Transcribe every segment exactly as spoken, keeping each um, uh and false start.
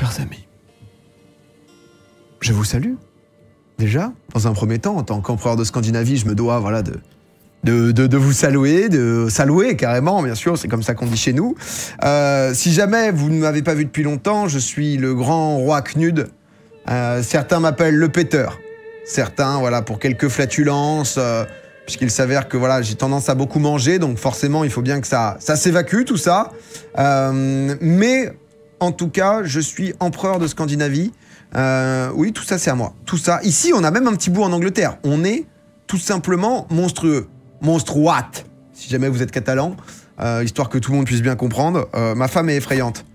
Chers amis, je vous salue. Déjà, dans un premier temps, en tant qu'empereur de Scandinavie, je me dois voilà, de, de, de, de vous saluer, de saluer carrément, bien sûr, c'est comme ça qu'on dit chez nous. Euh, si jamais vous ne m'avez pas vu depuis longtemps, je suis le grand roi Knud. Euh, certains m'appellent le péteur. Certains, voilà, pour quelques flatulences, euh, puisqu'il s'avère que voilà, j'ai tendance à beaucoup manger, donc forcément, il faut bien que ça, ça s'évacue, tout ça. Euh, mais... En tout cas, je suis empereur de Scandinavie. Euh, oui, tout ça, c'est à moi. Tout ça. Ici, on a même un petit bout en Angleterre. On est tout simplement monstrueux. Monstruat, si jamais vous êtes catalan. Euh, histoire que tout le monde puisse bien comprendre. Euh, ma femme est effrayante.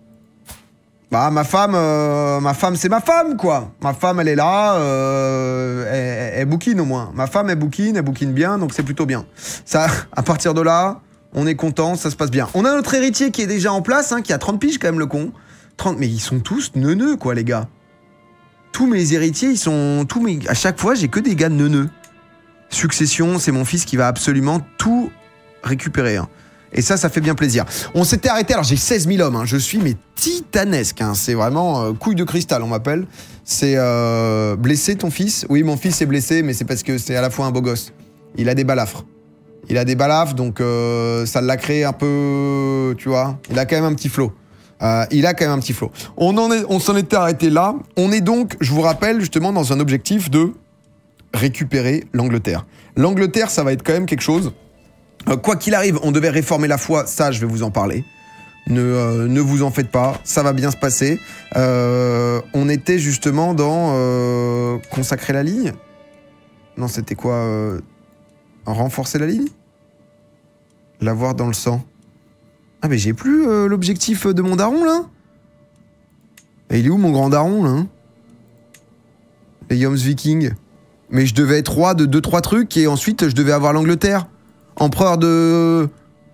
Bah, ma femme, euh, ma femme, c'est ma femme, quoi. Ma femme, elle est là. Euh, elle, elle bouquine au moins. Ma femme, elle bouquine, elle bouquine bien, donc c'est plutôt bien. Ça, à partir de là... On est content, ça se passe bien. On a notre héritier qui est déjà en place, hein, qui a trente piges quand même, le con. trente... Mais ils sont tous neuneux, quoi, les gars. Tous mes héritiers, ils sont... Tous mes... À chaque fois, j'ai que des gars neuneux. Succession, c'est mon fils qui va absolument tout récupérer. Hein. Et ça, ça fait bien plaisir. On s'était arrêté, alors j'ai seize mille hommes, hein. Je suis mais titanesque. Hein. C'est vraiment euh, couille de cristal, on m'appelle. C'est euh, blessé, ton fils? Oui, mon fils est blessé, mais c'est parce que c'est à la fois un beau gosse. Il a des balafres. Il a des balafres, donc euh, ça l'a créé un peu, tu vois. Il a quand même un petit flow. Euh, il a quand même un petit flow. On en est, on s'en était arrêté là. On est donc, je vous rappelle, justement, dans un objectif de récupérer l'Angleterre. L'Angleterre, ça va être quand même quelque chose. Euh, quoi qu'il arrive, on devait réformer la foi. Ça, je vais vous en parler. Ne, euh, ne vous en faites pas. Ça va bien se passer. Euh, on était justement dans euh, consacrer la ligne. Non, c'était quoi euh, renforcer la ligne? L'avoir dans le sang. Ah mais j'ai plus euh, l'objectif de mon daron là. Et il est où mon grand daron là hein? Les Yoms Vikings. Mais je devais être roi de deux trois trucs et ensuite je devais avoir l'Angleterre. Empereur de...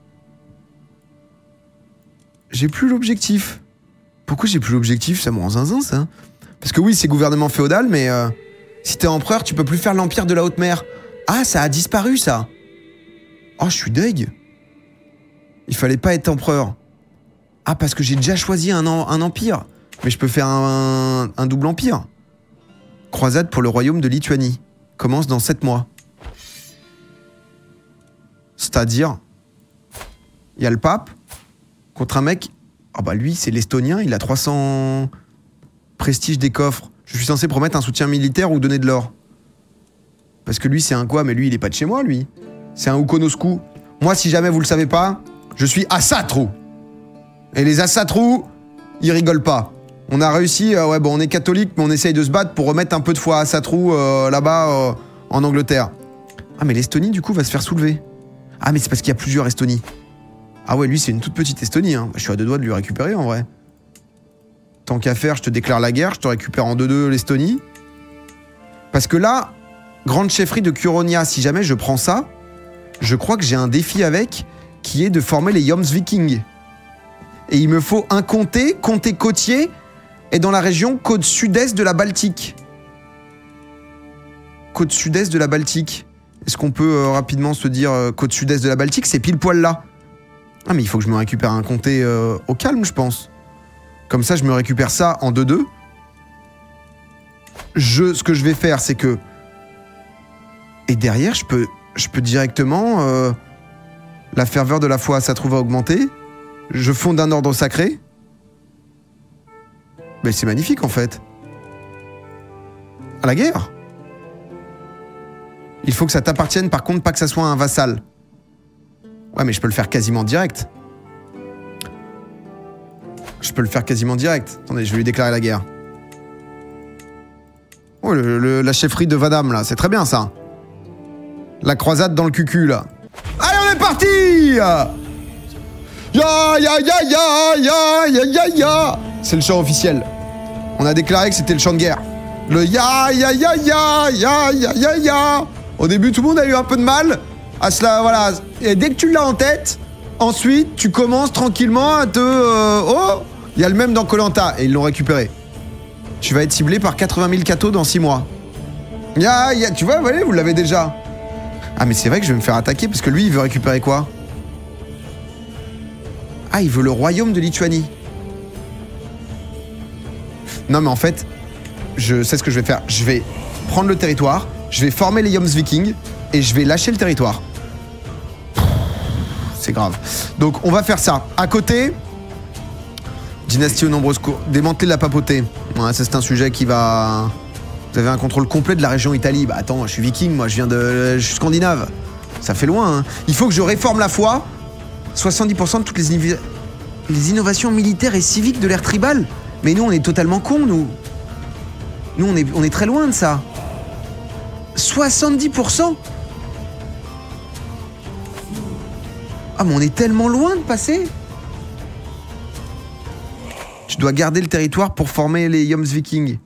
J'ai plus l'objectif. Pourquoi j'ai plus l'objectif? Ça me rend zinzin ça. Parce que oui c'est gouvernement féodal mais euh, si t'es empereur tu peux plus faire l'empire de la haute mer. Ah ça a disparu ça. Oh je suis deg. Il fallait pas être empereur. Ah, parce que j'ai déjà choisi un, un empire. Mais je peux faire un, un double empire. Croisade pour le royaume de Lituanie. Commence dans sept mois. C'est-à-dire... Il y a le pape. Contre un mec... Ah bah lui, c'est l'estonien. Il a trois cents... Prestige des coffres. Je suis censé promettre un soutien militaire ou donner de l'or. Parce que lui, c'est un quoi? Mais lui, il est pas de chez moi, lui. C'est un Ukonosku. Moi, si jamais vous le savez pas... Je suis Asatru. Et les Asatru, ils rigolent pas. On a réussi, euh, ouais bon on est catholique, mais on essaye de se battre pour remettre un peu de foi à Asatru euh, là-bas euh, en Angleterre. Ah mais l'Estonie du coup va se faire soulever. Ah mais c'est parce qu'il y a plusieurs Estonies. Ah ouais lui c'est une toute petite Estonie, hein. Je suis à deux doigts de lui récupérer en vrai. Tant qu'à faire, je te déclare la guerre, je te récupère en deux deux l'Estonie. Parce que là, grande chefferie de Curonia, si jamais je prends ça, je crois que j'ai un défi avec... qui est de former les Yoms Vikings. Et il me faut un comté, comté côtier, et dans la région côte sud-est de la Baltique. Côte sud-est de la Baltique. Est-ce qu'on peut euh, rapidement se dire euh, côte sud-est de la Baltique? C'est pile poil là. Ah mais il faut que je me récupère un comté euh, au calme, je pense. Comme ça, je me récupère ça en deux deux. Je, ce que je vais faire, c'est que... Et derrière, je peux, je peux directement... Euh, la ferveur de la foi, ça trouve à augmenter. Je fonde un ordre sacré. Mais c'est magnifique, en fait. À la guerre. Il faut que ça t'appartienne, par contre, pas que ça soit un vassal. Ouais, mais je peux le faire quasiment direct. Je peux le faire quasiment direct. Attendez, je vais lui déclarer la guerre. Oh, le, le, la chefferie de Vadam, là. C'est très bien, ça. La croisade dans le cucu, là. Allez, on est parti! Ya ya ya ya ya ya ya ya. C'est le chant officiel. On a déclaré que c'était le chant de guerre. Le ya ya ya ya ya ya ya ya. Au début, tout le monde a eu un peu de mal à cela, voilà. Et dès que tu l'as en tête, ensuite, tu commences tranquillement à te... Euh, oh, il y a le même dans Koh Lanta et ils l'ont récupéré. Tu vas être ciblé par quatre-vingt mille cathos dans six mois. Ya ya, tu vois, vous l'avez déjà. Ah mais c'est vrai que je vais me faire attaquer parce que lui il veut récupérer quoi? Ah il veut le royaume de Lituanie. Non, mais en fait, je sais ce que je vais faire. Je vais prendre le territoire, je vais former les Jomsviking et je vais lâcher le territoire. C'est grave. Donc, on va faire ça. À côté, dynastie aux nombreuses cours. Démanteler la papauté. Ouais, ça, c'est un sujet qui va... Vous avez un contrôle complet de la région Italie. Bah attends, je suis viking, moi, je viens de... Je suis scandinave. Ça fait loin, hein. Il faut que je réforme la foi. soixante-dix pour cent de toutes les, inno... les innovations militaires et civiques de l'ère tribale. Mais nous, on est totalement cons, nous. Nous, on est, on est très loin de ça. soixante-dix pour cent. Ah, mais on est tellement loin de passer. Je dois garder le territoire pour former les Jomsviking.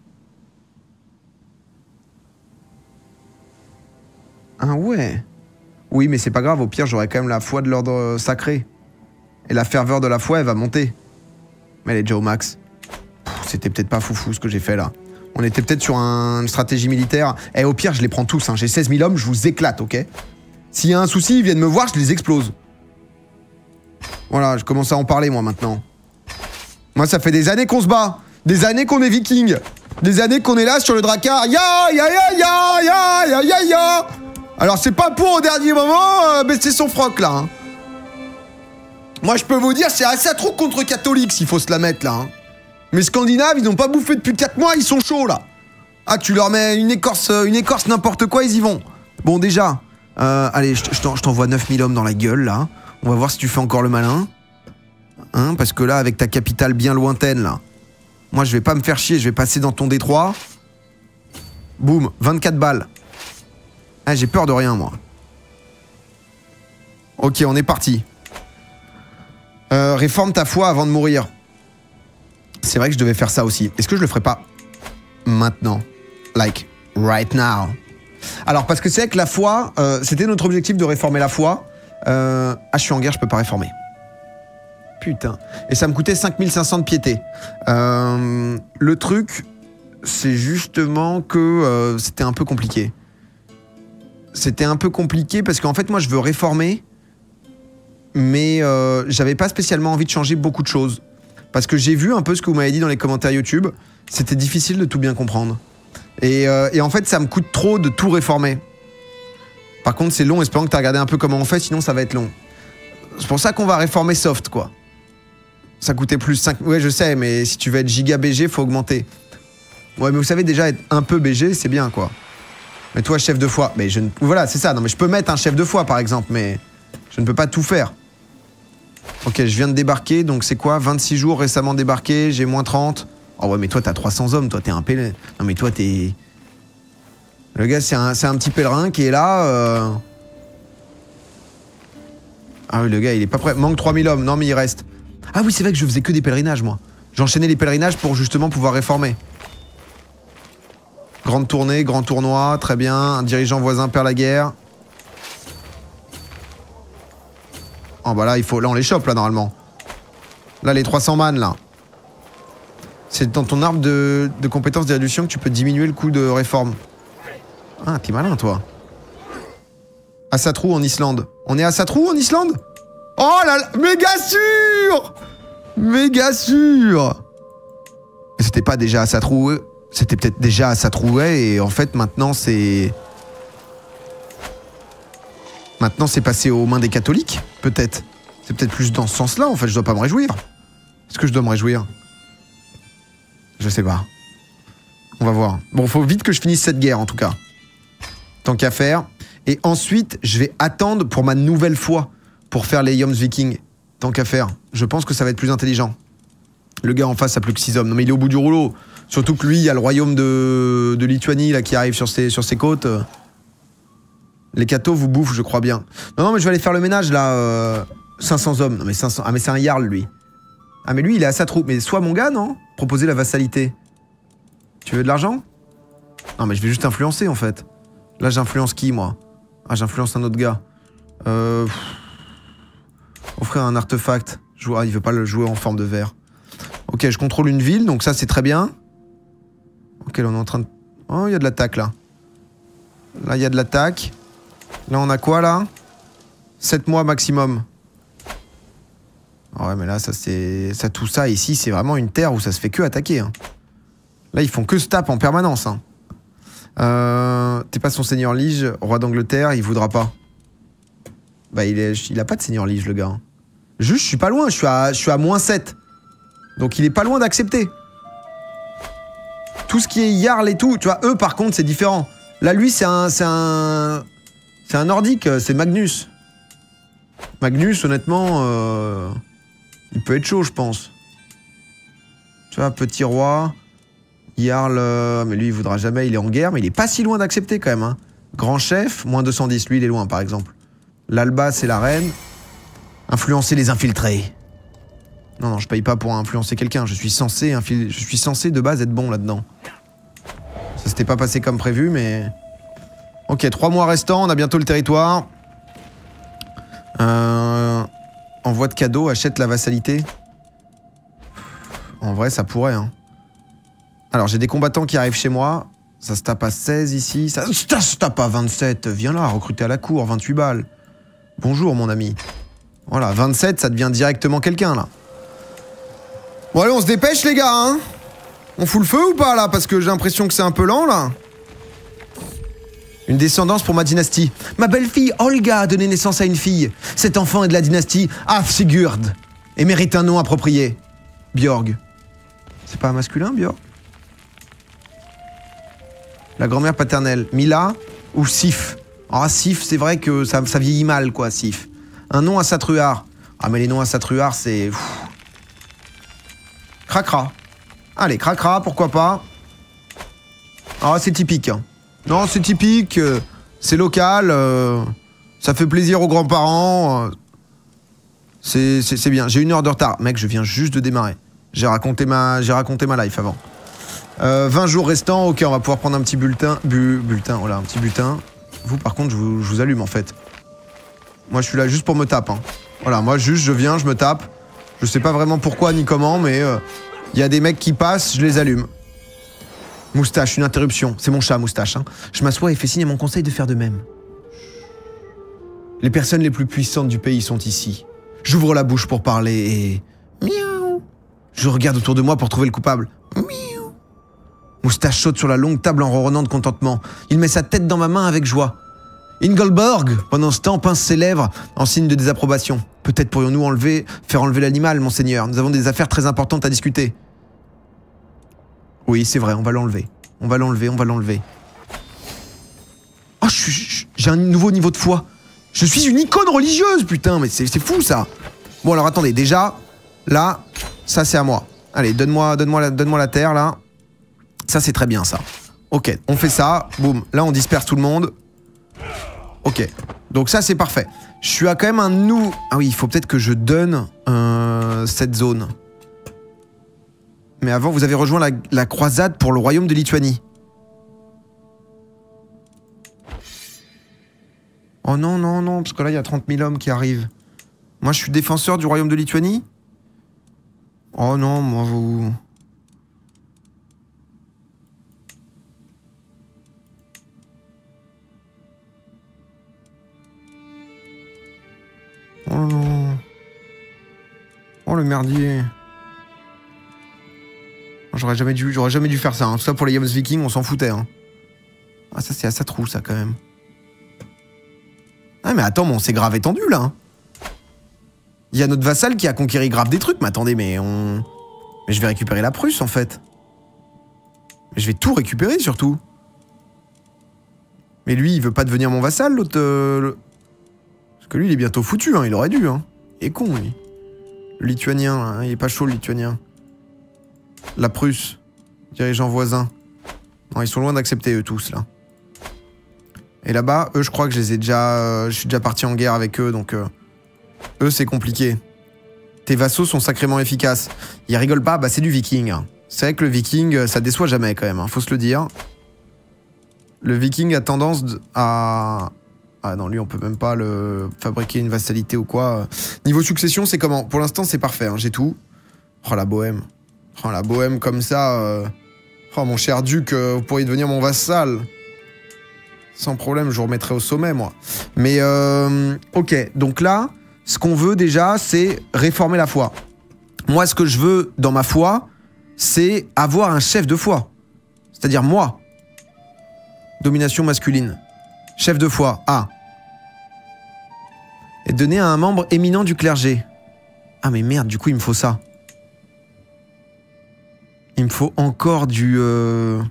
Ah ouais. Oui, mais c'est pas grave, au pire, j'aurai quand même la foi de l'ordre sacré. Et la ferveur de la foi, elle va monter. Mais elle est déjà au max. C'était peut-être pas foufou ce que j'ai fait là. On était peut-être sur un, une stratégie militaire. Et au pire, je les prends tous. Hein. J'ai seize mille hommes, je vous éclate, ok? S'il y a un souci, ils viennent me voir, je les explose. Voilà, je commence à en parler moi maintenant. Moi, ça fait des années qu'on se bat. Des années qu'on est vikings. Des années qu'on est là sur le Drakkar. Ya, ya, ya, ya, ya, ya, ya, ya. Alors, c'est pas pour au dernier moment euh, baisser son froc, là. Hein. Moi, je peux vous dire, c'est assez trop contre catholique s'il faut se la mettre, là. Hein. Mais Scandinaves, ils n'ont pas bouffé depuis quatre mois, ils sont chauds, là. Ah, tu leur mets une écorce, une écorce n'importe quoi, ils y vont. Bon, déjà, euh, allez, je t'envoie neuf mille hommes dans la gueule, là. On va voir si tu fais encore le malin. Hein, parce que là, avec ta capitale bien lointaine, là, moi, je vais pas me faire chier, je vais passer dans ton détroit. Boum, vingt-quatre balles. Ah, j'ai peur de rien, moi. Ok, on est parti. Euh, réforme ta foi avant de mourir. C'est vrai que je devais faire ça aussi. Est-ce que je le ferais pas maintenant? Like, right now. Alors, parce que c'est vrai que la foi, euh, c'était notre objectif de réformer la foi. Euh, ah, je suis en guerre, je peux pas réformer. Putain. Et ça me coûtait cinq mille cinq cents de piété. Euh, le truc, c'est justement que euh, c'était un peu compliqué. C'était un peu compliqué parce qu'en fait, moi, je veux réformer, mais euh, j'avais pas spécialement envie de changer beaucoup de choses. Parce que j'ai vu un peu ce que vous m'avez dit dans les commentaires YouTube. C'était difficile de tout bien comprendre. Et, euh, et en fait, ça me coûte trop de tout réformer. Par contre, c'est long, espérons que tu as regardé un peu comment on fait, sinon ça va être long. C'est pour ça qu'on va réformer soft, quoi. Ça coûtait plus cinq... Ouais, je sais, mais si tu veux être giga B G, faut augmenter. Ouais, mais vous savez, déjà, être un peu B G, c'est bien, quoi. Mais toi, chef de foi... Mais je ne... Voilà, c'est ça. Non, mais je peux mettre un chef de foi, par exemple, mais je ne peux pas tout faire. Ok, je viens de débarquer, donc c'est quoi? vingt-six jours récemment débarqué, j'ai moins trente. Oh ouais, mais toi, t'as trois cents hommes, toi, t'es un pèlerin. Non, mais toi, t'es... Le gars, c'est un, un petit pèlerin qui est là... Euh... Ah oui, le gars, il est pas prêt. Manque trois mille hommes. Non, mais il reste. Ah oui, c'est vrai que je faisais que des pèlerinages, moi. J'enchaînais les pèlerinages pour justement pouvoir réformer. Grande tournée, grand tournoi, très bien. Un dirigeant voisin perd la guerre. Oh bah là, il faut... là on les chope, là, normalement. Là, les trois cents man, là. C'est dans ton arbre de, de compétences d'évolution que tu peux diminuer le coût de réforme. Ah, t'es malin, toi. À Satrou, en Islande. On est à Satrou, en Islande? Oh là là, méga sûr! Méga sûr! C'était pas déjà à Satrou. C'était peut-être déjà à Satrouet, et en fait, maintenant, c'est... Maintenant, c'est passé aux mains des catholiques, peut-être. C'est peut-être plus dans ce sens-là, en fait, je dois pas me réjouir. Est-ce que je dois me réjouir? Je sais pas. On va voir. Bon, faut vite que je finisse cette guerre, en tout cas. Tant qu'à faire. Et ensuite, je vais attendre pour ma nouvelle foi, pour faire les Jomsviking. Tant qu'à faire. Je pense que ça va être plus intelligent. Le gars en face a plus que six hommes. Non, mais il est au bout du rouleau. Surtout que lui, il y a le royaume de, de Lituanie, là, qui arrive sur ses, sur ses côtes. Les cathos vous bouffent, je crois bien. Non, non, mais je vais aller faire le ménage, là. Euh, cinq cents hommes. Non, mais cinq cents... Ah, mais c'est un Jarl, lui. Ah, mais lui, il est à sa troupe. Mais soit mon gars, non? Proposer la vassalité. Tu veux de l'argent? Non, mais je vais juste influencer, en fait. Là, j'influence qui, moi? Ah, j'influence un autre gars. Euh... Offrir un artefact. Ah, il veut pas le jouer en forme de verre. Ok, je contrôle une ville, donc ça, c'est très bien. Ok, là, on est en train de... Oh, il y a de l'attaque, là. Là, il y a de l'attaque. Là, on a quoi, là? sept mois maximum. Oh, ouais, mais là, ça, c'est... Ça, tout ça, ici, c'est vraiment une terre où ça se fait que attaquer. Hein. Là, ils font que se tape en permanence. Hein. Euh, T'es pas son seigneur lige, roi d'Angleterre, il voudra pas. Bah, il, est, il a pas de seigneur lige, le gars. Juste, je suis pas loin, je suis à, je suis à moins sept. Donc, il est pas loin d'accepter. Tout ce qui est Jarl et tout, tu vois, eux, par contre, c'est différent. Là, lui, c'est un... C'est un... C'est un nordique, c'est Magnus. Magnus, honnêtement, euh, il peut être chaud, je pense. Tu vois, petit roi... Jarl, euh, mais lui il voudra jamais, il est en guerre, mais il est pas si loin d'accepter quand même. Hein. Grand chef, moins deux cent dix, lui il est loin par exemple. L'Alba c'est la reine. Influencer les infiltrés. Non, non, je paye pas pour influencer quelqu'un, je suis censé infil... je suis censé de base être bon là-dedans. Ça s'était pas passé comme prévu, mais... Ok, trois mois restants, on a bientôt le territoire. Euh... Envoi de cadeaux, achète la vassalité. En vrai, ça pourrait, hein. Alors, j'ai des combattants qui arrivent chez moi. Ça se tape à seize ici. Ça, ça se tape à vingt-sept. Viens là, recruter à la cour, vingt-huit balles. Bonjour, mon ami. Voilà, vingt-sept, ça devient directement quelqu'un, là. Bon, allez, on se dépêche, les gars, hein. On fout le feu ou pas, là? Parce que j'ai l'impression que c'est un peu lent, là. Une descendance pour ma dynastie. Ma belle-fille, Olga, a donné naissance à une fille. Cet enfant est de la dynastie Hafsigurd et mérite un nom approprié. Bjorg. C'est pas un masculin, Bjorg? La grand-mère paternelle, Mila ou Sif? Ah, Sif, c'est vrai que ça, ça vieillit mal, quoi, Sif. Un nom à Satruar. Ah, mais les noms à Satruar, c'est... Cracra. Allez, Cracra, pourquoi pas. Ah, c'est typique. Hein. Non, c'est typique, euh, c'est local, euh, ça fait plaisir aux grands-parents. Euh, c'est bien. J'ai une heure de retard. Mec, je viens juste de démarrer. J'ai raconté ma, j'ai raconté ma life avant. Euh, vingt jours restants, ok, on va pouvoir prendre un petit bulletin. Bu, bulletin, voilà, un petit bulletin. Vous, par contre, je vous, je vous allume, en fait. Moi, je suis là juste pour me taper. Hein. Voilà, moi, juste, je viens, je me tape. Je sais pas vraiment pourquoi ni comment, mais il euh, y a des mecs qui passent, je les allume. Moustache, une interruption. C'est mon chat, Moustache. Hein. Je m'assois et fais signe à mon conseil de faire de même. Les personnes les plus puissantes du pays sont ici. J'ouvre la bouche pour parler et... Miaou. Je regarde autour de moi pour trouver le coupable. Miaou. Moustache saute sur la longue table en ronronnant de contentement. Il met sa tête dans ma main avec joie. Ingolborg, pendant ce temps, pince ses lèvres en signe de désapprobation. Peut-être pourrions-nous enlever, faire enlever l'animal, monseigneur. Nous avons des affaires très importantes à discuter. Oui, c'est vrai, on va l'enlever. On va l'enlever, on va l'enlever. Oh, j'ai un nouveau niveau de foi. Je suis une icône religieuse, putain, mais c'est fou, ça. Bon, alors, attendez, déjà, là, ça, c'est à moi. Allez, donne-moi donne-moi la, donne-moi la terre, là. Ça, c'est très bien, ça. Ok, on fait ça. Boum, là, on disperse tout le monde. Ok, donc ça, c'est parfait. Je suis à quand même un nou... Ah oui, il faut peut-être que je donne euh, cette zone. Mais avant, vous avez rejoint la, la croisade pour le royaume de Lituanie. Oh non, non, non, parce que là, il y a trente mille hommes qui arrivent. Moi, je suis défenseur du royaume de Lituanie? Oh non, moi, vous... Oh non... Oh, le merdier... J'aurais jamais dû, j'aurais jamais dû faire ça. Hein. Tout ça pour les Yams Vikings, on s'en foutait. Hein. Ah, ça, c'est à sa trou, ça, quand même. Ah, mais attends, mais on s'est grave étendu, là. Hein. Il y a notre vassal qui a conquéri grave des trucs. Mais attendez, mais on... Mais je vais récupérer la Prusse, en fait. Mais je vais tout récupérer, surtout. Mais lui, il veut pas devenir mon vassal, l'autre... Euh, le... Parce que lui, il est bientôt foutu, hein. Il aurait dû, hein. Il est con, lui. Le Lituanien, hein. Il est pas chaud, le Lituanien. La Prusse, dirigeant voisin. Non, ils sont loin d'accepter, eux tous, là. Et là-bas, eux, je crois que je les ai déjà... Euh, je suis déjà parti en guerre avec eux, donc... Euh, eux, c'est compliqué. Tes vassaux sont sacrément efficaces. Ils rigolent pas, bah c'est du viking. Hein. C'est vrai que le viking, ça déçoit jamais, quand même, hein, faut se le dire. Le viking a tendance à... Ah non, lui, on peut même pas le fabriquer une vassalité ou quoi. Niveau succession, c'est comment? Pour l'instant, c'est parfait, hein, j'ai tout. Oh, la bohème. Oh, la bohème comme ça. Euh... Oh, mon cher duc, euh, vous pourriez devenir mon vassal. Sans problème, je vous remettrai au sommet, moi. Mais, euh, ok. Donc là, ce qu'on veut déjà, c'est réformer la foi. Moi, ce que je veux dans ma foi, c'est avoir un chef de foi. C'est-à-dire moi. Domination masculine. Chef de foi. Ah. Et donné à un membre éminent du clergé. Ah mais merde, du coup il me faut ça. Il me faut encore du... Euh...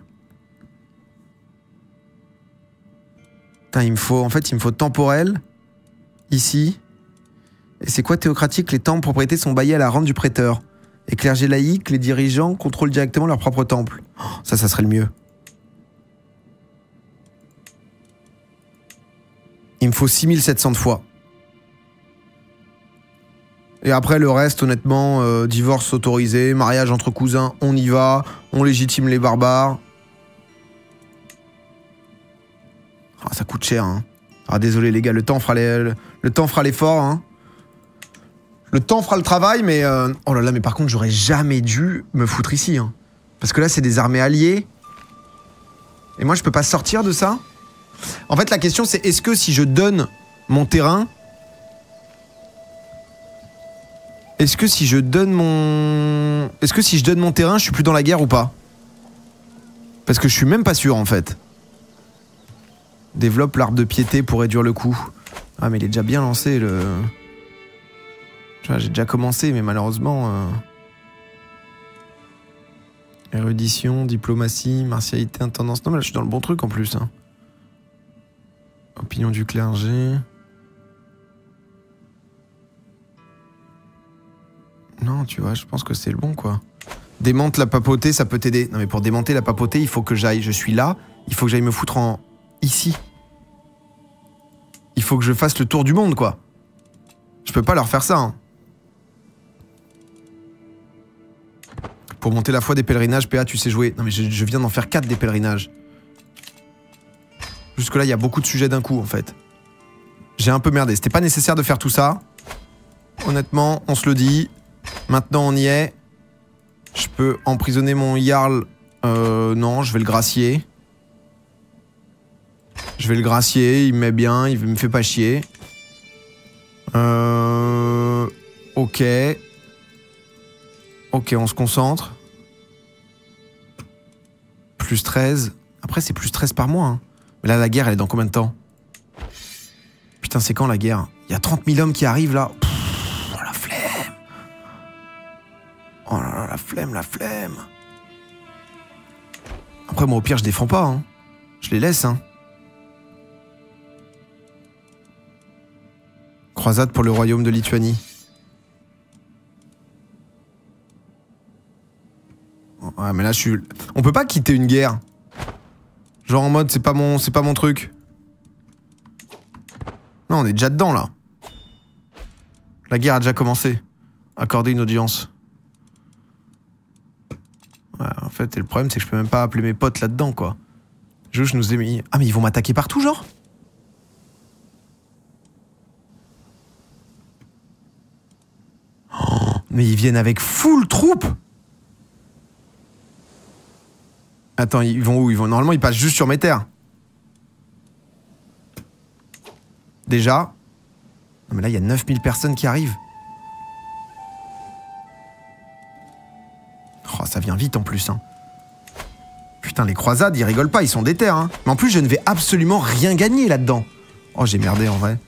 Putain, il me faut... En fait, il me faut temporel. Ici. Et c'est quoi théocratique? Les temples propriétés sont baillés à la rente du prêteur. Et clergé laïque, les dirigeants contrôlent directement leur propre temple. Oh, ça, ça serait le mieux. Il me faut six mille sept cents de fois. Et après, le reste, honnêtement, euh, divorce autorisé, mariage entre cousins, on y va, on légitime les barbares. Ah, ça coûte cher, hein. Ah, désolé, les gars, le temps fera les, le, le temps fera l'effort, hein. Le temps fera le travail, mais... Euh, oh là là, mais par contre, j'aurais jamais dû me foutre ici, hein. Parce que là, c'est des armées alliées. Et moi, je peux pas sortir de ça. En fait, la question, c'est est-ce que si je donne mon terrain... Est-ce que si je donne mon... Est-ce que si je donne mon terrain, je suis plus dans la guerre ou pas? Parce que je suis même pas sûr, en fait. Développe l'arbre de piété pour réduire le coût. Ah, mais il est déjà bien lancé, le... Tu vois, j'ai déjà commencé, mais malheureusement... Euh... Érudition, diplomatie, martialité, intendance... Non, mais là, je suis dans le bon truc, en plus. Hein. Opinion du clergé... Non, tu vois, je pense que c'est le bon, quoi. Démonte la papauté, ça peut t'aider. Non, mais pour démonter la papauté, il faut que j'aille... Je suis là, il faut que j'aille me foutre en... Ici. Il faut que je fasse le tour du monde, quoi. Je peux pas leur faire ça, hein. Pour monter la foi des pèlerinages, P A, tu sais jouer. Non, mais je, je viens d'en faire quatre des pèlerinages. Jusque-là, il y a beaucoup de sujets d'un coup, en fait. J'ai un peu merdé. C'était pas nécessaire de faire tout ça. Honnêtement, on se le dit. Maintenant, on y est. Je peux emprisonner mon Jarl. Euh, non, je vais le gracier. Je vais le gracier, il me met bien, il me fait pas chier. Euh... Ok. Ok, on se concentre. Plus treize. Après, c'est plus treize par mois. Hein. Mais là, la guerre, elle est dans combien de temps? Putain, c'est quand la guerre? Il y a trente mille hommes qui arrivent là. Pff, oh la flemme. Oh là là, la flemme, la flemme. Après, moi, au pire, je défends pas. Hein. Je les laisse. Hein. Croisade pour le royaume de Lituanie. Ouais, mais là, je suis... On peut pas quitter une guerre. Genre en mode, c'est pas mon, c'est pas mon truc. Non, on est déjà dedans, là. La guerre a déjà commencé. Accorder une audience. Ouais, en fait, et le problème, c'est que je peux même pas appeler mes potes là-dedans, quoi. Je, je nous ai mis... Ah, mais ils vont m'attaquer partout, genre? Oh, mais ils viennent avec full troupe. Attends, ils vont où? Ils vont... Normalement, ils passent juste sur mes terres. Déjà. Non, mais là, il y a neuf mille personnes qui arrivent. Oh, ça vient vite en plus. Hein. Putain, les croisades, ils rigolent pas, ils sont déter. Hein. Mais en plus, je ne vais absolument rien gagner là-dedans. Oh, j'ai merdé en vrai.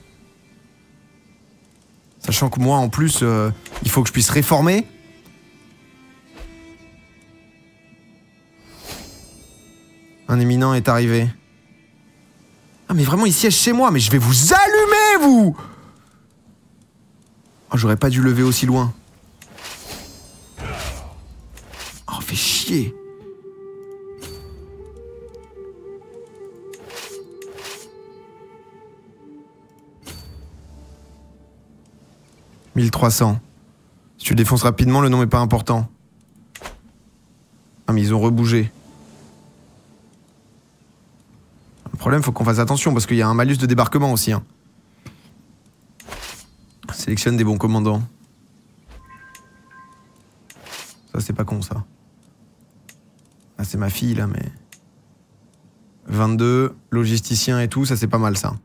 Sachant que moi, en plus, euh, il faut que je puisse réformer. Un éminent est arrivé. Ah, mais vraiment, il siège chez moi, mais je vais vous allumer, vous! Oh, j'aurais pas dû lever aussi loin. Oh, fait chier. mille trois cents. Si tu défonces rapidement, le nom est pas important. Ah, mais ils ont rebougé. Le problème, faut qu'on fasse attention, parce qu'il y a un malus de débarquement aussi. Hein. Sélectionne des bons commandants. Ça, c'est pas con, ça. Ah, c'est ma fille, là, mais... vingt-deux, logisticien et tout, ça, c'est pas mal, ça.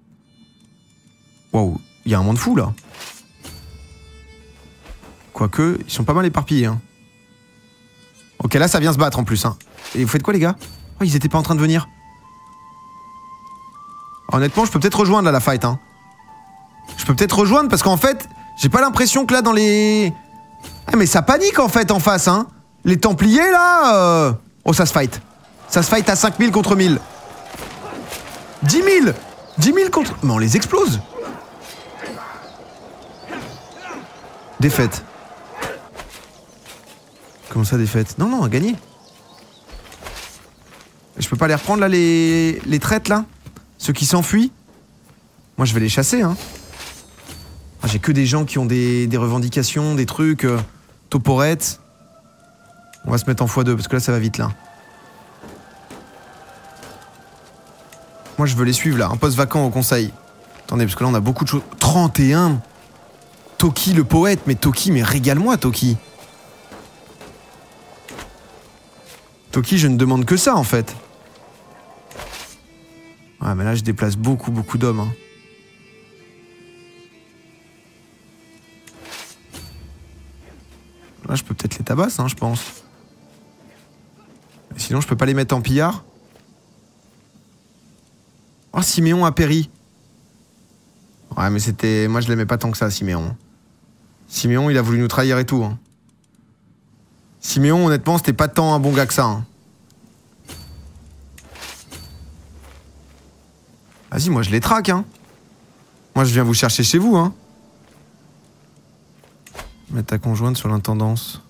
Waouh, il y a un monde fou, là. Quoique, ils sont pas mal éparpillés. Hein. Ok, là, ça vient se battre en plus. Hein. Et vous faites quoi, les gars? Oh, ils étaient pas en train de venir. Honnêtement, je peux peut-être rejoindre là, la fight. Hein. Je peux peut-être rejoindre parce qu'en fait, j'ai pas l'impression que là, dans les... Ah, mais ça panique en fait en face. Hein. Les Templiers, là... Euh... Oh, ça se fight. Ça se fight à cinq mille contre mille. dix mille dix mille contre... Mais on les explose. Défaite. Comment ça, défaite? Non, non, on a gagné. Je peux pas les reprendre, là, les, les traites, là? Ceux qui s'enfuient? Moi, je vais les chasser, hein. Ah, j'ai que des gens qui ont des, des revendications, des trucs... Euh, toporettes. On va se mettre en fois deux, parce que là, ça va vite, là. Moi, je veux les suivre, là. Un poste vacant au conseil. Attendez, parce que là, on a beaucoup de choses... trente et un Toki, le poète. Mais Toki, mais régale-moi, Toki. Toki, je ne demande que ça, en fait. Ouais, mais là, je déplace beaucoup, beaucoup d'hommes. Hein. Là, je peux peut-être les tabasser, hein, je pense. Mais sinon, je peux pas les mettre en pillard. Oh, Siméon a péri. Ouais, mais c'était... Moi, je l'aimais pas tant que ça, Siméon. Siméon, il a voulu nous trahir et tout. Hein. Siméon, honnêtement, c'était pas tant un bon gars que ça. Hein. Vas-y, moi, je les traque, hein. Moi, je viens vous chercher chez vous, hein. Mettre ta conjointe sur l'intendance.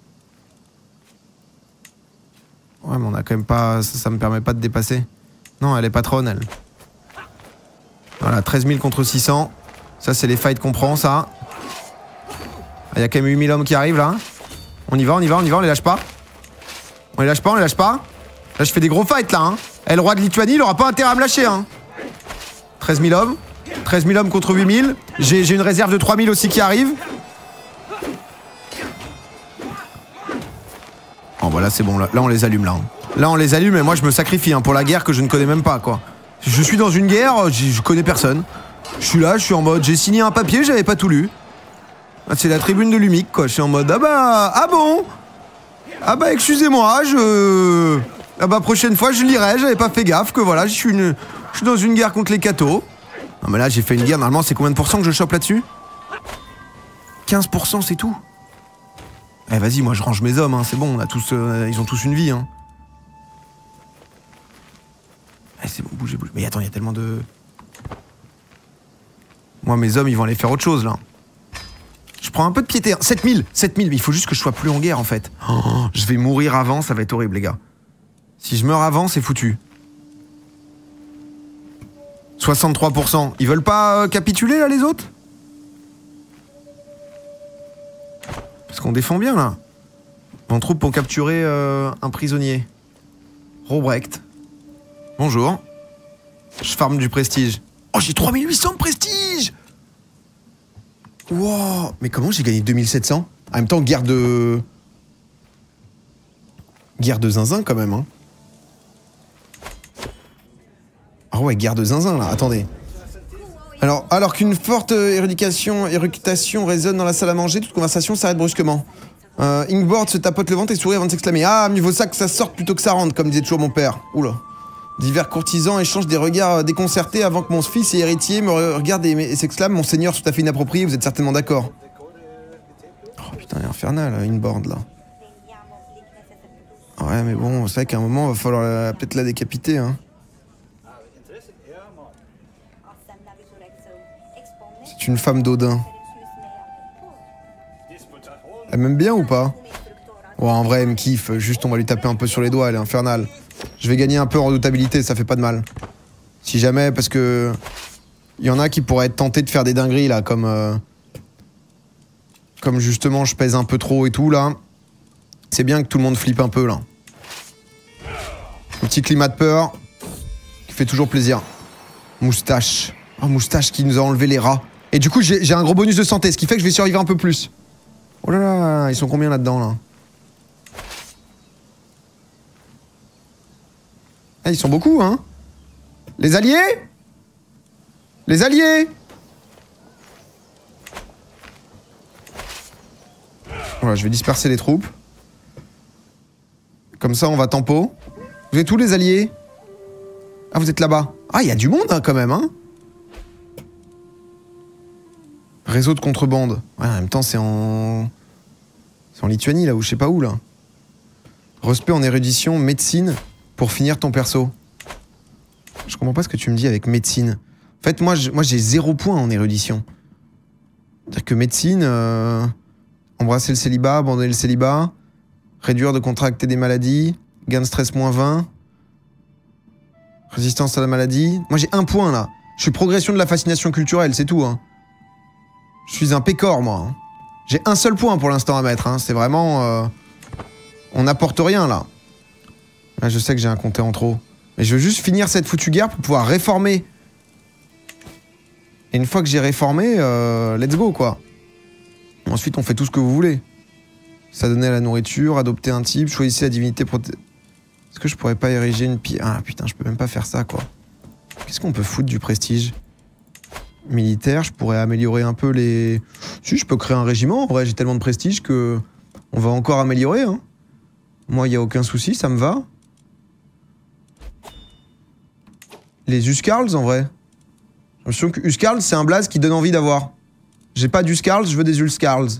Ouais, mais on a quand même pas... Ça, ça me permet pas de dépasser. Non, elle est patronne, elle. Voilà, treize mille contre six cents. Ça, c'est les fights qu'on prend, ça. Il y a quand même huit mille hommes qui arrivent, là. On y va, on y va, on y va, on les lâche pas. On les lâche pas, on les lâche pas. Là, je fais des gros fights, là, hein. Et le roi de Lituanie, il aura pas intérêt à me lâcher, hein. treize mille hommes. treize mille hommes contre huit mille. J'ai une réserve de trois mille aussi qui arrive. Oh, voilà, c'est bon, là. Là, on les allume, là. Hein. Là, on les allume, et moi, je me sacrifie, hein, pour la guerre que je ne connais même pas, quoi. Je suis dans une guerre, je connais personne. Je suis là, je suis en mode, j'ai signé un papier, j'avais pas tout lu. C'est la tribune de l'Umic, quoi. Je suis en mode, ah bah, ah bon? Ah bah, excusez-moi, je... Ah bah, prochaine fois, je lirai, j'avais pas fait gaffe, que voilà, je suis, une... je suis dans une guerre contre les cathos. Non, mais là, j'ai fait une guerre, normalement, c'est combien de pourcents que je chope là-dessus? quinze pour cent, c'est tout. Eh, vas-y, moi, je range mes hommes, hein, c'est bon, on a tous, euh, ils ont tous une vie, hein. Eh, c'est bon, bougez, bougez. Mais attends, il y a tellement de... Moi, mes hommes, ils vont aller faire autre chose, là. Je prends un peu de piété. sept mille, sept mille, mais il faut juste que je sois plus en guerre, en fait. Oh, je vais mourir avant, ça va être horrible, les gars. Si je meurs avant, c'est foutu. soixante-trois pour cent. Ils veulent pas euh, capituler, là, les autres? Parce qu'on défend bien, là. En troupe pour capturer euh, un prisonnier. Robrecht. Bonjour. Je farme du prestige. Oh, j'ai trois mille huit cents de prestige! Wow! Mais comment j'ai gagné deux mille sept cents? En même temps, guerre de... Guerre de zinzin, quand même, hein. Ah ouais, guerre de zinzin, là. Attendez. Alors, alors qu'une forte érudication, éructation résonne dans la salle à manger, toute conversation s'arrête brusquement. Euh, Ingborg se tapote le ventre et sourit avant de s'exclamer. Ah, mieux vaut ça que ça sorte plutôt que ça rentre, comme disait toujours mon père. Oula. Divers courtisans échangent des regards déconcertés avant que mon fils et héritier me regarde et, et s'exclame. Mon seigneur, tout à fait inapproprié, vous êtes certainement d'accord. Oh putain, elle est infernale, Ingborg, là. Ouais, mais bon, c'est vrai qu'à un moment, il va falloir euh, peut-être la décapiter, hein. C'est une femme d'Odin. Elle m'aime bien ou pas? Ouais, en vrai, elle me kiffe. Juste, on va lui taper un peu sur les doigts, elle est infernale. Je vais gagner un peu en redoutabilité, ça fait pas de mal. Si jamais, parce que... Il y en a qui pourraient être tentés de faire des dingueries, là, comme... Euh... Comme justement, je pèse un peu trop et tout, là. C'est bien que tout le monde flippe un peu, là. Un petit climat de peur qui fait toujours plaisir. Moustache. Oh, Moustache qui nous a enlevé les rats. Et du coup, j'ai un gros bonus de santé, ce qui fait que je vais survivre un peu plus. Oh là là, ils sont combien là-dedans, là? Ah, ils sont beaucoup, hein? Les alliés? Les alliés? Voilà, je vais disperser les troupes. Comme ça, on va tempo. Vous êtes tous les alliés? Ah, vous êtes là-bas. Ah, il y a du monde, hein, quand même, hein. Réseau de contrebande. Ouais, en même temps, c'est en... C'est en Lituanie, là, ou je sais pas où, là. Respect en érudition, médecine, pour finir ton perso. Je comprends pas ce que tu me dis avec médecine. En fait, moi, moi j'ai zéro point en érudition. C'est-à-dire que médecine, euh, embrasser le célibat, abandonner le célibat, réduire de contracter des maladies, gain de stress moins vingt, résistance à la maladie. Moi, j'ai un point, là. Je suis progression de la fascination culturelle, c'est tout, hein. Je suis un pécor, moi. Hein. J'ai un seul point pour l'instant à mettre, hein. C'est vraiment... Euh, on n'apporte rien, là. Là, je sais que j'ai un compté en trop. Mais je veux juste finir cette foutue guerre pour pouvoir réformer. Et une fois que j'ai réformé, euh, let's go, quoi. Ensuite, on fait tout ce que vous voulez. S'adonner à la nourriture, adopter un type, choisissez la divinité proté... Est-ce que je pourrais pas ériger une pierre? Ah, putain, je peux même pas faire ça, quoi. Qu'est-ce qu'on peut foutre du prestige? Militaire, je pourrais améliorer un peu les... Si, je peux créer un régiment. En vrai, j'ai tellement de prestige que... On va encore améliorer, hein. Moi, il n'y a aucun souci, ça me va. Les Huskarls, en vrai. J'ai l'impression que Huskarls, c'est un blaze qui donne envie d'avoir. J'ai pas d'Huskarls, je veux des Huskarls.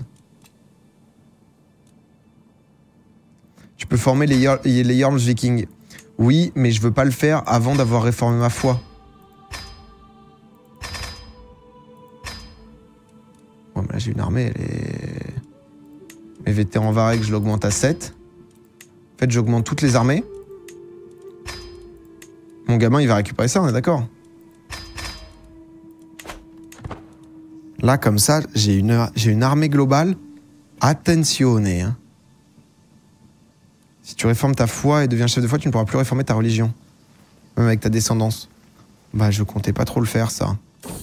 Tu peux former les, les Yorms Vikings. Oui, mais je veux pas le faire avant d'avoir réformé ma foi. Ouais, mais là, j'ai une armée, elle est... Mes vétérans Vareg, je l'augmente à sept. En fait, j'augmente toutes les armées. Mon gamin, il va récupérer ça, on est d'accord. Là, comme ça, j'ai une, j'ai une armée globale. Attenzione. Hein. Si tu réformes ta foi et deviens chef de foi, tu ne pourras plus réformer ta religion. Même avec ta descendance. Bah, je comptais pas trop le faire, ça.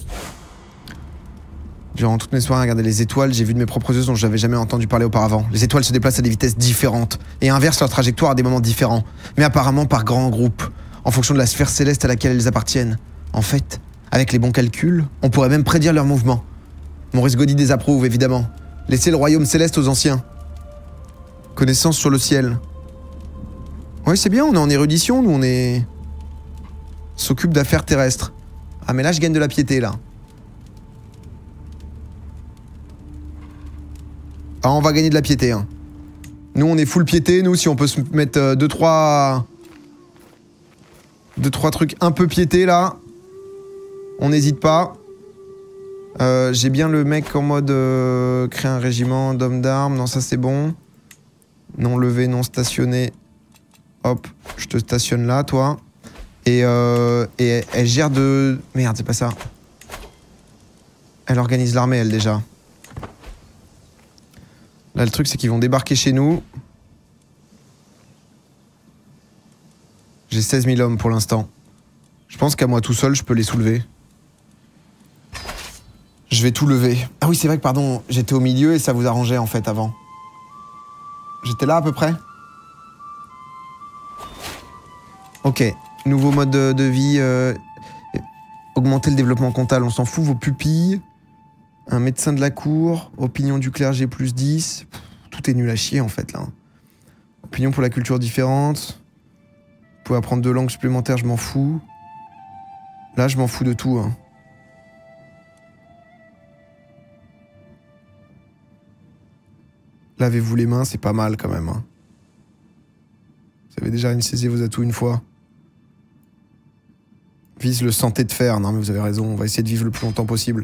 Durant toutes mes soirées à regarder les étoiles, j'ai vu de mes propres yeux dont je n'avais jamais entendu parler auparavant. Les étoiles se déplacent à des vitesses différentes et inversent leur trajectoire à des moments différents, mais apparemment par grands groupes, en fonction de la sphère céleste à laquelle elles appartiennent. En fait, avec les bons calculs, on pourrait même prédire leur mouvement. Maurice Gaudi désapprouve, évidemment. Laissez le royaume céleste aux anciens. Connaissance sur le ciel. Oui, c'est bien, on est en érudition, nous, on est... On s'occupe d'affaires terrestres. Ah, mais là, je gagne de la piété, là. Ah, on va gagner de la piété, hein. Nous, on est full piété, nous, si on peut se mettre euh, deux, trois... Deux, trois trucs un peu piétés, là. On n'hésite pas. Euh, j'ai bien le mec en mode euh, créer un régiment d'hommes d'armes. Non, ça c'est bon. Non levé, non stationné. Hop, je te stationne là, toi. Et, euh, et elle, elle gère de... Merde, c'est pas ça. Elle organise l'armée, elle, déjà. Là, le truc, c'est qu'ils vont débarquer chez nous. J'ai seize mille hommes pour l'instant. Je pense qu'à moi tout seul, je peux les soulever. Je vais tout lever. Ah oui, c'est vrai que, pardon, j'étais au milieu et ça vous arrangeait, en fait, avant. J'étais là, à peu près? Ok. Nouveau mode de, de vie. Euh, augmenter le développement comptable, on s'en fout. Vos pupilles. Un médecin de la cour. Opinion du clergé, plus dix. Pff, tout est nul à chier, en fait, là. Opinion pour la culture différente. Vous pouvez apprendre deux langues supplémentaires, je m'en fous. Là, je m'en fous de tout, hein. Lavez-vous les mains, c'est pas mal quand même. Hein. Vous avez déjà initialisé vos atouts une fois. Vise le santé de fer. Non mais vous avez raison, on va essayer de vivre le plus longtemps possible.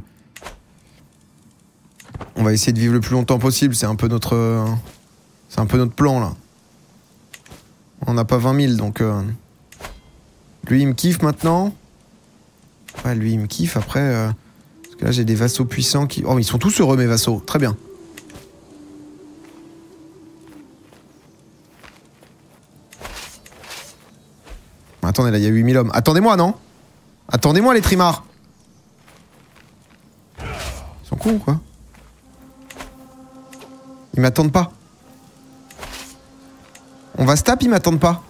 On va essayer de vivre le plus longtemps possible, c'est un peu notre... Euh, c'est un peu notre plan là. On n'a pas vingt mille donc... Euh, lui il me kiffe maintenant. Ouais lui il me kiffe après... Euh, parce que là j'ai des vassaux puissants qui... Oh ils sont tous heureux mes vassaux, très bien. Attendez, là, il y a huit mille hommes. Attendez-moi, non? Attendez-moi, les trimards. Ils sont cons, quoi. Ils m'attendent pas. On va se taper, ils m'attendent pas.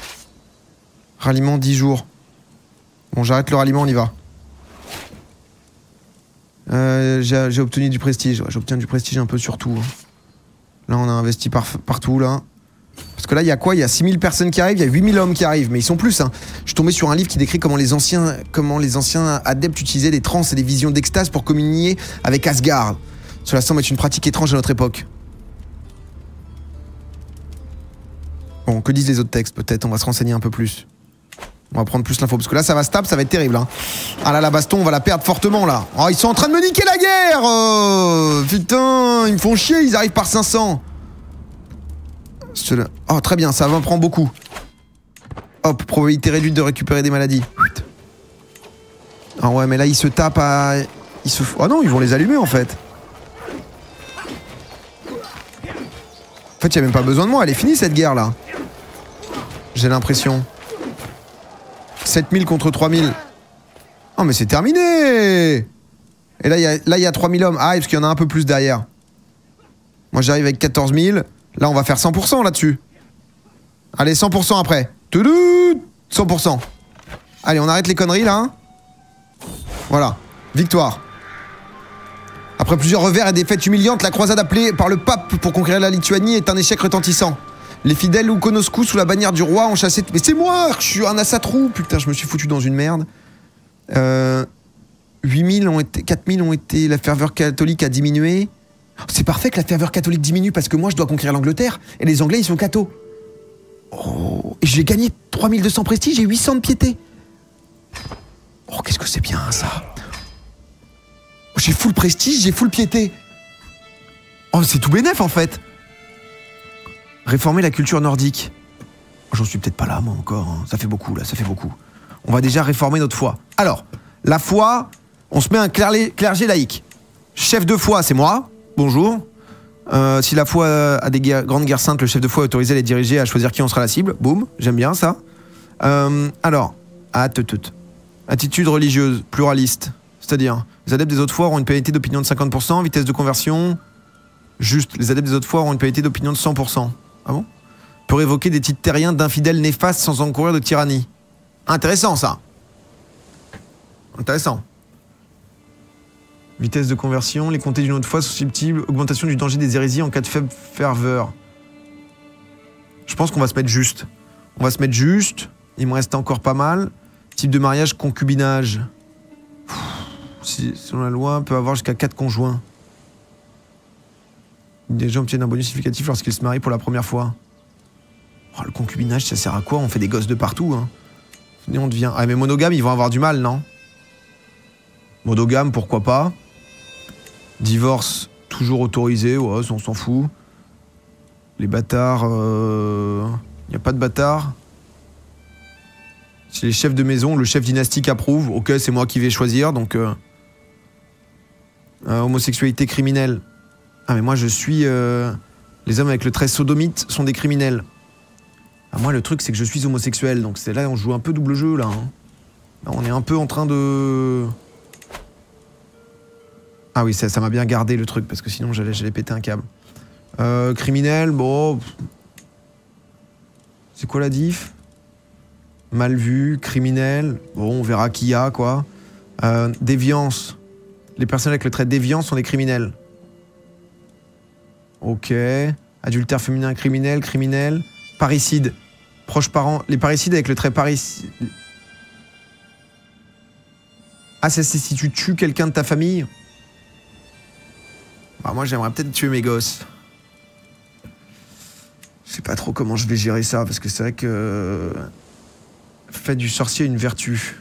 Ralliement dix jours. Bon, j'arrête le ralliement, on y va. Euh, j'ai obtenu du prestige. Ouais, j'obtiens du prestige un peu sur tout. Hein. Là, on a investi par, partout, là. Parce que là, il y a quoi? Il y a six mille personnes qui arrivent, il y a huit mille hommes qui arrivent. Mais ils sont plus, hein. Je suis tombé sur un livre qui décrit comment les anciens, comment les anciens adeptes utilisaient des trans et des visions d'extase pour communier avec Asgard. Cela semble être une pratique étrange à notre époque. Bon, que disent les autres textes? Peut-être, on va se renseigner un peu plus. On va prendre plus l'info, parce que là, ça va se taper, ça va être terrible. Hein. Ah là, la baston, on va la perdre fortement, là. Oh, ils sont en train de me niquer la guerre euh Putain, ils me font chier, ils arrivent par cinq cents. Oh, très bien, ça m'en prend beaucoup. Hop, probabilité réduite de récupérer des maladies. Ah ouais, mais là, ils se tapent à... Ils se... Oh non, ils vont les allumer, en fait. En fait, il n'y a même pas besoin de moi, elle est finie, cette guerre, là. J'ai l'impression. sept mille contre trois mille. Oh, mais c'est terminé. Et là, il y a, là, il y a trois mille hommes. Ah, parce qu'il y en a un peu plus derrière. Moi, j'arrive avec quatorze mille. Là, on va faire cent pour cent là-dessus. Allez, cent pour cent après. Toudout, cent pour cent. Allez, on arrête les conneries, là. Hein. Voilà. Victoire. Après plusieurs revers et défaites humiliantes, la croisade appelée par le pape pour conquérir la Lituanie est un échec retentissant. Les fidèles Oukonosku, sous la bannière du roi, ont chassé... Mais c'est moi, je suis un assatrou. Putain, je me suis foutu dans une merde. Euh... huit mille ont été... quatre mille ont été... La ferveur catholique a diminué. C'est parfait que la ferveur catholique diminue parce que moi, je dois conquérir l'Angleterre. Et les Anglais, ils sont cathos. Oh... Et j'ai gagné trois mille deux cents prestige et huit cents de piété. Oh, qu'est-ce que c'est bien, ça. J'ai full prestige, j'ai full piété. Oh, c'est tout bénef, en fait. Réformer la culture nordique. J'en suis peut-être pas là, moi, encore. Hein. Ça fait beaucoup, là, ça fait beaucoup. On va déjà réformer notre foi. Alors, la foi, on se met un clergé laïque. Chef de foi, c'est moi. Bonjour. Euh, si la foi a des guerres, grandes guerres saintes, le chef de foi est autorisé à les diriger, à choisir qui en sera la cible. Boum, j'aime bien ça. Euh, alors, ah, tout, tout. Attitude religieuse, pluraliste. C'est-à-dire, les adeptes des autres foi auront une pénalité d'opinion de cinquante pour cent, vitesse de conversion... Juste, les adeptes des autres foi auront une pénalité d'opinion de cent pour cent. Ah bon? Peut révoquer des titres terriens d'infidèles néfastes sans encourir de tyrannie. Intéressant, ça. Intéressant. Vitesse de conversion, les comtés d'une autre foi susceptibles, augmentation du danger des hérésies en cas de faible ferveur. Je pense qu'on va se mettre juste. On va se mettre juste. Il me reste encore pas mal. Type de mariage, concubinage. Si, selon la loi, peut avoir jusqu'à quatre conjoints. Des gens obtiennent un bonus significatif lorsqu'ils se marient pour la première fois. Oh, le concubinage, ça sert à quoi? On fait des gosses de partout. Hein. Et on devient... Ah, mais monogame, ils vont avoir du mal, non? Monogame, pourquoi pas? Divorce, toujours autorisé. Ouais, on s'en fout. Les bâtards... Il euh... n'y a pas de bâtards. Si les chefs de maison, le chef dynastique approuve, ok, c'est moi qui vais choisir, donc... Euh... Euh, homosexualité criminelle. Ah mais moi je suis... Euh... Les hommes avec le trait sodomite sont des criminels. Ah, moi le truc c'est que je suis homosexuel, donc c'est là on joue un peu double jeu là. Hein. Là on est un peu en train de... Ah oui, ça m'a bien gardé le truc, parce que sinon j'allais péter un câble. Euh, criminel, bon... C'est quoi la diff? Mal vu, criminel, bon on verra qui y a quoi. Euh, déviance. Les personnes avec le trait déviance sont des criminels. Ok. Adultère féminin criminel, criminel. Parricide. Proche parent. Les parricides avec le trait parricide. Ah, c'est si tu tues quelqu'un de ta famille? Bah, moi, j'aimerais peut-être tuer mes gosses. Je sais pas trop comment je vais gérer ça, parce que c'est vrai que... Faites du sorcier une vertu.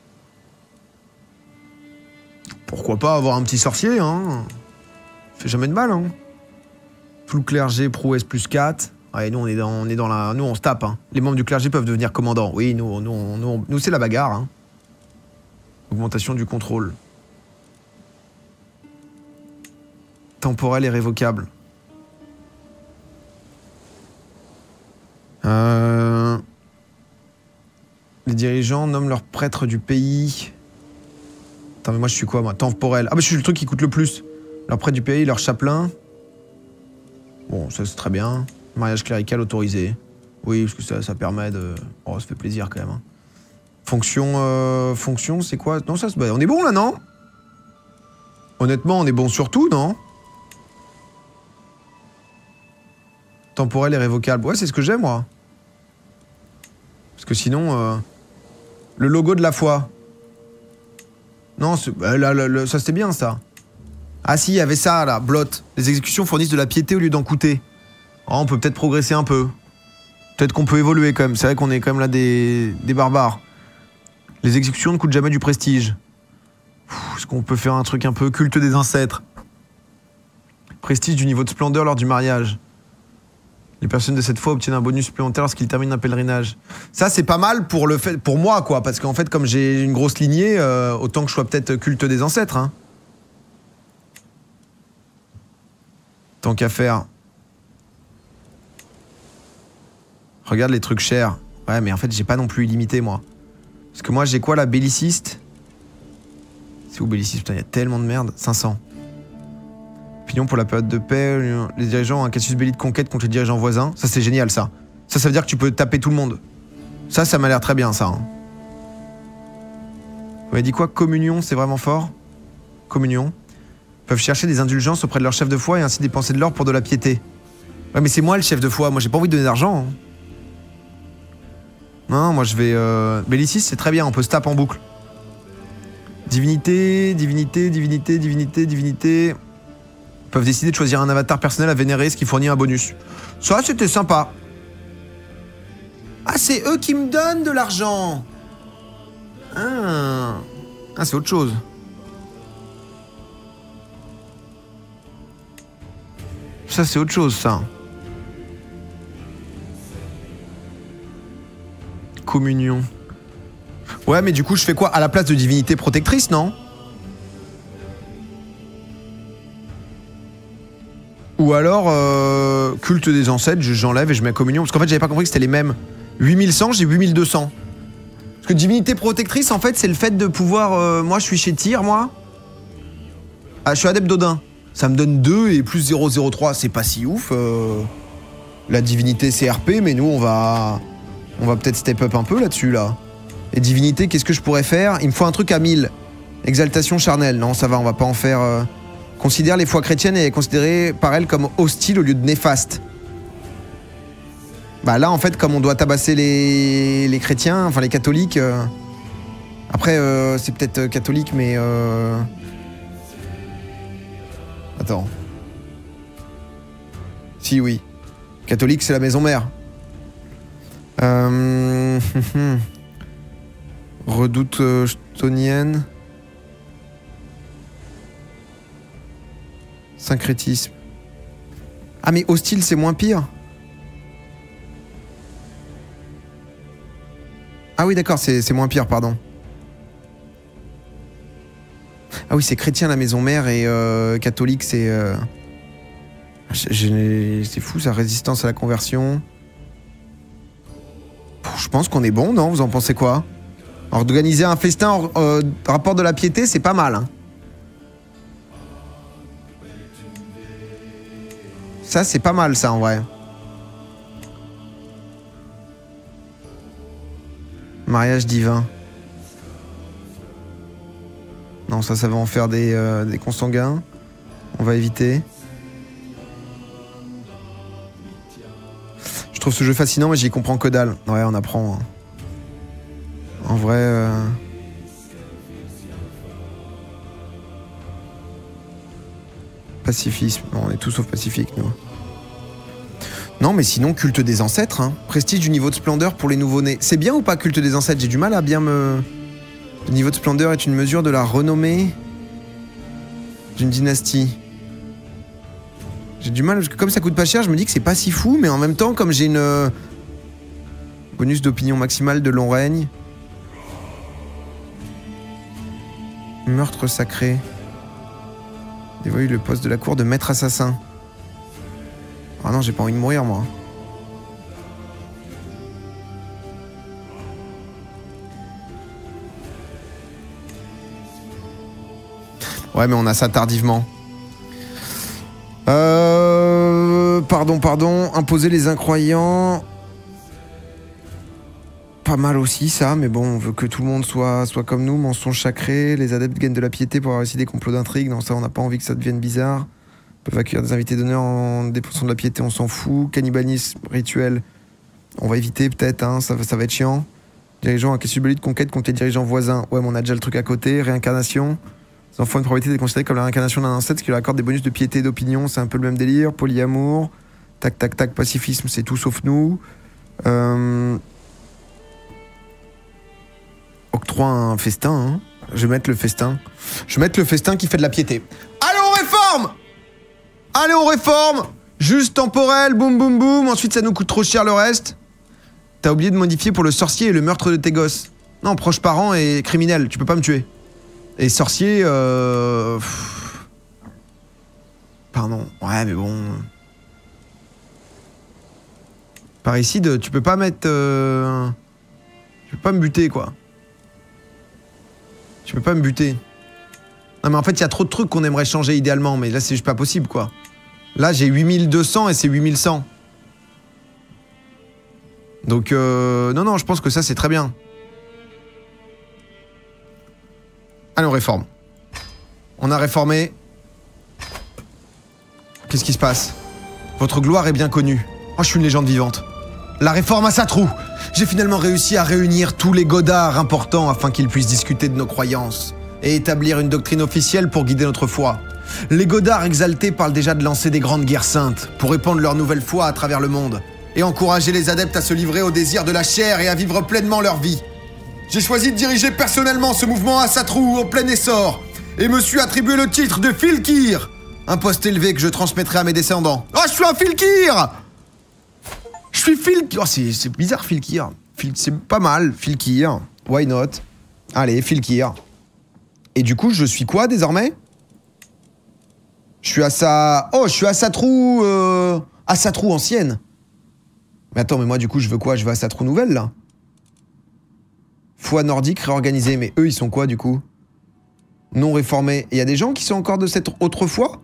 Pourquoi pas avoir un petit sorcier, hein? Fait jamais de mal, hein. Flou clergé, prouesse plus quatre. Ouais, nous, on est dans, on est dans la... Nous, on se tape, hein. Les membres du clergé peuvent devenir commandants. Oui, nous, nous, nous, nous c'est la bagarre, hein. Augmentation du contrôle. Temporel et révocable. Euh... Les dirigeants nomment leurs prêtres du pays. Attends, mais moi, je suis quoi, moi? Temporel. Ah, bah, je suis le truc qui coûte le plus. Leurs prêtres du pays, leur chapelain. Bon, ça c'est très bien. Mariage clérical autorisé. Oui, parce que ça, ça permet de... Oh, ça fait plaisir quand même. Hein. Fonction, euh, fonction, c'est quoi? Non, ça, bah, on est bon là, non? Honnêtement, on est bon sur tout, non? Temporel et révocable. Ouais, c'est ce que j'aime, moi. Parce que sinon... Euh... Le logo de la foi. Non, bah, là, là, là, ça c'était bien, ça. Ah si, il y avait ça, là, blot. Les exécutions fournissent de la piété au lieu d'en coûter. Oh, on peut peut-être progresser un peu. Peut-être qu'on peut évoluer, quand même. C'est vrai qu'on est quand même là des, des barbares. Les exécutions ne coûtent jamais du prestige. Est-ce qu'on peut faire un truc un peu culte des ancêtres? Prestige du niveau de splendeur lors du mariage. Les personnes de cette foi obtiennent un bonus supplémentaire lorsqu'ils terminent un pèlerinage. Ça, c'est pas mal pour, le fait, pour moi, quoi. Parce qu'en fait, comme j'ai une grosse lignée, euh, autant que je sois peut-être culte des ancêtres. Hein. Tant qu'à faire. Regarde les trucs chers. Ouais, mais en fait, j'ai pas non plus illimité, moi. Parce que moi, j'ai quoi, la belliciste? C'est où belliciste? Putain, il y a tellement de merde. cinq cents. Opinion pour la période de paix, les dirigeants ont un casus belli de conquête contre les dirigeants voisins. Ça, c'est génial, ça. Ça, ça veut dire que tu peux taper tout le monde. Ça, ça m'a l'air très bien, ça. Hein. Vous m'avez dit quoi? Communion, c'est vraiment fort? Communion. Ils peuvent chercher des indulgences auprès de leur chef de foi et ainsi dépenser de l'or pour de la piété. Ouais, mais c'est moi le chef de foi. Moi, j'ai pas envie de donner d'argent. Hein. Non, moi, je vais... Euh... Bellicis, c'est très bien. On peut se taper en boucle. Divinité, divinité, divinité, divinité, divinité... peuvent décider de choisir un avatar personnel à vénérer, ce qui fournit un bonus. Ça, c'était sympa. Ah, c'est eux qui me donnent de l'argent. Ah, ah c'est autre chose. Ça, c'est autre chose, ça. Communion. Ouais, mais du coup, je fais quoi? À la place de divinité protectrice, non? Ou alors, euh, culte des ancêtres, j'enlève et je mets communion. Parce qu'en fait, j'avais pas compris que c'était les mêmes. huit mille cent, j'ai huit mille deux cents. Parce que divinité protectrice, en fait, c'est le fait de pouvoir... Euh, moi, je suis chez Tyr, moi. Ah, je suis adepte d'Odin. Ça me donne deux et plus zéro virgule zéro trois. C'est pas si ouf. Euh... La divinité, c'est R P, mais nous, on va... On va peut-être step up un peu là-dessus, là. Et divinité, qu'est-ce que je pourrais faire? Il me faut un truc à mille. Exaltation charnelle. Non, ça va, on va pas en faire... Euh... Considère les foi chrétiennes et est considérée par elle comme hostile au lieu de néfaste. Bah là, en fait, comme on doit tabasser les, les chrétiens, enfin les catholiques... Euh... Après, euh, c'est peut-être catholique, mais... Euh... Attends. Si, oui. Catholique, c'est la maison mère. Euh... Redoute euh, stonienne. Syncrétisme. Ah, mais hostile, c'est moins pire. Ah oui, d'accord, c'est moins pire, pardon. Ah oui, c'est chrétien la maison mère et euh, catholique, c'est... Euh... C'est fou, ça, résistance à la conversion. Je pense qu'on est bon, non? Vous en pensez quoi? Organiser un festin en euh, rapport de la piété, c'est pas mal. Hein. Ça, c'est pas mal, ça, en vrai. Mariage divin. Non, ça, ça va en faire des, euh, des consanguins. On va éviter. Je trouve ce jeu fascinant, mais j'y comprends que dalle. Ouais, on apprend. Hein. En vrai... Euh... Pacifisme. Non, on est tous sauf pacifique, nous. Non, mais sinon, culte des ancêtres. Hein. Prestige du niveau de splendeur pour les nouveau-nés. C'est bien ou pas, culte des ancêtres? J'ai du mal à bien me... Le niveau de splendeur est une mesure de la renommée d'une dynastie. J'ai du mal, parce que comme ça coûte pas cher, je me dis que c'est pas si fou, mais en même temps, comme j'ai une... Bonus d'opinion maximale de long règne. Meurtre sacré. Dévolue le poste de la cour de maître assassin. Ah non, j'ai pas envie de mourir, moi. Ouais, mais on a ça tardivement. Euh... Pardon, pardon. Imposer les incroyants... Pas mal aussi ça, mais bon, on veut que tout le monde soit, soit comme nous, mensonge sacré, les adeptes gagnent de la piété pour avoir aussi des complots d'intrigue, non ça on n'a pas envie que ça devienne bizarre. On peut accueillir des invités d'honneur en dépensant de la piété, on s'en fout. Cannibalisme, rituel, on va éviter peut-être, hein, ça, ça va être chiant. Dirigeant, un questionnaire de conquête contre les dirigeants voisins, ouais mais on a déjà le truc à côté, réincarnation. Les enfants ont une probabilité d'être considérés comme la réincarnation d'un ancêtre, ce qui leur accorde des bonus de piété et d'opinion, c'est un peu le même délire. Polyamour, tac tac tac, pacifisme, c'est tout sauf nous. Euh... Octroi un festin, hein. Je vais mettre le festin. Je vais mettre le festin qui fait de la piété. Allez, on réforme! Allez, on réforme! Juste temporel, boum boum boum, ensuite ça nous coûte trop cher le reste. T'as oublié de modifier pour le sorcier et le meurtre de tes gosses. Non, proche parent et criminel, tu peux pas me tuer. Et sorcier, euh... Pardon, ouais mais bon... Parricide, tu peux pas mettre... Euh... Tu peux pas me buter, quoi. Tu peux pas me buter. Non mais en fait, il y a trop de trucs qu'on aimerait changer idéalement, mais là c'est juste pas possible, quoi. Là j'ai huit mille deux cents et c'est huit mille cent. Donc euh... non, non, je pense que ça c'est très bien. Allez, on réforme. On a réformé. Qu'est-ce qui se passe? Votre gloire est bien connue. Oh, je suis une légende vivante. La réforme à sa trou. J'ai finalement réussi à réunir tous les godards importants afin qu'ils puissent discuter de nos croyances et établir une doctrine officielle pour guider notre foi. Les godards exaltés parlent déjà de lancer des grandes guerres saintes pour répandre leur nouvelle foi à travers le monde et encourager les adeptes à se livrer au désir de la chair et à vivre pleinement leur vie. J'ai choisi de diriger personnellement ce mouvement à sa trou en plein essor et me suis attribué le titre de Filkir, un poste élevé que je transmettrai à mes descendants. Oh, je suis un Filkir! Je suis Filkir. Oh, c'est bizarre, Filkir. Fil c'est pas mal, Filkir. Why not? Allez, Filkir. Et du coup, je suis quoi désormais? Je suis à sa... Oh, je suis à sa trou... Euh... À sa trou ancienne. Mais attends, mais moi, du coup, je veux quoi? Je veux à sa trou nouvelle, là? Foi nordique réorganisée. Mais eux, ils sont quoi, du coup? Non réformés. Et il y a des gens qui sont encore de cette autre foi?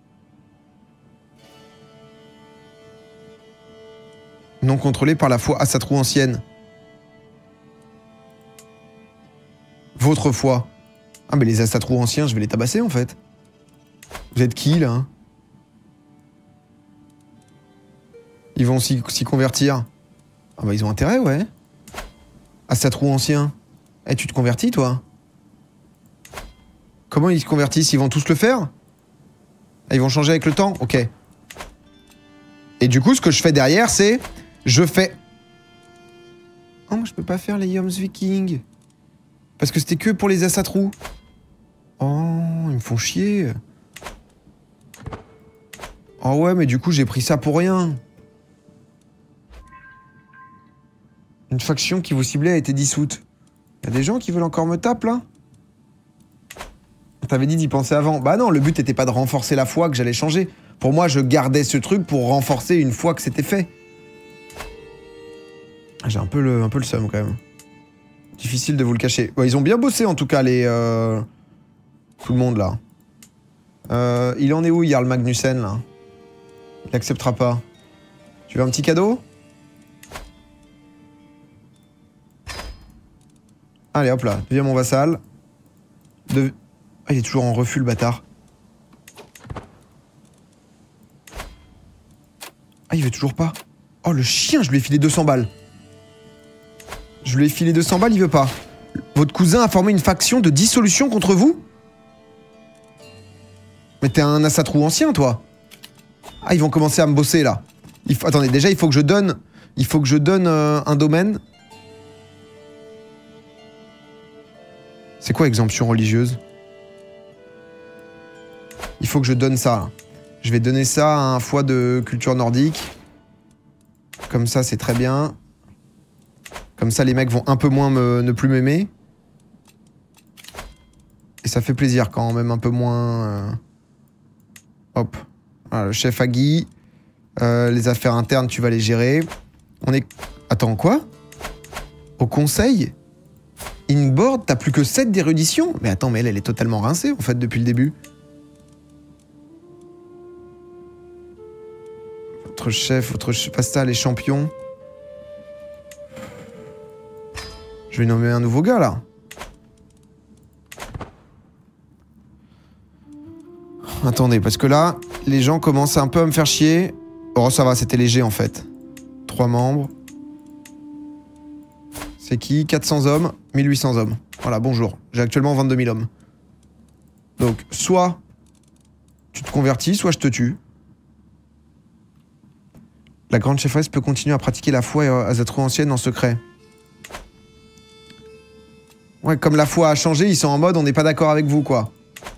Non contrôlé par la foi à sa trou ancienne. Votre foi. Ah mais les Assatrous anciens, je vais les tabasser en fait. Vous êtes qui là? Ils vont s'y convertir. Ah bah ils ont intérêt, ouais. Assatrous anciens. Eh, tu te convertis toi? Comment ils se convertissent? Ils vont tous le faire? Ah, ils vont changer avec le temps? Ok. Et du coup, ce que je fais derrière, c'est... Je fais... Oh, moi, je peux pas faire les Yoms Vikings. Parce que c'était que pour les Assatrous. Oh, ils me font chier. Oh ouais, mais du coup, j'ai pris ça pour rien. Une faction qui vous ciblait a été dissoute. Y'a des gens qui veulent encore me taper, là? T'avais dit d'y penser avant. Bah non, le but était pas de renforcer la foi que j'allais changer. Pour moi, je gardais ce truc pour renforcer une fois que c'était fait. J'ai un peu le, un peu le seum, quand même. Difficile de vous le cacher. Ouais, ils ont bien bossé, en tout cas, les... Euh... Tout le monde, là. Euh, il en est où, Jarl Magnussen, là? Il acceptera pas. Tu veux un petit cadeau? Allez, hop là. Deviens mon vassal. De... Ah, il est toujours en refus, le bâtard. Ah, il veut toujours pas. Oh, le chien, je lui ai filé deux cents balles. Je lui ai filé deux cents balles, il veut pas. Votre cousin a formé une faction de dissolution contre vous? Mais t'es un Assatrou ancien, toi. Ah, ils vont commencer à me bosser, là. Il faut... Attendez, déjà, il faut que je donne... Il faut que je donne euh, un domaine. C'est quoi, exemption religieuse? Il faut que je donne ça, là. Je vais donner ça à un foie de culture nordique. Comme ça, c'est très bien. Comme ça, les mecs vont un peu moins me, ne plus m'aimer. Et ça fait plaisir quand même un peu moins... Euh... Hop. Voilà, le chef Agui. Euh, les affaires internes, tu vas les gérer. On est... Attends, quoi? Au conseil? Inboard, t'as plus que sept d'érudition? Mais attends, mais elle, elle est totalement rincée, en fait, depuis le début. Votre chef, votre chef, pas ça, les champions. Je vais nommer un nouveau gars, là. Attendez, parce que là, les gens commencent un peu à me faire chier. Oh, ça va, c'était léger, en fait. Trois membres. C'est qui? quatre cents hommes, mille huit cents hommes. Voilà, bonjour. J'ai actuellement vingt-deux mille hommes. Donc, soit tu te convertis, soit je te tue. La grande chefferesse peut continuer à pratiquer la foi Asatru ancienne en secret. Ouais, comme la foi a changé, ils sont en mode on n'est pas d'accord avec vous, quoi.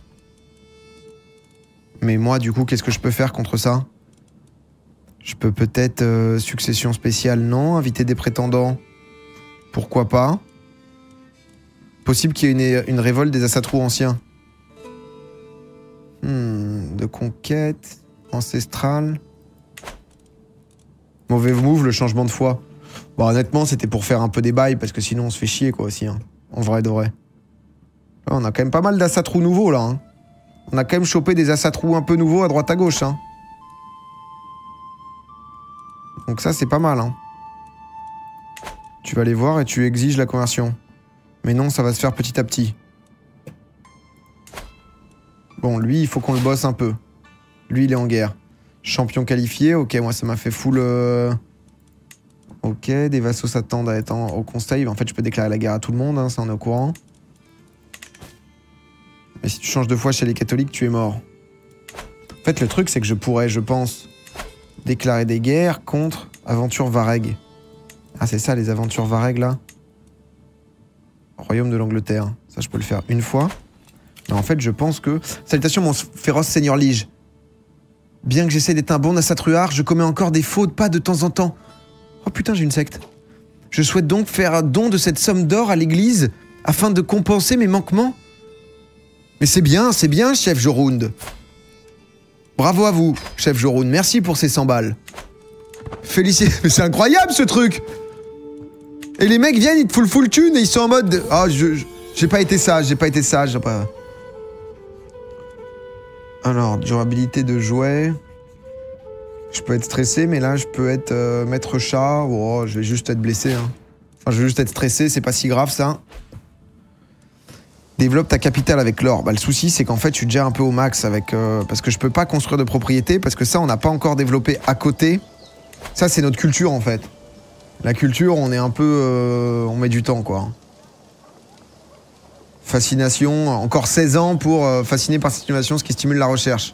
Mais moi, du coup, qu'est-ce que je peux faire contre ça? Je peux peut-être... Euh, succession spéciale, non. Inviter des prétendants, pourquoi pas. Possible qu'il y ait une, une révolte des Asatru anciens. Hmm, de conquête... ancestrale... Mauvais move, le changement de foi. Bon, honnêtement, c'était pour faire un peu des bails, parce que sinon, on se fait chier, quoi, aussi. Hein. En vrai de vrai. Là, on a quand même pas mal d'Asatru nouveaux, là. Hein. On a quand même chopé des Asatru un peu nouveaux à droite à gauche. Hein. Donc ça, c'est pas mal. Hein. Tu vas les voir et tu exiges la conversion. Mais non, ça va se faire petit à petit. Bon, lui, il faut qu'on le bosse un peu. Lui, il est en guerre. Champion qualifié, ok, moi ça m'a fait full... Euh... Ok, des vassaux s'attendent à être en, au conseil. En fait, je peux déclarer la guerre à tout le monde, hein, ça on est au courant. Mais si tu changes de foi chez les catholiques, tu es mort. En fait, le truc, c'est que je pourrais, je pense, déclarer des guerres contre Aventure Vareg. Ah, c'est ça, les Aventures Vareg, là? Royaume de l'Angleterre. Ça, je peux le faire une fois. Mais en fait, je pense que... Salutations, mon féroce seigneur Lige. Bien que j'essaie d'être un bon Asatruar, je commets encore des fautes, pas de temps en temps. Oh putain, j'ai une secte. Je souhaite donc faire un don de cette somme d'or à l'église afin de compenser mes manquements. Mais c'est bien, c'est bien, chef Jorund. Bravo à vous, chef Jorund. Merci pour ces cent balles. Félicitations. Mais c'est incroyable ce truc. Et les mecs viennent, ils te full full thune et ils sont en mode... Ah, oh, je... J'ai pas été sage, j'ai pas été sage, j'ai pas... Alors, durabilité de jouet. Je peux être stressé, mais là, je peux être euh, maître chat. Oh, je vais juste être blessé. Hein. Enfin, je vais juste être stressé, c'est pas si grave, ça. Développe ta capitale avec l'or. Bah, le souci, c'est qu'en fait, je suis déjà un peu au max avec... Euh, parce que je peux pas construire de propriété, parce que ça, on n'a pas encore développé à côté. Ça, c'est notre culture, en fait. La culture, on est un peu... Euh, on met du temps, quoi. Fascination, encore seize ans pour euh, fasciner par cette innovation, ce qui stimule la recherche.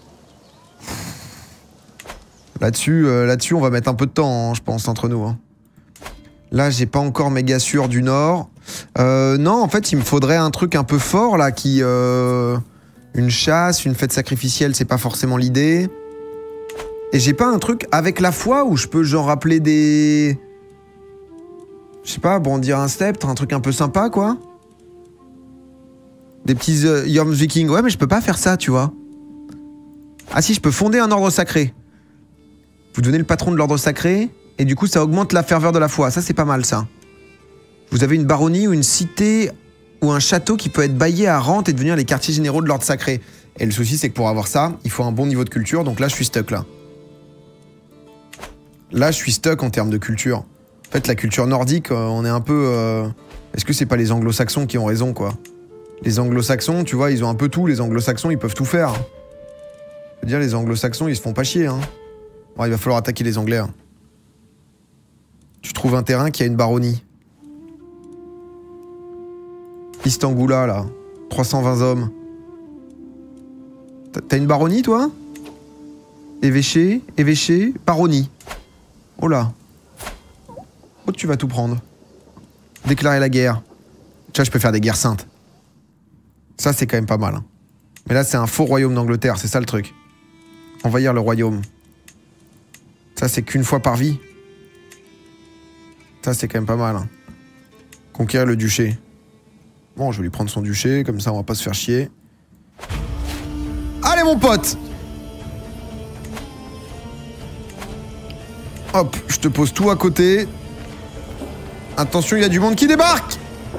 Là-dessus, euh, là-dessus, on va mettre un peu de temps, hein, je pense, entre nous. Hein. Là, j'ai pas encore méga sûr du Nord. Euh, non, en fait, il me faudrait un truc un peu fort, là, qui... Euh, une chasse, une fête sacrificielle, c'est pas forcément l'idée. Et j'ai pas un truc avec la foi où je peux, genre, rappeler des... Je sais pas, brandir un sceptre, un truc un peu sympa, quoi. Des petits euh, Yorms Vikings. Ouais, mais je peux pas faire ça, tu vois. Ah si, je peux fonder un ordre sacré. Vous devenez le patron de l'ordre sacré, et du coup, ça augmente la ferveur de la foi. Ça, c'est pas mal, ça. Vous avez une baronnie ou une cité ou un château qui peut être baillé à rente et devenir les quartiers généraux de l'ordre sacré. Et le souci, c'est que pour avoir ça, il faut un bon niveau de culture. Donc là, je suis stuck, là. Là, je suis stuck en termes de culture. En fait, la culture nordique, euh, on est un peu... Euh... Est-ce que c'est pas les anglo-saxons qui ont raison, quoi? Les anglo-saxons, tu vois, ils ont un peu tout. Les anglo-saxons, ils peuvent tout faire. Je veux dire, les anglo-saxons, ils se font pas chier. Hein. Bon, il va falloir attaquer les anglais. Hein. Tu trouves un terrain qui a une baronnie. Istangula, là. trois cent vingt hommes. T'as une baronnie, toi? Évêché, évêché, baronnie. Oh là. Oh, tu vas tout prendre. Déclarer la guerre. Tu vois, je peux faire des guerres saintes. Ça, c'est quand même pas mal. Hein. Mais là, c'est un faux royaume d'Angleterre, c'est ça le truc. Envahir le royaume. Ça, c'est qu'une fois par vie. Ça, c'est quand même pas mal. Hein. Conquérir le duché. Bon, je vais lui prendre son duché, comme ça, on va pas se faire chier. Allez, mon pote! Hop, je te pose tout à côté. Attention, il y a du monde qui débarque!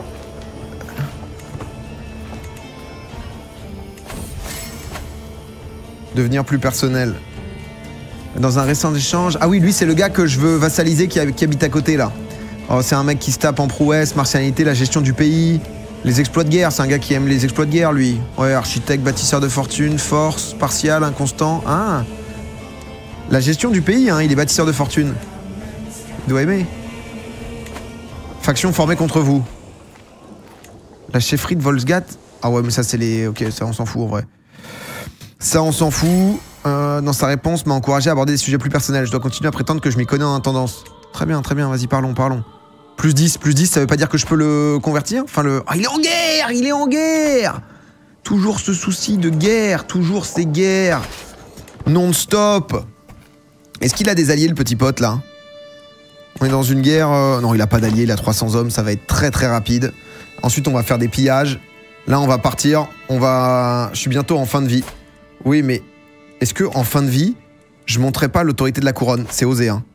Devenir plus personnel. Dans un récent échange... Ah oui, lui, c'est le gars que je veux vassaliser qui, qui habite à côté, là. Oh, c'est un mec qui se tape en prouesse, martialité, la gestion du pays, les exploits de guerre. C'est un gars qui aime les exploits de guerre, lui. Ouais, architecte, bâtisseur de fortune, force, partial, inconstant. Ah, la gestion du pays, hein, il est bâtisseur de fortune. Il doit aimer. Faction formée contre vous. La chefferie de Volsgat. Ah ouais, mais ça, c'est les... Ok, ça, on s'en fout, en vrai. Ça, on s'en fout. Euh, dans sa réponse, m'a encouragé à aborder des sujets plus personnels. Je dois continuer à prétendre que je m'y connais en tendance. Très bien, très bien, vas-y, parlons, parlons. Plus dix, plus dix, ça veut pas dire que je peux le convertir? Enfin, le... Ah, il est en guerre! Il est en guerre! Toujours ce souci de guerre, toujours ces guerres. Non-stop. Est-ce qu'il a des alliés, le petit pote, là? On est dans une guerre... Euh... Non, il a pas d'alliés, il a trois cents hommes, ça va être très très rapide. Ensuite, on va faire des pillages. Là, on va partir. On va... Je suis bientôt en fin de vie. Oui, mais... Est-ce que en fin de vie, je monterai pas l'autorité de la couronne? C'est osé, hein.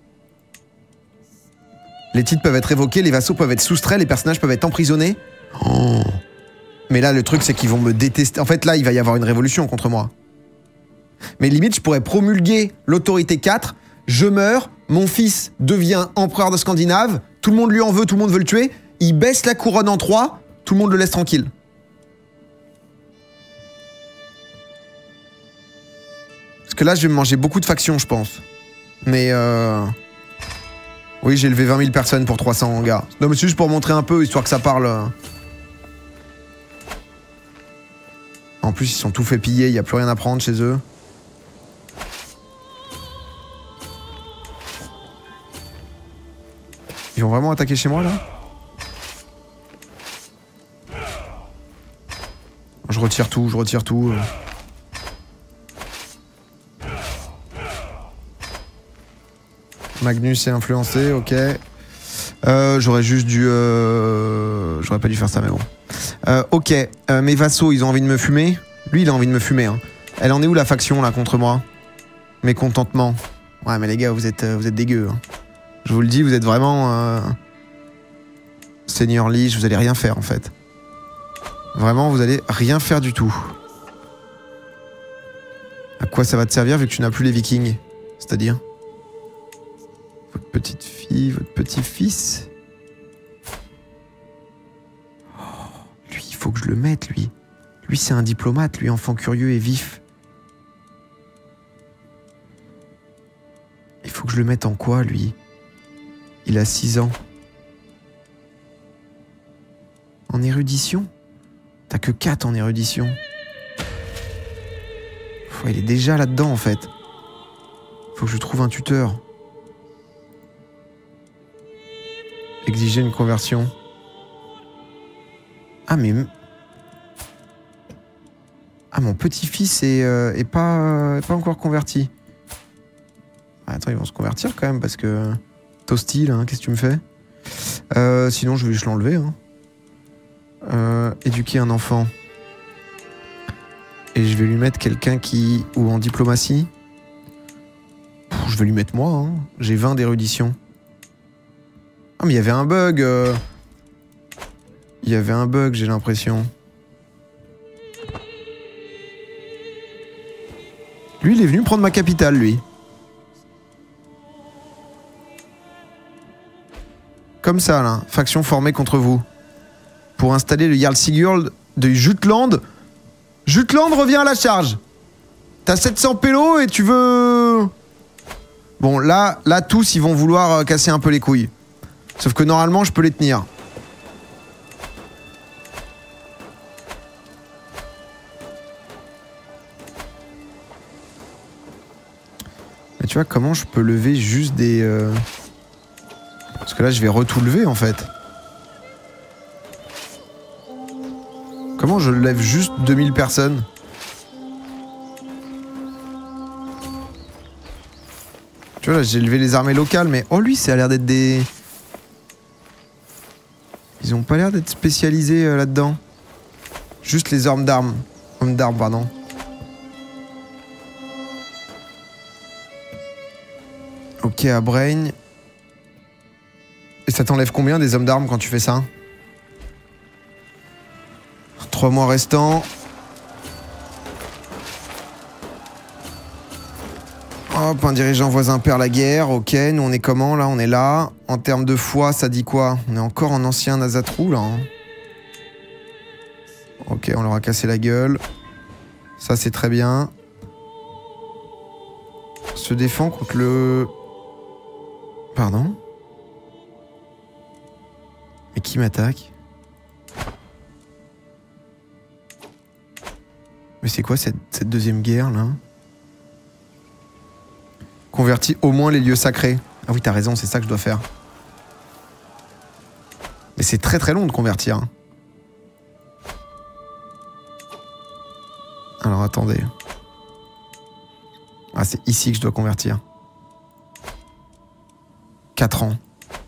Les titres peuvent être révoqués, les vassaux peuvent être soustraits, les personnages peuvent être emprisonnés. Oh. Mais là, le truc, c'est qu'ils vont me détester. En fait, là, il va y avoir une révolution contre moi. Mais limite, je pourrais promulguer l'autorité quatre, je meurs, mon fils devient empereur de Scandinave, tout le monde lui en veut, tout le monde veut le tuer, il baisse la couronne en trois, tout le monde le laisse tranquille. Parce que là, je vais me manger beaucoup de factions, je pense. Mais euh... oui, j'ai élevé vingt mille personnes pour trois cents gars. Non, mais c'est juste pour montrer un peu, histoire que ça parle. En plus, ils sont tout fait piller, il n'y a plus rien à prendre chez eux. Ils vont vraiment attaquer chez moi, là? Je retire tout, je retire tout. Magnus est influencé, ok. Euh, J'aurais juste dû... Euh... J'aurais pas dû faire ça, mais bon. Euh, ok, euh, mes vassaux, ils ont envie de me fumer. Lui, il a envie de me fumer. Hein. Elle en est où, la faction, là, contre moi? Mécontentement. Ouais, mais les gars, vous êtes, vous êtes dégueux. Hein. Je vous le dis, vous êtes vraiment... Euh... Seigneur Lich, vous allez rien faire, en fait. Vraiment, vous allez rien faire du tout. À quoi ça va te servir, vu que tu n'as plus les vikings? C'est-à-dire? Votre petite fille, votre petit-fils. Oh, lui, il faut que je le mette, lui. Lui, c'est un diplomate, lui, enfant curieux et vif. Il faut que je le mette en quoi, lui? Il a six ans. En érudition? T'as que quatre en érudition. Oh, il est déjà là-dedans, en fait. Faut que je trouve un tuteur. Exiger une conversion. Ah, mais... Ah, mon petit-fils est, euh, est, pas, euh, est pas encore converti. Ah, attends, ils vont se convertir quand même, parce que... Toasty, là, hein, qu'est-ce que tu me fais? euh, Sinon, je vais juste l'enlever. Hein. Euh, éduquer un enfant. Et je vais lui mettre quelqu'un qui... Ou en diplomatie. Pff, je vais lui mettre moi, hein. J'ai vingt d'érudition. Ah, mais il y avait un bug. Euh... Il y avait un bug, j'ai l'impression. Lui, il est venu prendre ma capitale, lui. Comme ça, là. Faction formée contre vous. Pour installer le Jarl Sigurd de Jutland. Jutland revient à la charge. T'as sept cents pélos et tu veux... Bon, là, là, tous, ils vont vouloir casser un peu les couilles. Sauf que normalement, je peux les tenir. Mais tu vois, comment je peux lever juste des... Euh... Parce que là, je vais retout lever, en fait. Comment je lève juste deux mille personnes? Tu vois, là, j'ai levé les armées locales, mais... Oh, lui, ça a l'air d'être des... Ils ont pas l'air d'être spécialisés euh, là-dedans. Juste les hommes d'armes. Hommes d'armes, pardon. Ok, à Brain. Et ça t'enlève combien des hommes d'armes quand tu fais ça? Trois mois restants. Hop, un dirigeant voisin perd la guerre. Ok, nous on est comment là? On est là. En termes de foi, ça dit quoi? On est encore en ancien Nazatrou là. Hein. Ok, on leur a cassé la gueule. Ça c'est très bien. Se défend contre le... Pardon? Mais qui m'attaque? Mais c'est quoi cette, cette deuxième guerre là? Convertis au moins les lieux sacrés. Ah oui, t'as raison, c'est ça que je dois faire. Mais c'est très très long de convertir. Alors attendez. Ah, c'est ici que je dois convertir. quatre ans.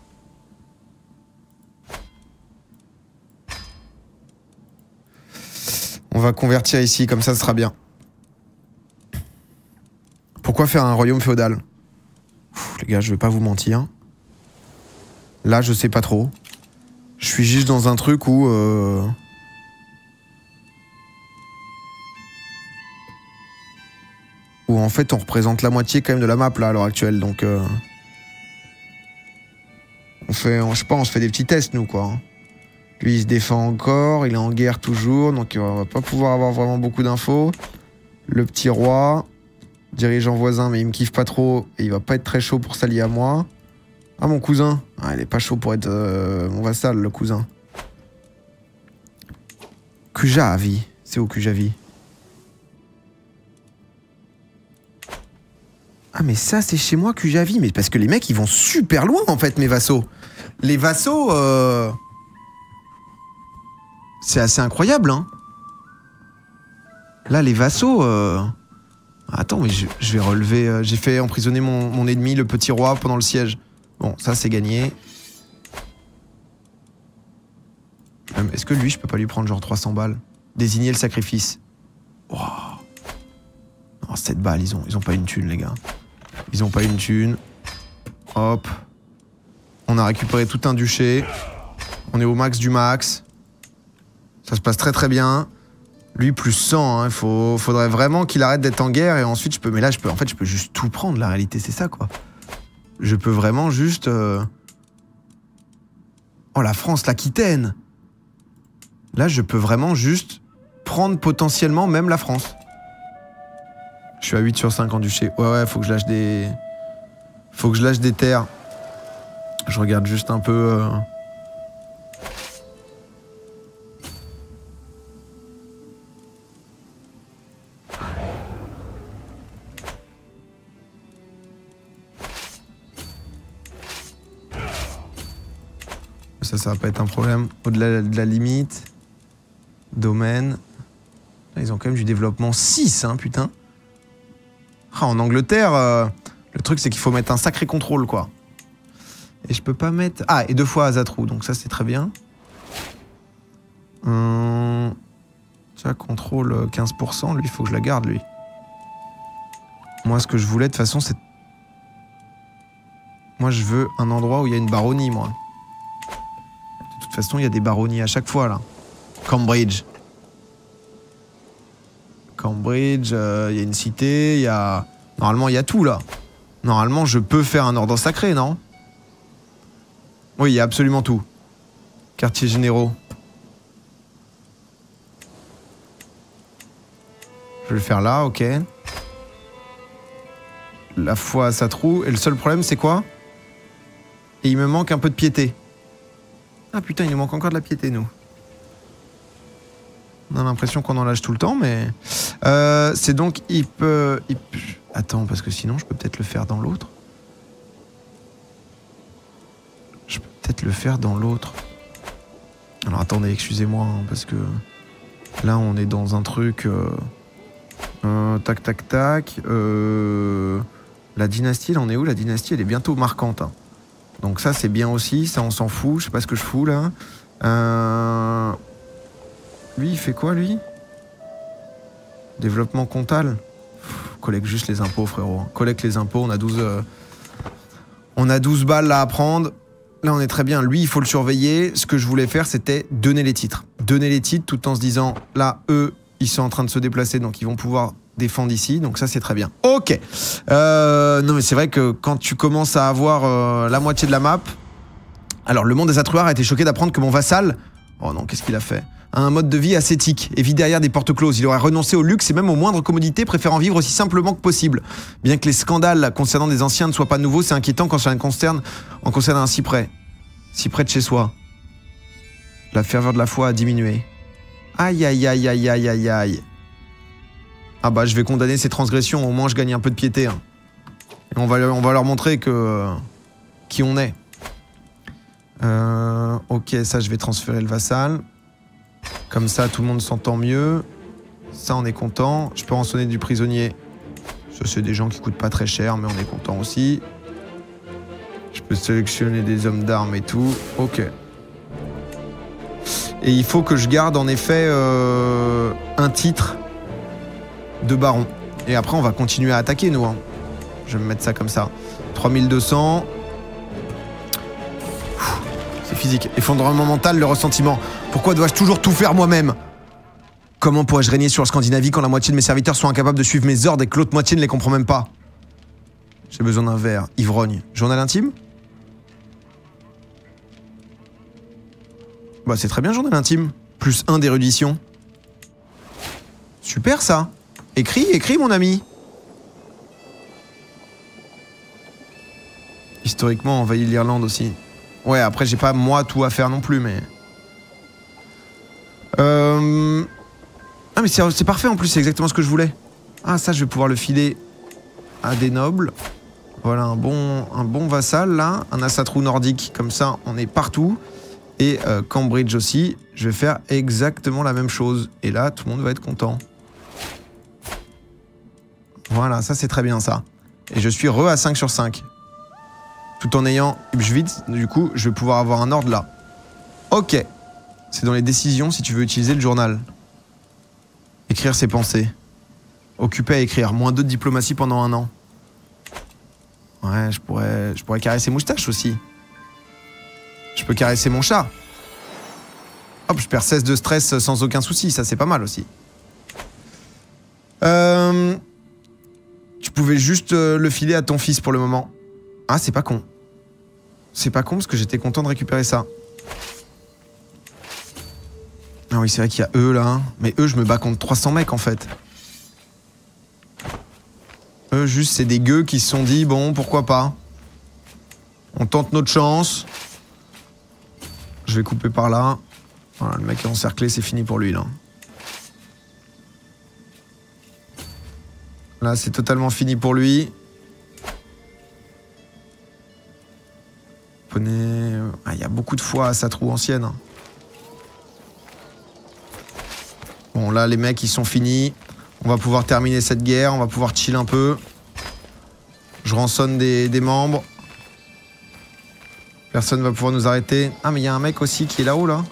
On va convertir ici, comme ça ce sera bien. Pourquoi faire un royaume féodal? Ouf, les gars, je vais pas vous mentir. Là, je sais pas trop. Je suis juste dans un truc où... Euh... Où en fait, on représente la moitié quand même de la map, là, à l'heure actuelle. Donc... Euh... On fait... Je sais pas, on se fait des petits tests, nous, quoi. Lui, il se défend encore. Il est en guerre toujours. Donc, on va pas pouvoir avoir vraiment beaucoup d'infos. Le petit roi... Dirigeant voisin, mais il me kiffe pas trop et il va pas être très chaud pour s'allier à moi. Ah, mon cousin. Ah, il est pas chaud pour être euh, mon vassal, le cousin. Kujavi. C'est où Kujavi? Ah, mais ça, c'est chez moi, Kujavi. Mais parce que les mecs, ils vont super loin, en fait, mes vassaux. Les vassaux... Euh... C'est assez incroyable, hein. Là, les vassaux... Euh... Attends, mais je, je vais relever... Euh, J'ai fait emprisonner mon, mon ennemi, le petit roi, pendant le siège. Bon, ça, c'est gagné. Euh, Est-ce que lui, je peux pas lui prendre genre trois cents balles? Désigner le sacrifice. Wow. Oh, sept balles, ils ont, ils ont pas une thune, les gars. Ils ont pas une thune. Hop. On a récupéré tout un duché. On est au max du max. Ça se passe très très bien. Lui, plus cent, hein. Faut, faudrait vraiment qu'il arrête d'être en guerre et ensuite je peux... Mais là, je peux, en fait, je peux juste tout prendre, la réalité, c'est ça, quoi. Je peux vraiment juste... Euh... Oh, la France, l'Aquitaine. Là, je peux vraiment juste prendre potentiellement même la France. Je suis à huit sur cinq en duché. Ouais, ouais, faut que je lâche des... Faut que je lâche des terres. Je regarde juste un peu... Euh... Ça, ça va pas être un problème. Au-delà de la limite. Domaine. Là, ils ont quand même du développement six, hein, putain. Ah, en Angleterre, euh, le truc, c'est qu'il faut mettre un sacré contrôle, quoi. Et je peux pas mettre... Ah, et deux fois Azatrou, donc ça, c'est très bien. Hum... Ça, contrôle quinze pour cent. Lui, il faut que je la garde, lui. Moi, ce que je voulais, de toute façon, c'est... Moi, je veux un endroit où il y a une baronnie, moi. De toute façon, il y a des baronnies à chaque fois, là. Cambridge. Cambridge, il euh, y a une cité, il y a... Normalement, il y a tout, là. Normalement, je peux faire un ordre sacré, non? Oui, il y a absolument tout. Quartiers généraux. Je vais le faire là, ok. La foi à sa trou. Et le seul problème, c'est quoi? Et il me manque un peu de piété. Ah putain, il nous manque encore de la piété, nous. On a l'impression qu'on en lâche tout le temps, mais... Euh, c'est donc... Il peut... Il peut... Attends, parce que sinon, je peux peut-être le faire dans l'autre. Je peux peut-être le faire dans l'autre. Alors, attendez, excusez-moi, hein, parce que... Là, on est dans un truc... Euh... Euh, tac, tac, tac. Euh... La dynastie, là, on est où? La dynastie, elle est bientôt marquante, hein. Donc ça, c'est bien aussi. Ça, on s'en fout. Je sais pas ce que je fous, là. Euh... Lui, il fait quoi, lui? Développement comptable. Pff, collecte juste les impôts, frérot. Collecte les impôts. On a douze... Euh... On a douze balles, là, à prendre. Là, on est très bien. Lui, il faut le surveiller. Ce que je voulais faire, c'était donner les titres. Donner les titres tout en se disant, là, eux, ils sont en train de se déplacer, donc ils vont pouvoir défendre ici, donc ça c'est très bien. Ok. Euh, non mais c'est vrai que quand tu commences à avoir euh, la moitié de la map... Alors le monde des Atruards a été choqué d'apprendre que mon vassal... Oh non, qu'est-ce qu'il a fait? A un mode de vie ascétique et vit derrière des portes closes. Il aurait renoncé au luxe et même aux moindres commodités, préférant vivre aussi simplement que possible. Bien que les scandales concernant des anciens ne soient pas nouveaux, c'est inquiétant quand ça concerne, en concerne un si près. Si près de chez soi. La ferveur de la foi a diminué. Aïe aïe aïe aïe aïe aïe aïe. Ah bah je vais condamner ces transgressions, au moins je gagne un peu de piété. Hein. Et on va, on va leur montrer que... Euh, qui on est. Euh, ok, ça je vais transférer le vassal. Comme ça tout le monde s'entend mieux. Ça on est content. Je peux rançonner du prisonnier. Ça c'est des gens qui coûtent pas très cher, mais on est content aussi. Je peux sélectionner des hommes d'armes et tout. Ok. Et il faut que je garde en effet euh, un titre de baron. Et après on va continuer à attaquer nous. Hein. Je vais me mettre ça comme ça. trois mille deux cents. C'est physique. Effondrement mental, le ressentiment. Pourquoi dois-je toujours tout faire moi-même? Comment pourrais-je régner sur la Scandinavie quand la moitié de mes serviteurs sont incapables de suivre mes ordres et que l'autre moitié ne les comprend même pas? J'ai besoin d'un verre. Ivrogne. Journal intime? Bah c'est très bien, journal intime. Plus un d'érudition. Super ça. Écris, écris mon ami. Historiquement, envahi l'Irlande aussi. Ouais, après j'ai pas moi tout à faire non plus, mais... Euh... Ah mais c'est parfait en plus, c'est exactement ce que je voulais. Ah ça je vais pouvoir le filer à des nobles. Voilà un bon, un bon vassal là, un assatrou nordique, comme ça on est partout. Et euh, Cambridge aussi, je vais faire exactement la même chose. Et là tout le monde va être content. Voilà, ça c'est très bien ça. Et je suis re à cinq sur cinq. Tout en ayant Upschwitz, du coup je vais pouvoir avoir un ordre là. Ok. C'est dans les décisions si tu veux utiliser le journal. Écrire ses pensées. Occupé à écrire. Moins deux de diplomatie pendant un an. Ouais, je pourrais, je pourrais caresser moustache aussi. Je peux caresser mon chat. Hop, je perds seize de stress sans aucun souci. Ça, c'est pas mal aussi. Euh, tu pouvais juste le filer à ton fils pour le moment. Ah, c'est pas con. C'est pas con parce que j'étais content de récupérer ça. Ah oui, c'est vrai qu'il y a eux là. Hein. Mais eux, je me bats contre trois cents mecs en fait. Eux, juste, c'est des gueux qui se sont dit, bon, pourquoi pas. On tente notre chance. Je vais couper par là. Voilà, le mec est encerclé, c'est fini pour lui là. Là, c'est totalement fini pour lui. Poney... Ah, il y a beaucoup de fois à sa trou ancienne. Hein. Bon, là, les mecs, ils sont finis. On va pouvoir terminer cette guerre. On va pouvoir chill un peu. Je rançonne des, des membres. Personne va pouvoir nous arrêter. Ah, mais il y a un mec aussi qui est là-haut, là.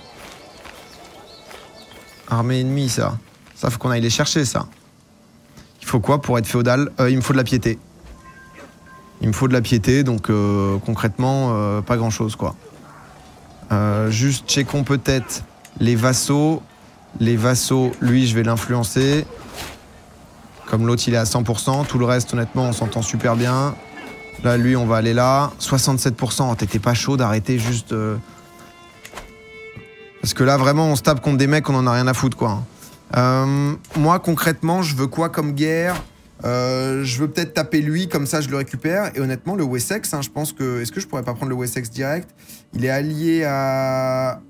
Armée ennemie, ça. Ça, faut qu'on aille les chercher, ça. Il faut quoi pour être féodal? euh, Il me faut de la piété. Il me faut de la piété, donc euh, concrètement, euh, pas grand-chose, quoi. Euh, juste checkons peut-être les vassaux. Les vassaux, lui, je vais l'influencer. Comme l'autre, il est à cent pour cent. Tout le reste, honnêtement, on s'entend super bien. Là, lui, on va aller là. soixante-sept pour cent. Oh, t'étais pas chaud d'arrêter juste... Euh... Parce que là, vraiment, on se tape contre des mecs, on en a rien à foutre, quoi. Euh, moi, concrètement, je veux quoi comme guerre? euh, Je veux peut-être taper lui, comme ça, je le récupère. Et honnêtement, le Wessex, hein, je pense que... Est-ce que je pourrais pas prendre le Wessex direct? Il est allié à...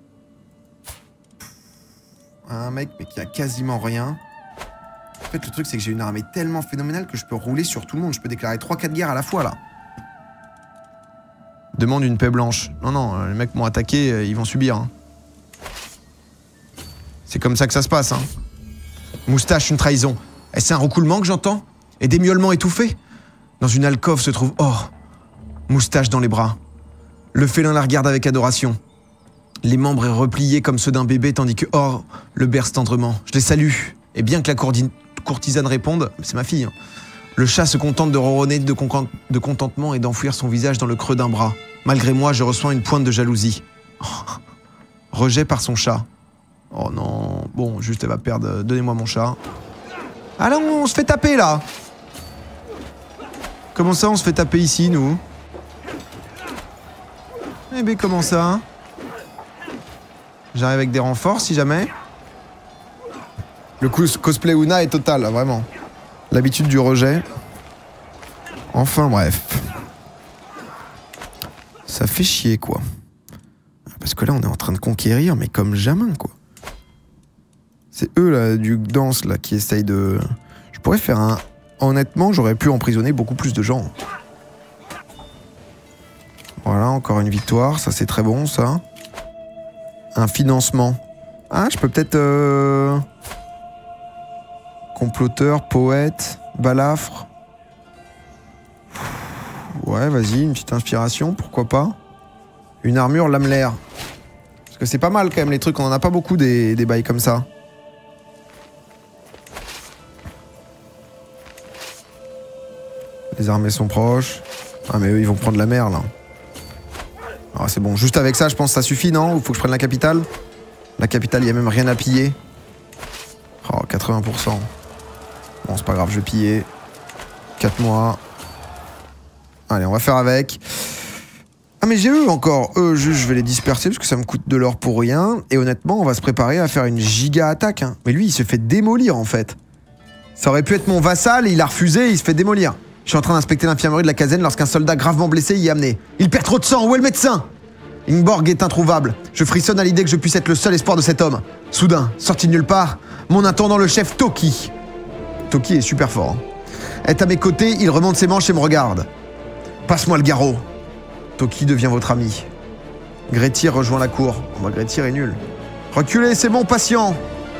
un mec mais qui a quasiment rien. En fait, le truc, c'est que j'ai une armée tellement phénoménale que je peux rouler sur tout le monde. Je peux déclarer trois quatre guerres à la fois, là. Demande une paix blanche. Non, non, les mecs m'ont attaqué, ils vont subir. Hein. C'est comme ça que ça se passe. Hein. Moustache, une trahison. Est-ce un roucoulement que j'entends? Et des miaulements étouffés? Dans une alcôve se trouve Or. Moustache dans les bras. Le félin la regarde avec adoration. Les membres repliés comme ceux d'un bébé, tandis que Or le berce tendrement. Je les salue. Et bien que la courtisane réponde, c'est ma fille, hein, le chat se contente de ronronner de, con de contentement et d'enfouir son visage dans le creux d'un bras. Malgré moi, je reçois une pointe de jalousie. Oh. Rejet par son chat. Oh non. Bon, juste elle va perdre. Donnez-moi mon chat. Ah là, on se fait taper, là. Comment ça, on se fait taper ici, nous? Eh ben, comment ça? J'arrive avec des renforts, si jamais. Le cos cosplay Una est total, là, vraiment. L'habitude du rejet. Enfin, bref. Ça fait chier, quoi. Parce que là, on est en train de conquérir, mais comme jamais, quoi. C'est eux, là, du Gdansk, là, qui essayent de... Je pourrais faire un... Honnêtement, j'aurais pu emprisonner beaucoup plus de gens. Voilà, encore une victoire. Ça, c'est très bon, ça. Un financement. Ah, je peux peut-être... Euh... Comploteur, poète, balafre. Ouais, vas-y, une petite inspiration, pourquoi pas. Une armure lamelaire. Parce que c'est pas mal, quand même, les trucs. On en a pas beaucoup, des, des bails comme ça. Les armées sont proches. Ah, mais eux, ils vont prendre la mer, là. Ah, c'est bon. Juste avec ça, je pense que ça suffit, non? Ou faut que je prenne la capitale? La capitale, il n'y a même rien à piller. Oh, quatre-vingts pour cent. Bon, c'est pas grave, je vais piller. quatre mois. Allez, on va faire avec. Ah, mais j'ai eux encore. Eux, juste, je vais les disperser parce que ça me coûte de l'or pour rien. Et honnêtement, on va se préparer à faire une giga attaque. Hein. Mais lui, il se fait démolir, en fait. Ça aurait pu être mon vassal, et il a refusé, et il se fait démolir. Je suis en train d'inspecter l'infirmerie de la caserne lorsqu'un soldat gravement blessé y est amené. Il perd trop de sang, où est le médecin? Ingborg est introuvable. Je frissonne à l'idée que je puisse être le seul espoir de cet homme. Soudain, sorti de nulle part, mon intendant le chef Toki. Toki est super fort. Hein. Est à mes côtés, il remonte ses manches et me regarde. Passe-moi le garrot. Toki devient votre ami. Grettir rejoint la cour. Oh, bah, Grettir est nul. Reculez, c'est mon patient.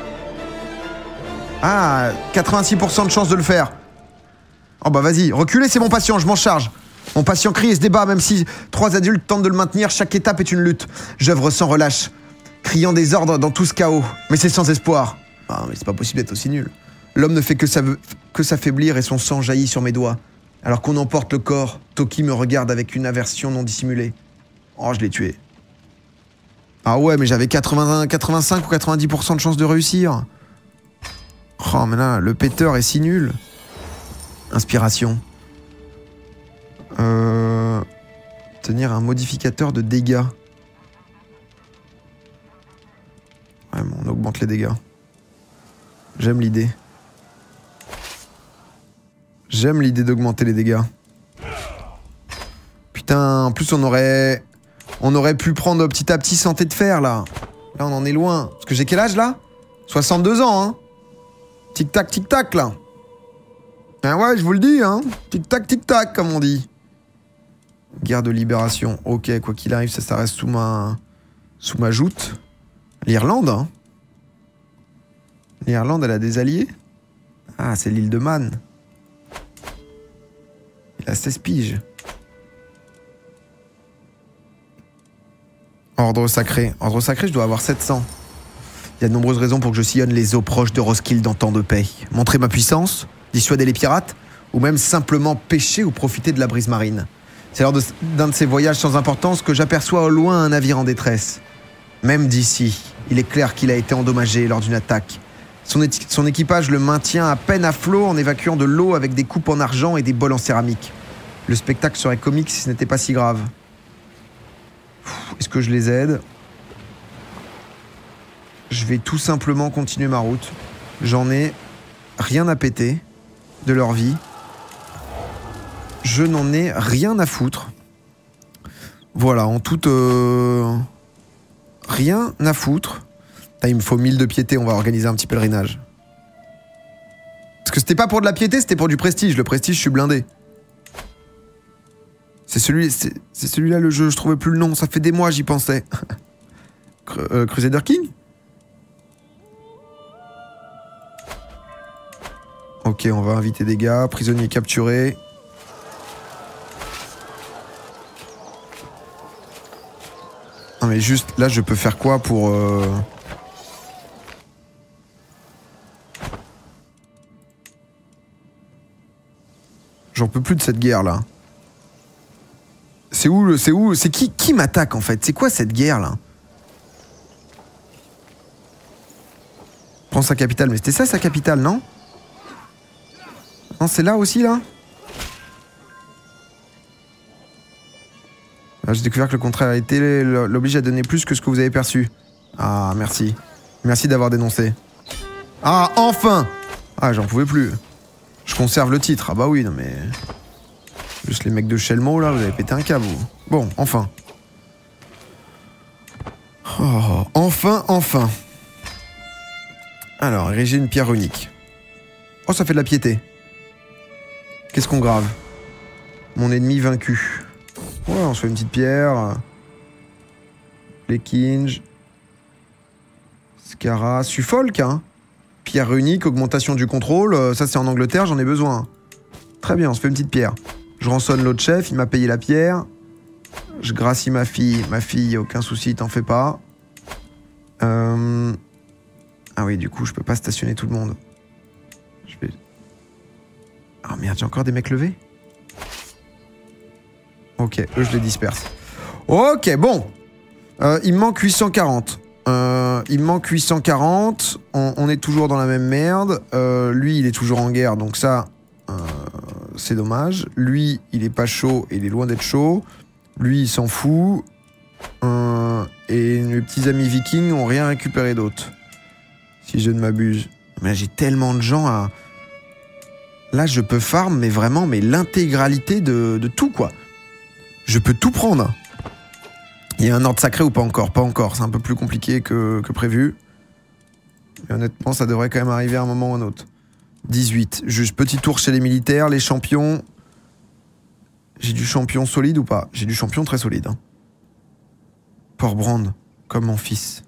Ah, quatre-vingt-six pour cent de chance de le faire. Oh bah vas-y, reculez, c'est mon patient, je m'en charge. Mon patient crie et se débat, même si trois adultes tentent de le maintenir, chaque étape est une lutte. J'œuvre sans relâche, criant des ordres dans tout ce chaos. Mais c'est sans espoir. Ah, mais c'est pas possible d'être aussi nul. L'homme ne fait que, que s'affaiblir et son sang jaillit sur mes doigts. Alors qu'on emporte le corps, Toki me regarde avec une aversion non dissimulée. Oh, je l'ai tué. Ah ouais, mais j'avais quatre-vingts, quatre-vingt-cinq ou quatre-vingt-dix pour cent de chance de réussir. Oh, mais là, le péteur est si nul. Inspiration. Euh... Tenir un modificateur de dégâts. Ouais, mais on augmente les dégâts. J'aime l'idée. J'aime l'idée d'augmenter les dégâts. Putain, en plus on aurait... On aurait pu prendre petit à petit santé de fer, là. Là, on en est loin. Parce que j'ai quel âge, là? soixante-deux ans, hein. Tic-tac, tic-tac, là. Ben ouais, je vous le dis, hein. Tic-tac, tic-tac, comme on dit. Guerre de libération. Ok, quoi qu'il arrive, ça, ça reste sous ma... Sous ma joute. L'Irlande, hein. L'Irlande, elle a des alliés. Ah, c'est l'île de Man. Il a seize piges. Ordre sacré. Ordre sacré, je dois avoir sept cents. Il y a de nombreuses raisons pour que je sillonne les eaux proches de Roskilde en temps de paix. Montrer ma puissance, dissuader les pirates, ou même simplement pêcher ou profiter de la brise marine. C'est lors d'un de, de ces voyages sans importance que j'aperçois au loin un navire en détresse. Même d'ici, il est clair qu'il a été endommagé lors d'une attaque. Son, son équipage le maintient à peine à flot en évacuant de l'eau avec des coupes en argent et des bols en céramique. Le spectacle serait comique si ce n'était pas si grave. Est-ce que je les aide? Je vais tout simplement continuer ma route. J'en ai rien à péter de leur vie. Je n'en ai rien à foutre. Voilà, en toute... Euh... Rien à foutre. Là, il me faut mille de piété, on va organiser un petit pèlerinage. Parce que c'était pas pour de la piété, c'était pour du prestige. Le prestige, je suis blindé. C'est celui, c'est, c'est celui-là le jeu, je trouvais plus le nom, ça fait des mois j'y pensais. Cru, euh, Crusader King? Ok, on va inviter des gars, prisonniers capturés. Non mais juste, là je peux faire quoi pour... Euh... J'en peux plus de cette guerre là. C'est où, c'est où, c'est qui, qui m'attaque en fait? C'est quoi cette guerre là? Prends sa capitale, mais c'était ça sa capitale, non? Non, c'est là aussi, là? J'ai découvert que le contrat a été l'oblige à donner plus que ce que vous avez perçu. Ah, merci. Merci d'avoir dénoncé. Ah, enfin! Ah, j'en pouvais plus. Je conserve le titre. Ah bah oui, non mais... Juste les mecs de Shelmo, là, vous avez pété un câble, vous. Bon, enfin. Oh, enfin, enfin. Alors, ériger une pierre unique. Oh, ça fait de la piété. Qu'est-ce qu'on grave? Mon ennemi vaincu. Ouais, on se fait une petite pierre. Les Kinge. Scara. Suffolk, hein. Pierre unique, augmentation du contrôle. Ça, c'est en Angleterre, j'en ai besoin. Très bien, on se fait une petite pierre. Je rançonne l'autre chef, il m'a payé la pierre. Je gracie ma fille. Ma fille, aucun souci, t'en fais pas. Euh... Ah oui, du coup, je peux pas stationner tout le monde. Je vais... Ah merde, j'ai encore des mecs levés? Ok, eux, je les disperse. Ok, bon. Euh, il me manque huit cent quarante. Euh, il me manque huit cent quarante. On, on est toujours dans la même merde. Euh, lui, il est toujours en guerre, donc ça, euh, c'est dommage. Lui, il est pas chaud, et il est loin d'être chaud. Lui, il s'en fout. Euh, et mes petits amis vikings n'ont rien récupéré d'autre. Si je ne m'abuse. Mais j'ai tellement de gens à... Là, je peux farm, mais vraiment, mais l'intégralité de, de tout, quoi. Je peux tout prendre. Il y a un ordre sacré ou pas encore? Pas encore, c'est un peu plus compliqué que, que prévu. Mais honnêtement, ça devrait quand même arriver à un moment ou à un autre. dix-huit. Juste petit tour chez les militaires, les champions. J'ai du champion solide ou pas? J'ai du champion très solide. Hein. Port-Brand, comme mon fils.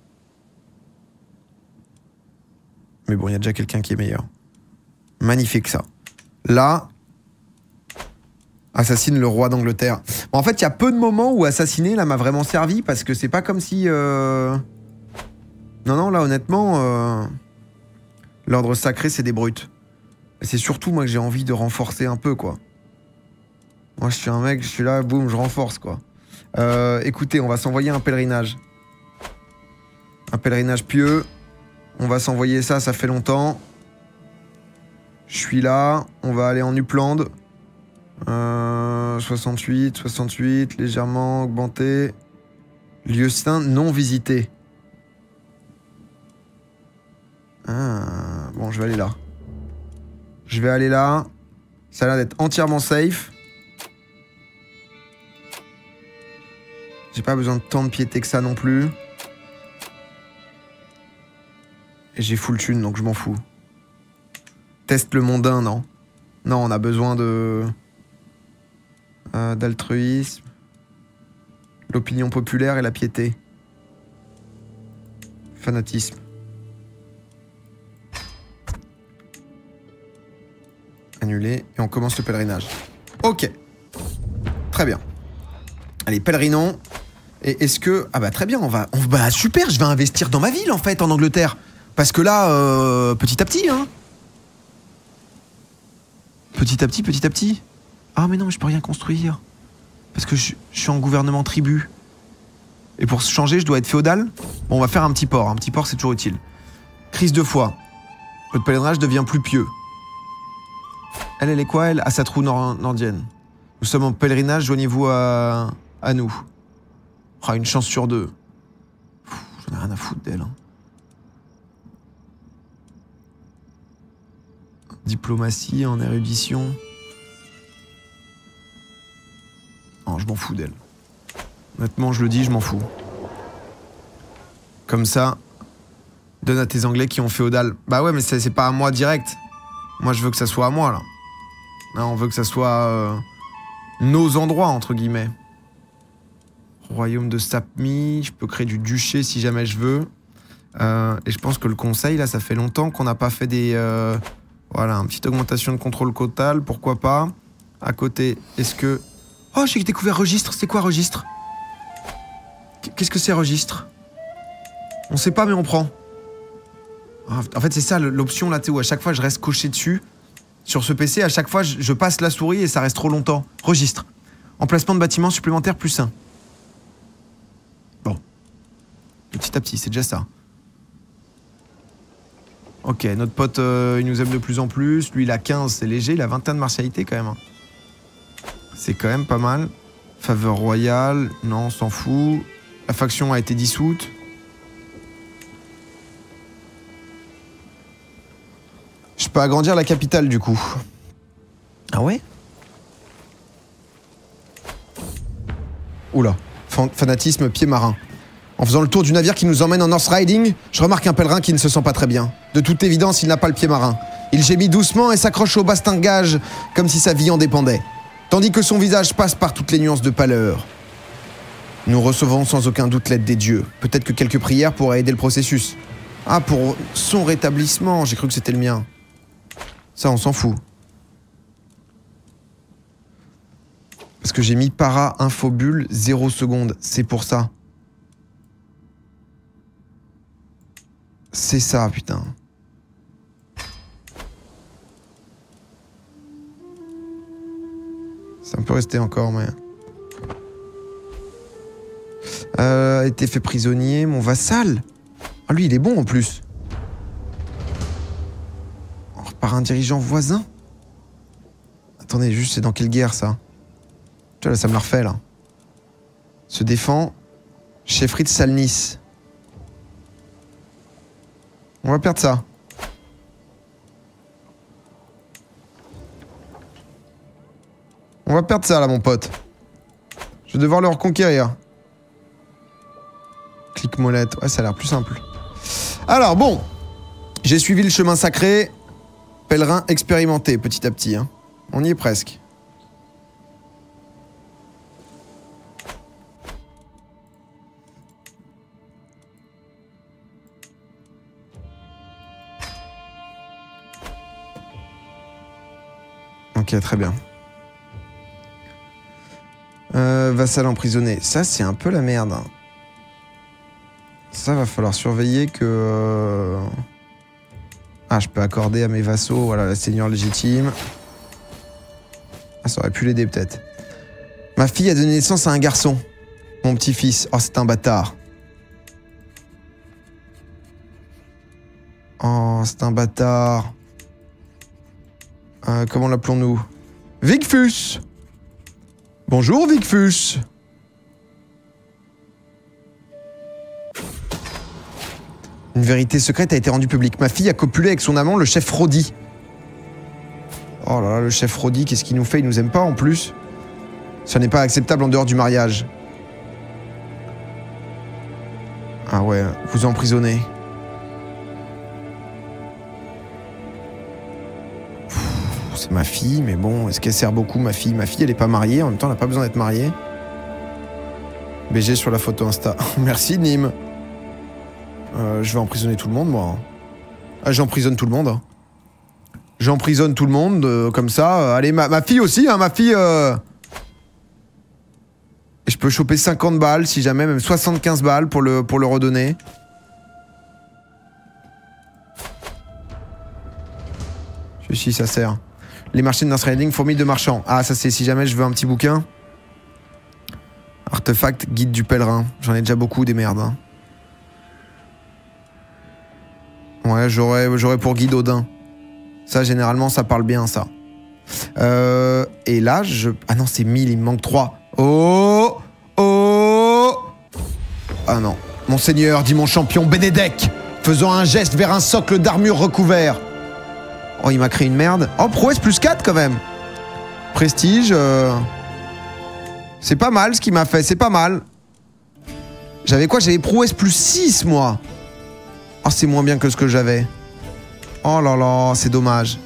Mais bon, il y a déjà quelqu'un qui est meilleur. Magnifique ça. Là... Assassine le roi d'Angleterre. Bon, en fait, il y a peu de moments où assassiner, là, m'a vraiment servi, parce que c'est pas comme si... Euh... Non, non, là, honnêtement, euh... l'ordre sacré, c'est des brutes. C'est surtout, moi, que j'ai envie de renforcer un peu, quoi. Moi, je suis un mec, je suis là, boum, je renforce, quoi. Euh, écoutez, on va s'envoyer un pèlerinage. Un pèlerinage pieux. On va s'envoyer ça, ça fait longtemps. Je suis là, on va aller en Uppland. Euh, soixante-huit, soixante-huit, légèrement augmenté. Lieu saint non visité. Ah, bon, je vais aller là. Je vais aller là. Ça a l'air d'être entièrement safe. J'ai pas besoin de tant de piété que ça non plus. Et j'ai full thune, donc je m'en fous. Teste le mondain, non? Non, on a besoin de... Euh, d'altruisme. L'opinion populaire et la piété. Fanatisme. Annulé. Et on commence le pèlerinage. Ok. Très bien. Allez, pèlerinons. Et est-ce que... Ah bah très bien, on va... On... Bah super, je vais investir dans ma ville, en fait, en Angleterre. Parce que là, euh, petit à petit, hein. Petit à petit, petit à petit. Ah mais non, mais je peux rien construire. Parce que je, je suis en gouvernement tribu. Et pour se changer, je dois être féodal. Bon, on va faire un petit port. Un petit port, c'est toujours utile. Crise de foi. Votre pèlerinage devient plus pieux. Elle, elle est quoi, elle? À sa trou nord nordienne. Nous sommes en pèlerinage, joignez-vous à, à nous. Oh, une chance sur deux. J'en ai rien à foutre d'elle. Hein. Diplomatie, en érudition. Non, je m'en fous d'elle. Honnêtement, je le dis, je m'en fous. Comme ça, donne à tes Anglais qui ont féodal. Bah ouais, mais c'est pas à moi direct. Moi, je veux que ça soit à moi, là. Là, on veut que ça soit euh, nos endroits, entre guillemets. Royaume de Sapmi, je peux créer du duché si jamais je veux. Euh, et je pense que le conseil, là, ça fait longtemps qu'on n'a pas fait des... Euh, voilà, une petite augmentation de contrôle cotal, pourquoi pas. À côté, est-ce que... Oh, j'ai découvert registre. C'est quoi registre? Qu'est-ce que c'est registre? On sait pas, mais on prend. En fait, c'est ça l'option là, tu sais, où à chaque fois je reste coché dessus. Sur ce P C, à chaque fois je, je passe la souris et ça reste trop longtemps. Registre. Emplacement de bâtiment supplémentaire plus un. Bon. Petit à petit, c'est déjà ça. Ok, notre pote, euh, il nous aime de plus en plus. Lui, il a quinze, c'est léger. Il a vingt et un de martialité, quand même. C'est quand même pas mal. Faveur royale. Non, on s'en fout. La faction a été dissoute. Je peux agrandir la capitale, du coup. Ah ouais? Oula. Fan- fanatisme pied marin. En faisant le tour du navire qui nous emmène en North Riding, je remarque un pèlerin qui ne se sent pas très bien. De toute évidence, il n'a pas le pied marin. Il gémit doucement et s'accroche au bastingage comme si sa vie en dépendait. Tandis que son visage passe par toutes les nuances de pâleur. Nous recevons sans aucun doute l'aide des dieux. Peut-être que quelques prières pourraient aider le processus. Ah, pour son rétablissement, j'ai cru que c'était le mien. Ça, on s'en fout. Parce que j'ai mis para infobule zéro seconde. C'est pour ça. C'est ça, putain. Ça peut rester encore, mais... Euh, a été fait prisonnier, mon vassal. Ah, lui, il est bon, en plus. Par un dirigeant voisin. Attendez, juste, c'est dans quelle guerre, ça? Tu vois, là, ça me la refait, là. Se défend. Chefferie de Salnis. On va perdre ça. On va perdre ça, là, mon pote. Je vais devoir le reconquérir. Clique molette. Ouais, ça a l'air plus simple. Alors, bon. J'ai suivi le chemin sacré. Pèlerin expérimenté, petit à petit. Hein. On y est presque. Ok, très bien. Euh, vassal emprisonné. Ça, c'est un peu la merde. Hein. Ça, va falloir surveiller que... Euh... Ah, je peux accorder à mes vassaux, voilà, la seigneur légitime. Ah, ça aurait pu l'aider, peut-être. Ma fille a donné naissance à un garçon. Mon petit-fils. Oh, c'est un bâtard. Oh, c'est un bâtard. Euh, comment l'appelons-nous? Vigfus. Bonjour, Vigfus. Une vérité secrète a été rendue publique. Ma fille a copulé avec son amant, le chef Rodi. Oh là là, le chef Rodi, qu'est-ce qu'il nous fait? Il nous aime pas en plus. Ça n'est pas acceptable en dehors du mariage. Ah ouais, vous emprisonnez. C'est ma fille, mais bon, est-ce qu'elle sert beaucoup, ma fille? Ma fille, elle est pas mariée, en même temps, elle n'a pas besoin d'être mariée. B G sur la photo Insta. Merci, Nîmes. Euh, je vais emprisonner tout le monde, moi. Ah, j'emprisonne tout le monde. Hein. J'emprisonne tout le monde, euh, comme ça. Euh, allez, ma, ma fille aussi, hein, ma fille... Euh... Et je peux choper cinquante balles, si jamais, même soixante-quinze balles pour le, pour le redonner. Si, ça sert. Les marchés de North Riding, fourmis de marchands. Ah, ça c'est si jamais je veux un petit bouquin. Artefact, guide du pèlerin. J'en ai déjà beaucoup, des merdes. Hein. Ouais, j'aurais j'aurais pour guide Odin. Ça, généralement, ça parle bien, ça. Euh, et là, je... Ah non, c'est mille, il me manque trois. Oh! Oh! Ah non. Monseigneur, dit mon champion Bénédek, faisant un geste vers un socle d'armure recouvert. Oh, il m'a créé une merde. Oh, prouesse plus quatre, quand même. Prestige. Euh... C'est pas mal, ce qu'il m'a fait. C'est pas mal. J'avais quoi? J'avais prouesse plus six, moi. Oh, c'est moins bien que ce que j'avais. Oh là là, c'est dommage.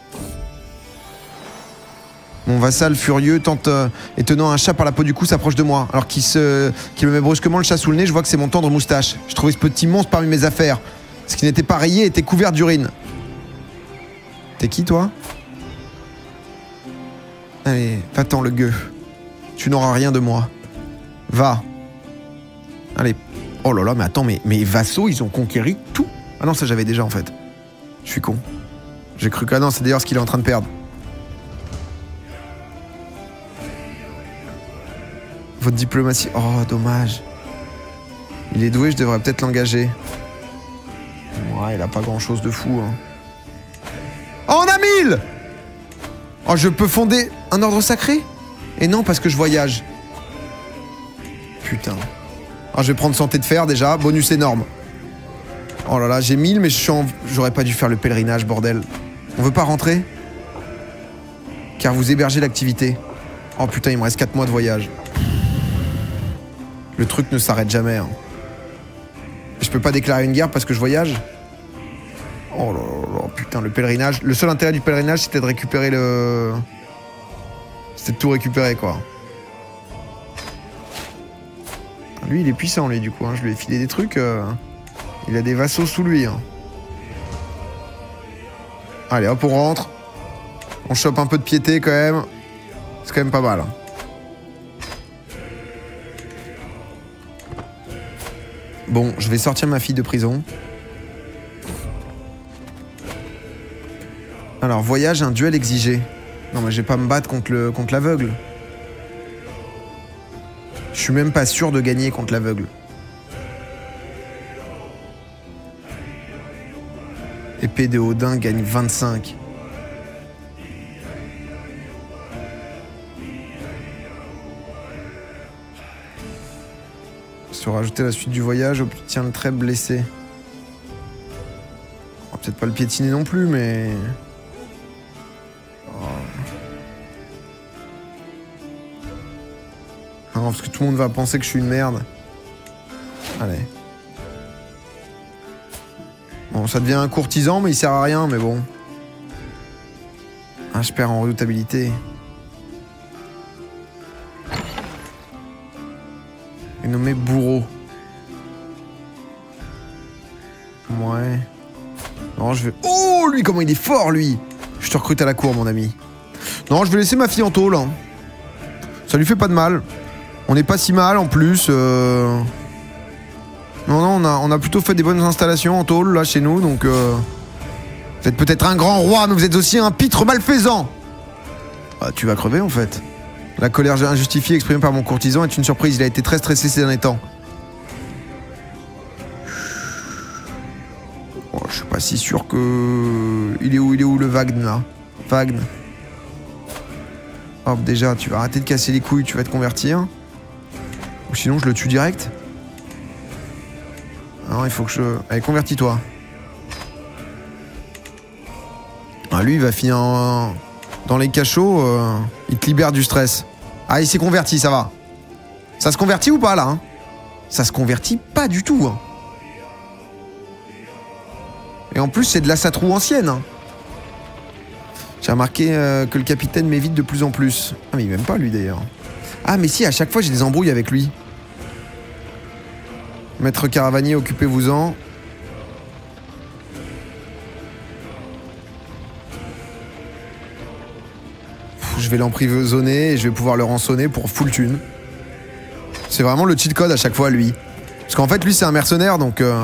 Mon vassal furieux tente euh, et tenant un chat par la peau du cou s'approche de moi. Alors qu'il se, qu'il me met brusquement le chat sous le nez, je vois que c'est mon tendre moustache. Je trouvais ce petit monstre parmi mes affaires. Ce qui n'était pas rayé était couvert d'urine. T'es qui, toi? Allez, va-t'en, le gueux. Tu n'auras rien de moi. Va. Allez. Oh là là, mais attends, mais mes vassaux, ils ont conquéri tout. Ah non, ça j'avais déjà, en fait. Je suis con. J'ai cru que... Ah non, c'est d'ailleurs ce qu'il est en train de perdre. Votre diplomatie... Oh, dommage. Il est doué, je devrais peut-être l'engager. Ouais, il a pas grand chose de fou. Hein. Oh, on a mille. Oh, je peux fonder un ordre sacré? Et non, parce que je voyage. Putain. Oh, je vais prendre santé de fer déjà, bonus énorme. Oh là là, j'ai mille, mais je suis en... j'aurais pas dû faire le pèlerinage, bordel. On veut pas rentrer? Car vous hébergez l'activité. Oh putain, il me reste quatre mois de voyage. Le truc ne s'arrête jamais. Hein. Je peux pas déclarer une guerre parce que je voyage? Oh là là là, putain, le pèlerinage. Le seul intérêt du pèlerinage, c'était de récupérer le... C'était de tout récupérer, quoi. Lui, il est puissant, lui, du coup. Hein. Je lui ai filé des trucs. Euh... Il a des vassaux sous lui. Hein. Allez, hop, on rentre. On chope un peu de piété, quand même. C'est quand même pas mal. Hein. Bon, je vais sortir ma fille de prison. Alors, voyage, un duel exigé. Non, mais je vais pas me battre contre le contre l'aveugle. Je suis même pas sûr de gagner contre l'aveugle. Épée de Odin gagne vingt-cinq. Se rajouter la suite du voyage, obtient le trait blessé. On va peut-être pas le piétiner non plus, mais... Oh. Non, parce que tout le monde va penser que je suis une merde. Allez. Bon, ça devient un courtisan, mais il sert à rien, mais bon. Ah, je perds en redoutabilité. Et nommé bourreau. Ouais. Non, je vais... Oh, lui, comment il est fort, lui. Je te recrute à la cour, mon ami. Non, je vais laisser ma fille en tôle. Hein. Ça lui fait pas de mal. On n'est pas si mal, en plus. Euh... Non, non, on a, on a plutôt fait des bonnes installations en tôle, là, chez nous, donc... Euh... Vous êtes peut-être un grand roi, mais vous êtes aussi un pitre malfaisant. Ah, tu vas crever, en fait. La colère injustifiée exprimée par mon courtisan est une surprise. Il a été très stressé ces derniers temps. Oh, je suis pas si sûr que... Il est où, il est où le Wagn, là? Wagn. Hop, déjà, tu vas arrêter de casser les couilles, tu vas te convertir. Ou sinon, je le tue direct. Non, il faut que je... Allez, convertis-toi. Ah, lui, il va finir en... dans les cachots. Euh... Il te libère du stress. Ah, il s'est converti, ça va. Ça se convertit ou pas, là hein? Ça se convertit pas du tout. Hein. Et en plus, c'est de la satrou ancienne. Hein. J'ai remarqué euh, que le capitaine m'évite de plus en plus. Ah, mais il m'aime pas, lui, d'ailleurs. Ah, mais si, à chaque fois, j'ai des embrouilles avec lui. Maître Caravanier, occupez-vous-en. Je vais l'emprisonner et je vais pouvoir le rançonner pour full thune. C'est vraiment le cheat code à chaque fois, lui. Parce qu'en fait, lui, c'est un mercenaire, donc... Euh...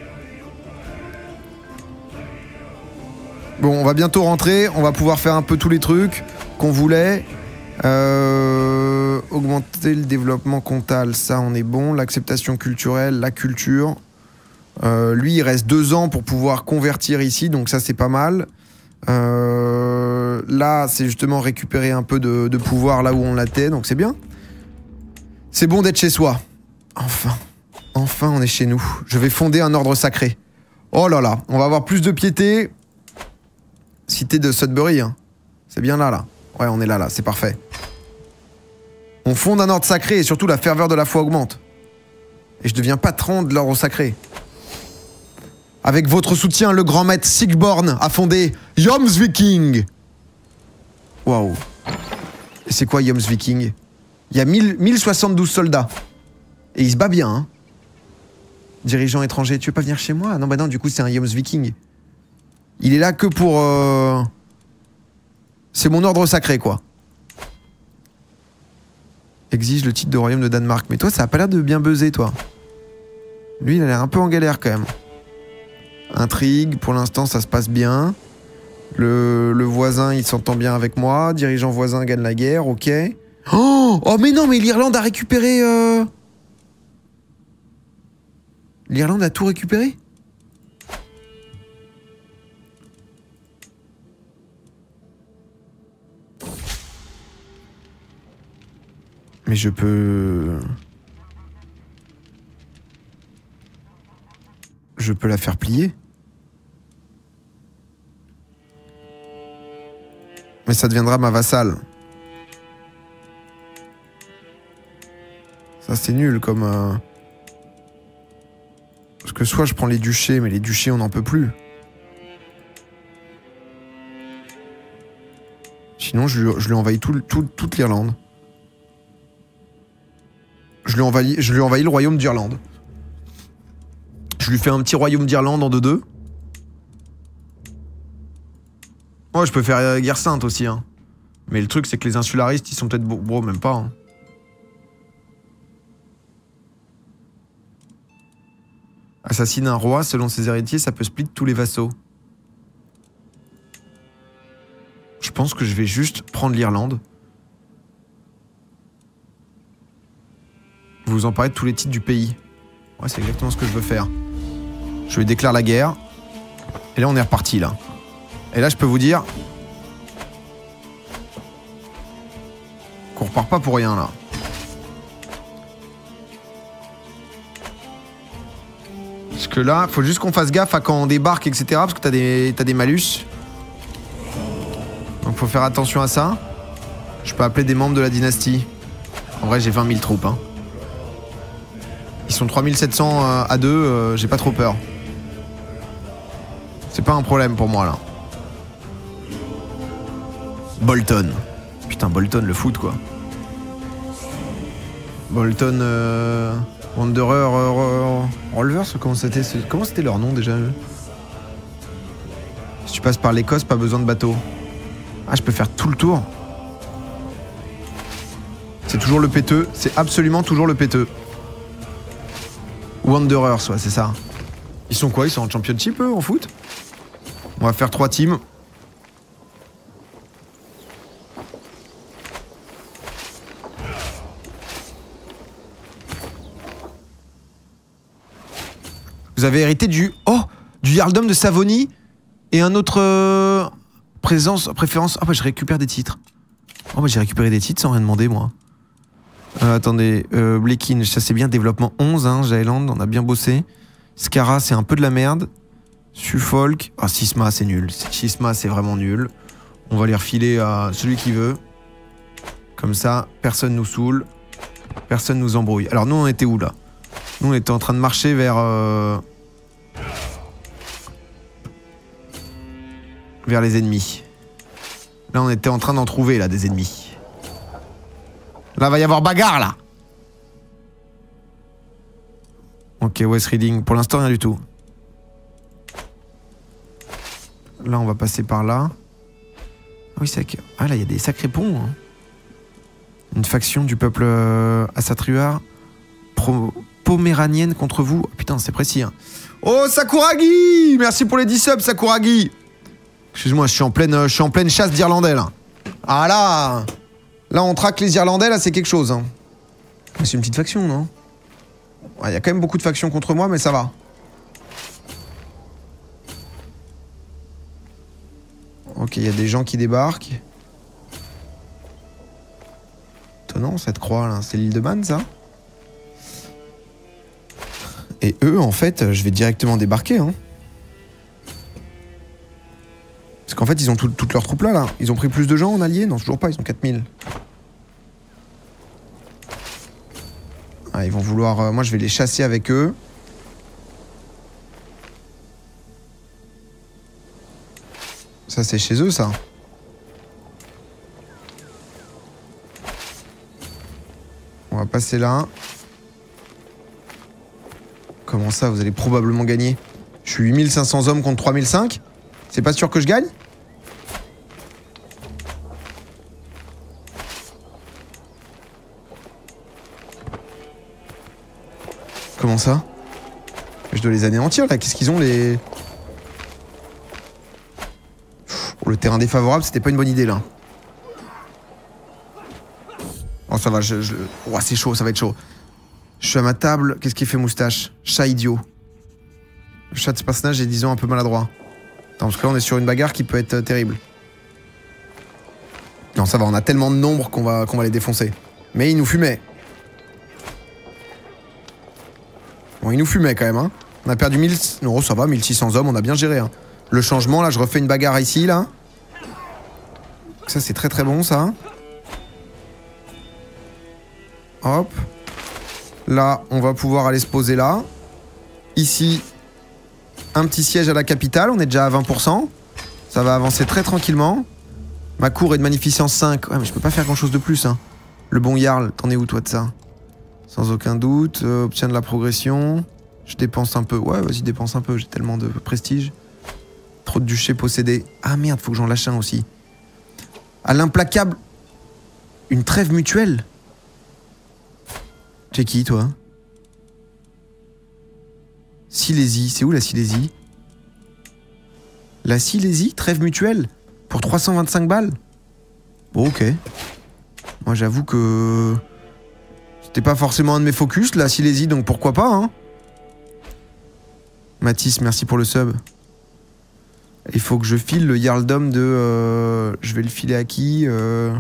Bon, on va bientôt rentrer. On va pouvoir faire un peu tous les trucs qu'on voulait. Euh... Augmenter le développement comptable, ça, on est bon. L'acceptation culturelle, la culture. Euh, lui, il reste deux ans pour pouvoir convertir ici, donc ça, c'est pas mal. Euh, là, c'est justement récupérer un peu de, de pouvoir là où on l'était, donc c'est bien. C'est bon d'être chez soi. Enfin, enfin, on est chez nous. Je vais fonder un ordre sacré. Oh là là, on va avoir plus de piété. Cité de Sudbury, hein. C'est bien là, là. Ouais, on est là, là, c'est parfait. On fonde un ordre sacré et surtout la ferveur de la foi augmente. Et je deviens patron de l'ordre sacré. Avec votre soutien, le grand maître Sigborn a fondé Jomsviking. Waouh. Et c'est quoi Jomsviking? Il y a mille soixante-douze soldats. Et il se bat bien, hein. Dirigeant étranger, tu veux pas venir chez moi? Non, bah non, du coup, c'est un Jomsviking. Il est là que pour... Euh... C'est mon ordre sacré, quoi. Exige le titre de royaume de Danemark. Mais toi, ça a pas l'air de bien buzzer, toi. Lui, il a l'air un peu en galère, quand même. Intrigue, pour l'instant, ça se passe bien. Le, le voisin, il s'entend bien avec moi. Dirigeant voisin gagne la guerre, ok. Oh, oh mais non, mais l'Irlande a récupéré... Euh... L'Irlande a tout récupéré? Mais je peux... Je peux la faire plier. Mais ça deviendra ma vassale. Ça, c'est nul comme... Euh... Parce que soit je prends les duchés, mais les duchés, on n'en peut plus. Sinon, je lui, je lui envahis tout, tout, toute l'Irlande. Je lui envahis, je lui envahis le royaume d'Irlande. Je lui fais un petit royaume d'Irlande en deux deux. Ouais, je peux faire euh, guerre sainte aussi, hein. Mais le truc, c'est que les insularistes, ils sont peut-être... Bro, bro, même pas, hein. Assassiner un roi, selon ses héritiers, ça peut split tous les vassaux. Je pense que je vais juste prendre l'Irlande. Vous vous emparez de tous les titres du pays. Ouais, c'est exactement ce que je veux faire. Je lui déclare la guerre. Et là, on est reparti, là. Et là, je peux vous dire... qu'on repart pas pour rien, là. Parce que là, faut juste qu'on fasse gaffe à quand on débarque, et cetera. Parce que t'as des, t'as des malus. Donc faut faire attention à ça. Je peux appeler des membres de la dynastie. En vrai, j'ai vingt mille troupes, hein. Ils sont trois mille sept cents à deux, euh, j'ai pas trop peur. C'est pas un problème pour moi, là. Bolton. Putain, Bolton, le foot, quoi. Bolton... Euh... Wanderer... Euh... Rolvers, comment c'était comment c'était leur nom, déjà, eux? Si tu passes par l'Écosse, pas besoin de bateau. Ah, je peux faire tout le tour. C'est toujours le péteux. C'est absolument toujours le péteux. Wanderers, ouais, c'est ça. Ils sont quoi? Ils sont en championship, eux, en foot? On va faire trois teams. Vous avez hérité du... Oh, du Jarldom de Savonie et un autre... Euh, présence, préférence... Ah bah je récupère des titres. Oh bah j'ai récupéré des titres sans rien demander, moi. Euh, attendez, euh, Blekin, ça c'est bien, développement onze, hein, Jaeland, on a bien bossé. Skara, c'est un peu de la merde. Suffolk, ah, Sisma, c'est nul. Sisma, c'est vraiment nul. On va les refiler à celui qui veut. Comme ça, personne nous saoule. Personne nous embrouille. Alors nous, on était où, là? Nous, on était en train de marcher vers... Euh... vers les ennemis. Là, on était en train d'en trouver, là, des ennemis. Là, va y avoir bagarre, là. Ok, West Reading. Pour l'instant, rien du tout. Là, on va passer par là. Ah oui, c'est que... Ah, là, il y a des sacrés ponts. Hein. Une faction du peuple euh, Asatruar. Pro... Poméranienne contre vous. Oh, putain, c'est précis. Hein. Oh, Sakuragi! Merci pour les dix subs, Sakuragi! Excuse-moi, je suis en pleine, je suis en pleine chasse d'Irlandais, là. Ah, là! Là, on traque les Irlandais, là, c'est quelque chose. Hein. C'est une petite faction, non? Il y a quand même beaucoup de factions contre moi, mais ça va. Ok, il y a des gens qui débarquent. Étonnant, cette croix, là. C'est l'île de Man, ça? Et eux, en fait, je vais directement débarquer, hein. Parce qu'en fait, ils ont tout, toutes leurs troupes là, là. Ils ont pris plus de gens en alliés? Non, toujours pas, ils ont quatre mille. Ah, ils vont vouloir... Euh, moi, je vais les chasser avec eux. Ça, c'est chez eux, ça. On va passer là. Comment ça, vous allez probablement gagner? Je suis huit mille cinq cents hommes contre trois mille cinq. C'est pas sûr que je gagne? Comment ça? Je dois les anéantir, là. Qu'est-ce qu'ils ont, les... Oh, le terrain défavorable, c'était pas une bonne idée, là. Oh, ça va, je... je... Oh, c'est chaud, ça va être chaud. Je suis à ma table. Qu'est-ce qu'il fait, Moustache? Chat idiot. Le chat de ce personnage est, disons, un peu maladroit. Attends, parce que là, on est sur une bagarre qui peut être euh, terrible. Non, ça va, on a tellement de nombres qu'on va, qu'on va les défoncer. Mais il nous fumait. Bon, il nous fumait quand même, hein. On a perdu mille... Non, ça va, mille six cents hommes, on a bien géré, hein. Le changement, là, je refais une bagarre ici, là. Ça, c'est très très bon, ça. Hop. Là, on va pouvoir aller se poser là. Ici, un petit siège à la capitale, on est déjà à vingt pour cent. Ça va avancer très tranquillement. Ma cour est de magnificence cinq. Ouais, mais je peux pas faire grand chose de plus, hein. Le bon Jarl, t'en es où toi de ça? Sans aucun doute. Euh, obtient de la progression. Je dépense un peu. Ouais, vas-y, dépense un peu. J'ai tellement de prestige. Trop de duchés possédés. Ah merde, faut que j'en lâche un aussi. À l'implacable. Une trêve mutuelle. T'es qui, toi? Silésie. C'est où la Silésie? La Silésie, trêve mutuelle. Pour trois cent vingt-cinq balles. Bon, ok. Moi, j'avoue que... C'était pas forcément un de mes focus, la Silésie, donc pourquoi pas, hein. Mathis, merci pour le sub. Il faut que je file le Jarldom de... Euh... Je vais le filer à qui euh...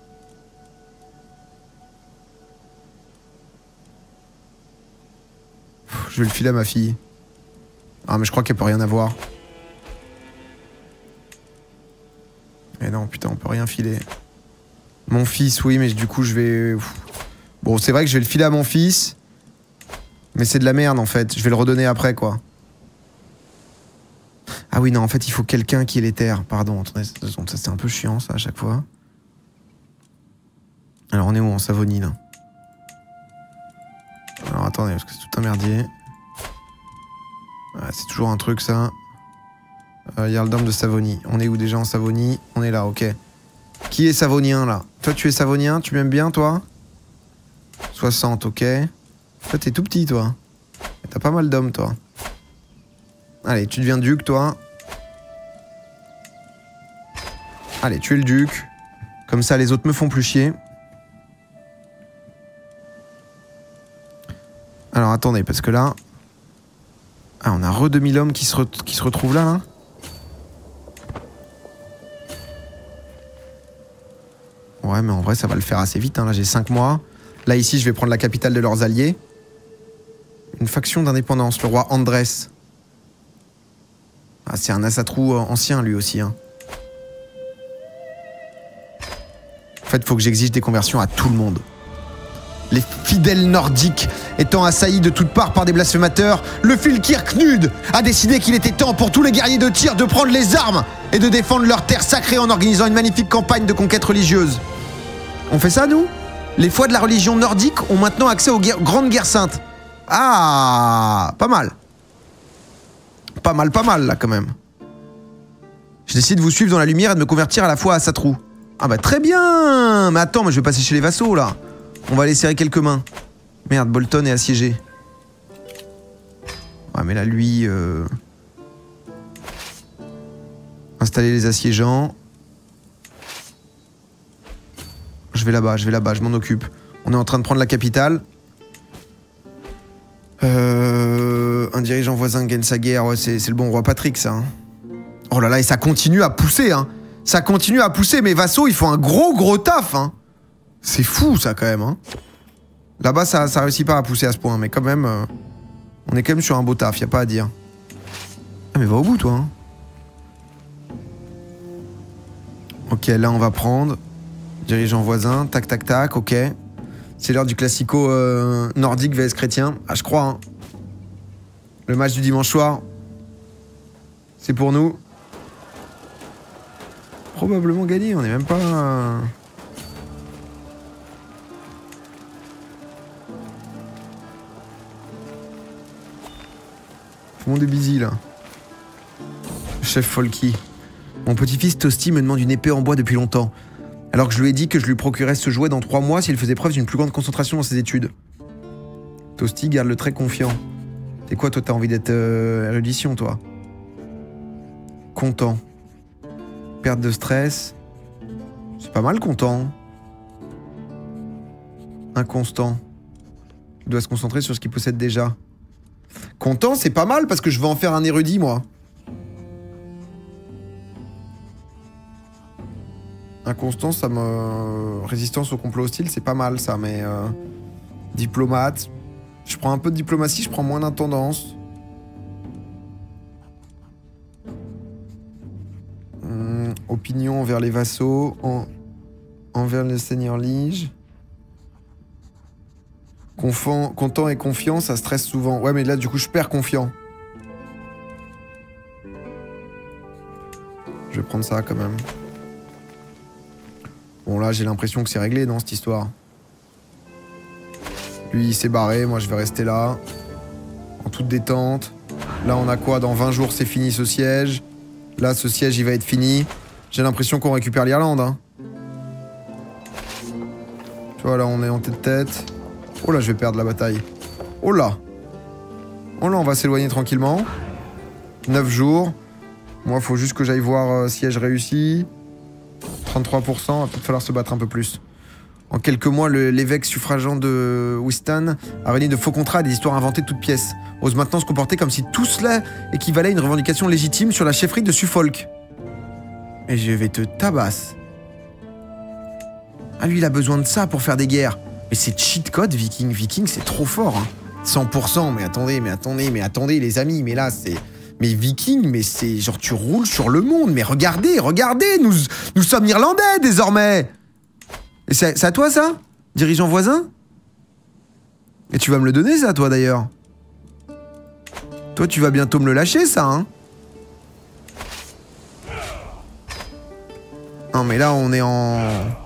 Je vais le filer à ma fille. Ah, mais je crois qu'elle peut rien avoir. Mais non, putain, on peut rien filer. Mon fils, oui, mais du coup, je vais... Bon, c'est vrai que je vais le filer à mon fils. Mais c'est de la merde, en fait. Je vais le redonner après, quoi. Ah oui, non, en fait, il faut quelqu'un qui ait les terres. Pardon, attendez, ça, c'est un peu chiant, ça, à chaque fois. Alors, on est où, en Savonie, là? Alors, attendez, parce que c'est tout un merdier. Ouais, c'est toujours un truc, ça. Euh, Jarldom de Savonie. On est où, déjà, en Savonie? On est là, ok. Qui est savonien, là? Toi, tu es savonien? Tu m'aimes bien, toi? soixante, ok. Toi, t'es tout petit, toi. T'as pas mal d'hommes, toi. Allez, tu deviens duc, toi. Allez, tu es le duc. Comme ça, les autres me font plus chier. Alors, attendez, parce que là... Ah, on a re deux mille hommes qui se, re... qui se retrouvent là, hein. Ouais, mais en vrai, ça va le faire assez vite, hein. Là, j'ai cinq mois. Là, ici, je vais prendre la capitale de leurs alliés. Une faction d'indépendance, le roi Andrés. Ah, c'est un Assatrou ancien, lui aussi, hein. En fait, il faut que j'exige des conversions à tout le monde. Les fidèles nordiques étant assaillis de toutes parts par des blasphémateurs, le Fylkir Knud a décidé qu'il était temps pour tous les guerriers de Tyr de prendre les armes et de défendre leur terre sacrée en organisant une magnifique campagne de conquête religieuse. On fait ça, nous? Les foi de la religion nordique ont maintenant accès aux guerres, grandes guerres saintes. Ah, pas mal. Pas mal, pas mal, là, quand même. Je décide de vous suivre dans la lumière et de me convertir à la fois à Assatrou. Ah bah très bien. Mais attends, mais je vais passer chez les vassaux, là. On va aller serrer quelques mains. Merde, Bolton est assiégé. Ouais, mais là, lui... Euh... Installer les assiégeants. Je vais là-bas, je vais là-bas, je m'en occupe. On est en train de prendre la capitale. Euh... Un dirigeant voisin gagne sa guerre. Ouais, c'est le bon roi Patrick, ça. Hein. Oh là là, et ça continue à pousser, hein. Ça continue à pousser. Mes vassaux, ils font un gros, gros taf, hein. C'est fou, ça, quand même, hein. Là-bas, ça, ça réussit pas à pousser à ce point, mais quand même... Euh, on est quand même sur un beau taf, y a pas à dire. Ah, mais va au bout, toi, hein. Ok, là, on va prendre... Dirigeant voisin, tac, tac, tac, ok. C'est l'heure du classico euh, nordique vs chrétien. Ah, je crois, hein. Le match du dimanche soir, c'est pour nous. Probablement gagné, on n'est même pas... Euh... Tout le monde est busy, là. Chef Folky. Mon petit-fils Toasty me demande une épée en bois depuis longtemps. Alors que je lui ai dit que je lui procurais ce jouet dans trois mois s'il faisait preuve d'une plus grande concentration dans ses études. Toasty garde le trait confiant. C'est quoi, toi, t'as envie d'être euh, érudition, toi? Content. Perte de stress. C'est pas mal, content. Inconstant. Il doit se concentrer sur ce qu'il possède déjà. Content, c'est pas mal parce que je veux en faire un érudit, moi. Inconstance, ça me... Résistance au complot hostile, c'est pas mal ça, mais... Euh... Diplomate. Je prends un peu de diplomatie, je prends moins d'intendance. Hum, opinion envers les vassaux, en... envers le seigneur Lige. Confant... Content et confiant, ça stresse souvent. Ouais, mais là, du coup, je perds confiant. Je vais prendre ça, quand même. Bon, là, j'ai l'impression que c'est réglé, non, cette histoire. Lui, il s'est barré, moi, je vais rester là. En toute détente. Là, on a quoi? Dans vingt jours, c'est fini, ce siège. Là, ce siège, il va être fini. J'ai l'impression qu'on récupère l'Irlande, hein. Tu vois, là, on est en tête-tête. Oh là, je vais perdre la bataille. Oh là. Oh là, on va s'éloigner tranquillement. neuf jours. Moi, il faut juste que j'aille voir euh, siège réussi. trente-trois pour cent, il va peut-être falloir se battre un peu plus. En quelques mois, l'évêque suffragant de Wiston a réuni de faux contrats et des histoires inventées de toutes pièces. Ose maintenant se comporter comme si tout cela équivalait à une revendication légitime sur la chefferie de Suffolk. Et je vais te tabasse. Ah, lui, il a besoin de ça pour faire des guerres. Mais c'est cheat code, Viking. Viking, c'est trop fort. Hein. cent pour cent, mais attendez, mais attendez, mais attendez, les amis, mais là, c'est... Mais Viking, mais c'est genre tu roules sur le monde. Mais regardez, regardez, nous, nous sommes Irlandais désormais. Et c'est à toi ça, dirigeant voisin? Et tu vas me le donner ça, toi d'ailleurs. Toi, tu vas bientôt me le lâcher ça, hein. Non mais là, on est en...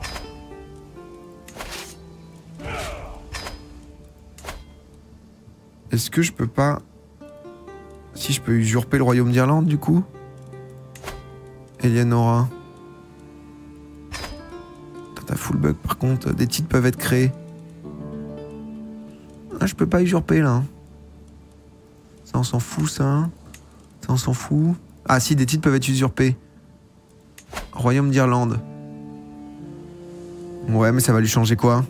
Est-ce que je peux pas... Si je peux usurper le royaume d'Irlande, du coup. Eleanora. T'as full bug, par contre. Des titres peuvent être créés. Ah, je peux pas usurper, là. Ça, on s'en fout, ça. Ça, on s'en fout. Ah, si, des titres peuvent être usurpés. Royaume d'Irlande. Ouais, mais ça va lui changer quoi?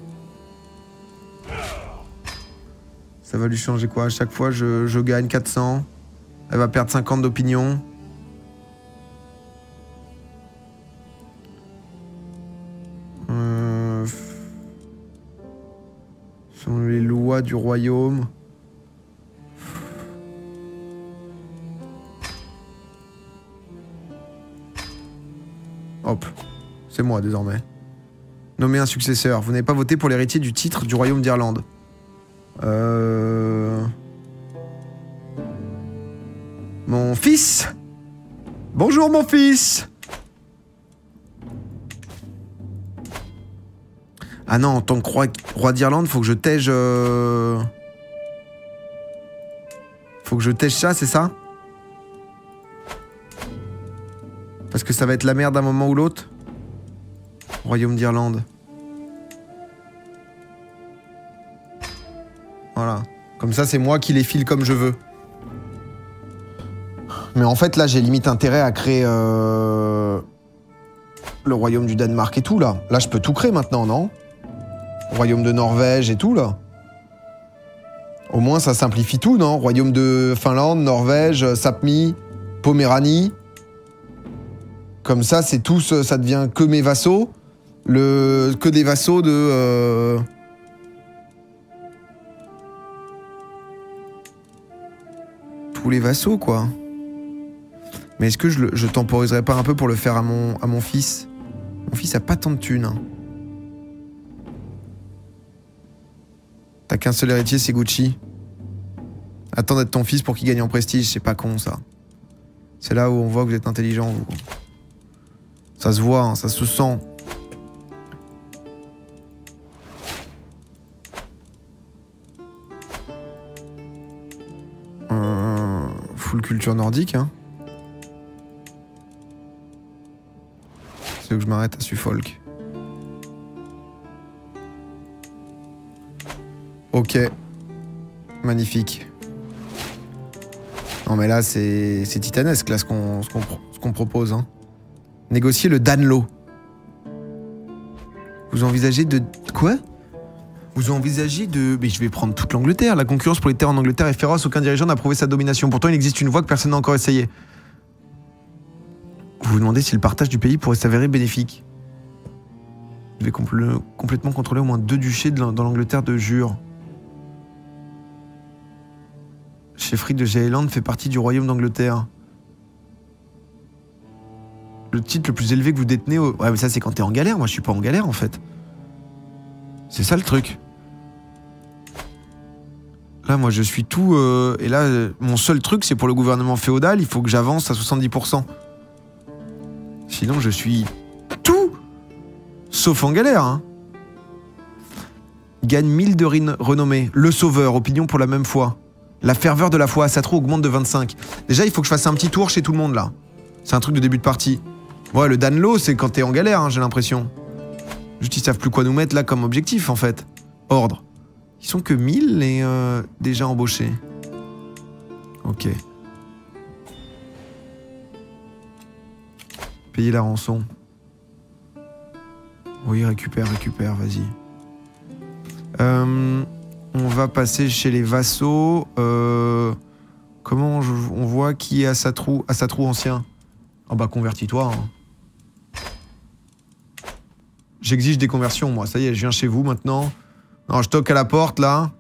Ça va lui changer quoi? À chaque fois, je, je gagne quatre cents. Elle va perdre cinquante d'opinion. Euh... Selon les lois du royaume. Hop. C'est moi désormais. Nommez un successeur. Vous n'avez pas voté pour l'héritier du titre du royaume d'Irlande. Euh... Mon fils. Bonjour mon fils. Ah non, en tant que roi, roi d'Irlande, faut que je tège... Euh... Faut que je tège ça, c'est ça? Parce que ça va être la merde d'un moment ou l'autre. Royaume d'Irlande. Voilà. Comme ça, c'est moi qui les file comme je veux. Mais en fait, là, j'ai limite intérêt à créer euh... le royaume du Danemark et tout, là. Là, je peux tout créer maintenant, non? Royaume de Norvège et tout, là. Au moins, ça simplifie tout, non? Royaume de Finlande, Norvège, Sapmi, Poméranie. Comme ça, c'est tous... Ça devient que mes vassaux. Le... Que des vassaux de... Euh... Tous les vassaux, quoi. Mais est-ce que je, le, je temporiserais pas un peu pour le faire à mon, à mon fils? Mon fils a pas tant de thunes. Hein. T'as qu'un seul héritier, c'est Gucci. Attends d'être ton fils pour qu'il gagne en prestige, c'est pas con ça. C'est là où on voit que vous êtes intelligent. Vous. Ça se voit, hein, ça se sent. Euh, full culture nordique, hein. C'est où que je m'arrête à Suffolk. Ok. Magnifique. Non mais là, c'est titanesque, là, ce qu'on ce qu'on ce qu'on propose. Hein. Négocier le Danelaw. Vous envisagez de... Quoi? Vous envisagez de... Mais je vais prendre toute l'Angleterre. La concurrence pour les terres en Angleterre est féroce. Aucun dirigeant n'a prouvé sa domination. Pourtant, il existe une voie que personne n'a encore essayée. Vous vous demandez si le partage du pays pourrait s'avérer bénéfique. Vous devez compl complètement contrôler au moins deux duchés de dans l'Angleterre de Jure. Chefferie de Jaeland fait partie du royaume d'Angleterre. Le titre le plus élevé que vous détenez... Au... Ouais, mais ça, c'est quand t'es en galère. Moi, je suis pas en galère, en fait. C'est ça, le truc. Là, moi, je suis tout... Euh... Et là, euh, mon seul truc, c'est pour le gouvernement féodal, il faut que j'avance à soixante-dix pour cent. Sinon, je suis tout sauf en galère. Hein. Gagne mille de renommée. Le sauveur, opinion pour la même foi. La ferveur de la foi à Satrou augmente de vingt-cinq. Déjà, il faut que je fasse un petit tour chez tout le monde, là. C'est un truc de début de partie. Ouais, le Danlo, c'est quand t'es en galère, hein, j'ai l'impression. Juste, ils savent plus quoi nous mettre, là, comme objectif, en fait. Ordre. Ils sont que mille et euh, déjà embauchés. Ok. Payer la rançon. Oui, récupère, récupère, vas-y. Euh, on va passer chez les vassaux. Euh, comment on, on voit qui est à Satrou, à Satrou ancien? Ah bah convertis-toi. Hein. J'exige des conversions, moi. Ça y est, je viens chez vous maintenant. Non, je toque à la porte, là.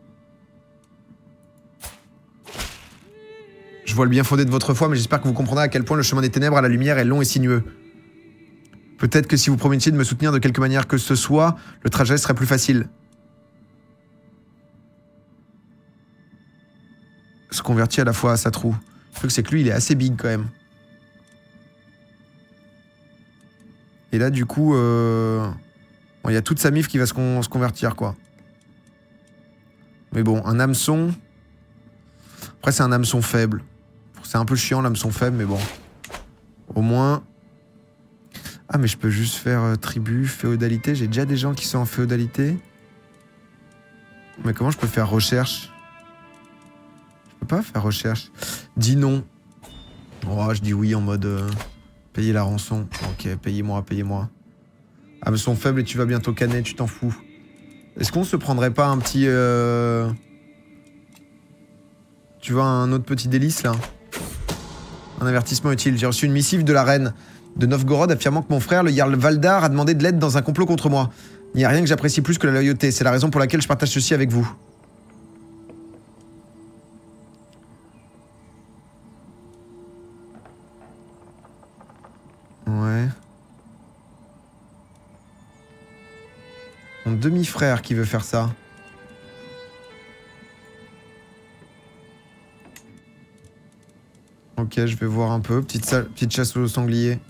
Je vois le bien fondé de votre foi, mais j'espère que vous comprendrez à quel point le chemin des ténèbres à la lumière est long et sinueux. Peut-être que si vous promettiez de me soutenir de quelque manière que ce soit, le trajet serait plus facile. Se convertit à la fois à Satrou. Le truc, c'est que lui, il est assez big, quand même. Et là, du coup, euh... bon, y a toute sa mif qui va se, con se convertir, quoi. Mais bon, un hameçon... Après, c'est un hameçon faible. C'est un peu chiant, l'hameçon faible, mais bon. Au moins... Ah, mais je peux juste faire euh, tribu, féodalité. J'ai déjà des gens qui sont en féodalité. Mais comment je peux faire recherche? Je peux pas faire recherche. Dis non. Oh, je dis oui en mode... Euh... Payer la rançon. Ok, payez-moi, payez-moi. Ah, mais sont faibles et tu vas bientôt canner, tu t'en fous. Est-ce qu'on se prendrait pas un petit... Euh... Tu vois, un autre petit délice, là? Un avertissement utile. J'ai reçu une missive de la reine de Novgorod affirmant que mon frère, le Jarl Valdar, a demandé de l'aide dans un complot contre moi. Il n'y a rien que j'apprécie plus que la loyauté. C'est la raison pour laquelle je partage ceci avec vous. Ouais. Mon demi-frère qui veut faire ça. Ok, je vais voir un peu. Petite, salle, petite chasse au sanglier.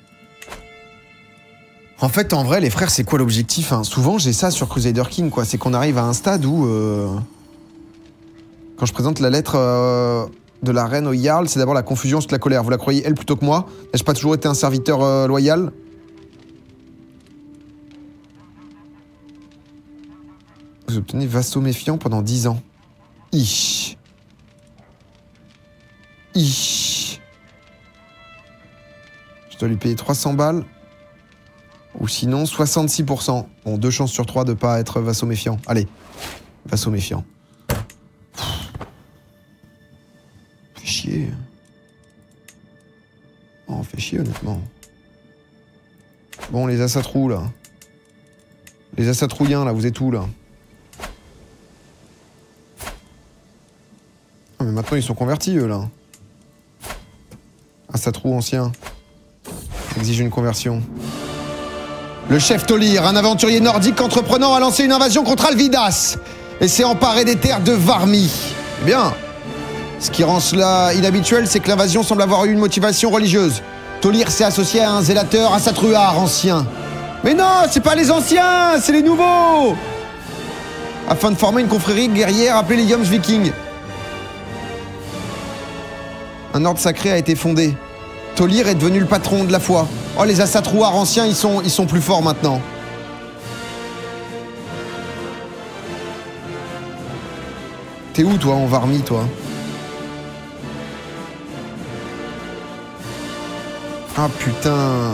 En fait, en vrai, les frères, c'est quoi l'objectif, hein? Souvent, j'ai ça sur Crusader King, quoi. C'est qu'on arrive à un stade où... Euh... Quand je présente la lettre euh, de la reine au Jarl, c'est d'abord la confusion, ensuite la colère. Vous la croyez, elle, plutôt que moi? N'ai-je pas toujours été un serviteur euh, loyal? Vous obtenez vassaux méfiants pendant dix ans. Ich. Ich. Je dois lui payer trois cents balles. Ou sinon, soixante-six pour cent. Bon, deux chances sur trois de pas être vassaux méfiant. Allez, vassaux méfiant. Fait chier. Oh, on fait chier, honnêtement. Bon, les assatrous, là. Les assatrouillens, là, vous êtes où, là? Ah, mais maintenant, ils sont convertis, eux, là. Assatrou ancien. Exige une conversion. Le chef Tolir, un aventurier nordique entreprenant, a lancé une invasion contre Alvidas et s'est emparé des terres de Varmi. Bien. Ce qui rend cela inhabituel, c'est que l'invasion semble avoir eu une motivation religieuse. Tolir s'est associé à un zélateur Assatruar ancien. Mais non, c'est pas les anciens, c'est les nouveaux. Afin de former une confrérie guerrière appelée les Jomsvikings. Un ordre sacré a été fondé. Tolir est devenu le patron de la foi. Oh, les Assatruar anciens, ils sont, ils sont plus forts maintenant. T'es où, toi, en Varmi, toi? Ah, putain.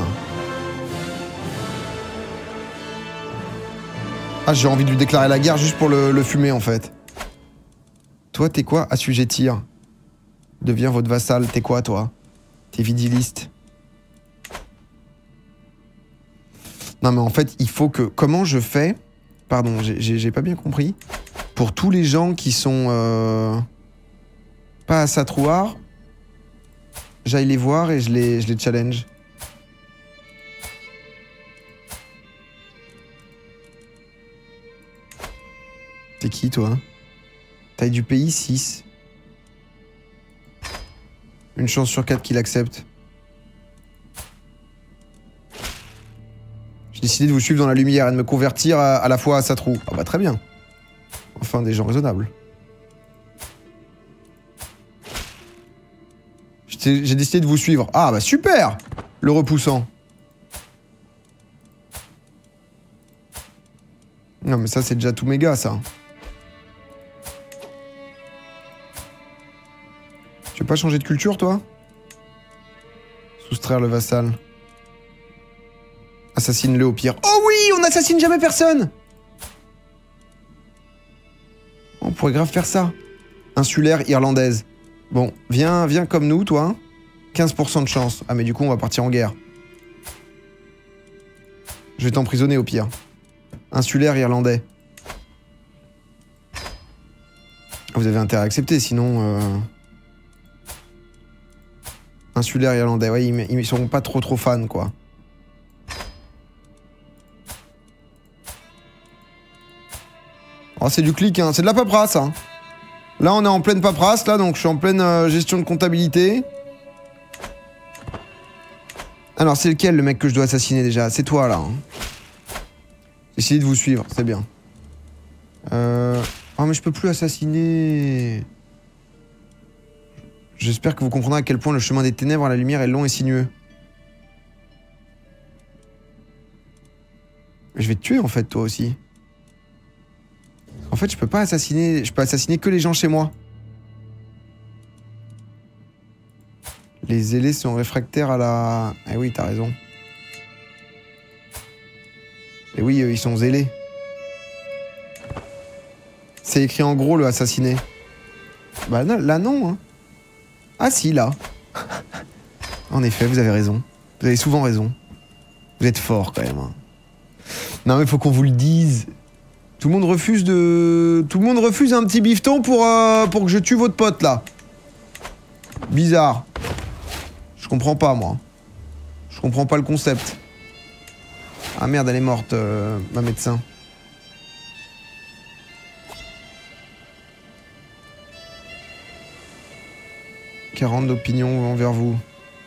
Ah, j'ai envie de lui déclarer la guerre juste pour le, le fumer, en fait. Toi, t'es quoi? Assujettir. Deviens votre vassal. T'es quoi, toi? T'es vidiliste. Non, mais en fait, il faut que... Comment je fais... Pardon, j'ai pas bien compris. Pour tous les gens qui sont... Euh, pas à Satrouar, j'aille les voir et je les, je les challenge. T'es qui, toi? Taille du pays, six. Une chance sur quatre qu'il accepte. J'ai décidé de vous suivre dans la lumière et de me convertir à, à la fois à Satrou. Ah bah très bien. Enfin, des gens raisonnables. J'ai décidé de vous suivre. Ah bah super! Le repoussant. Non mais ça c'est déjà tout méga ça. Tu veux pas changer de culture toi? Soustraire le vassal. Assassine-le au pire. Oh oui, on n'assassine jamais personne! On pourrait grave faire ça. Insulaire irlandaise. Bon, viens, viens comme nous, toi. quinze pour cent de chance. Ah, mais du coup, on va partir en guerre. Je vais t'emprisonner au pire. Insulaire irlandais. Vous avez intérêt à accepter, sinon... Euh... Insulaire irlandais. Ouais, ils, ils sont pas trop trop fans, quoi. Oh, c'est du clic, hein. C'est de la paperasse, hein. Là, on est en pleine paperasse, là, donc je suis en pleine euh, gestion de comptabilité. Alors, c'est lequel, le mec que je dois assassiner, déjà? C'est toi, là. Hein. J'ai essayé de vous suivre, c'est bien. Euh... Oh, mais je peux plus assassiner. J'espère que vous comprendrez à quel point le chemin des ténèbres à la lumière est long et sinueux. Je vais te tuer, en fait, toi aussi. En fait, je peux pas assassiner... Je peux assassiner que les gens chez moi. Les zélés sont réfractaires à la... Eh oui, t'as raison. Et oui, euh, ils sont zélés. C'est écrit en gros, le assassiné. Bah non, là, non. Hein. Ah si, là. En effet, vous avez raison. Vous avez souvent raison. Vous êtes fort, quand même. Hein. Non, mais il faut qu'on vous le dise. Tout le monde refuse de... Tout le monde refuse un petit bifton pour, euh, pour que je tue votre pote, là. Bizarre. Je comprends pas, moi. Je comprends pas le concept. Ah merde, elle est morte, euh, ma médecin. quarante d'opinion envers vous.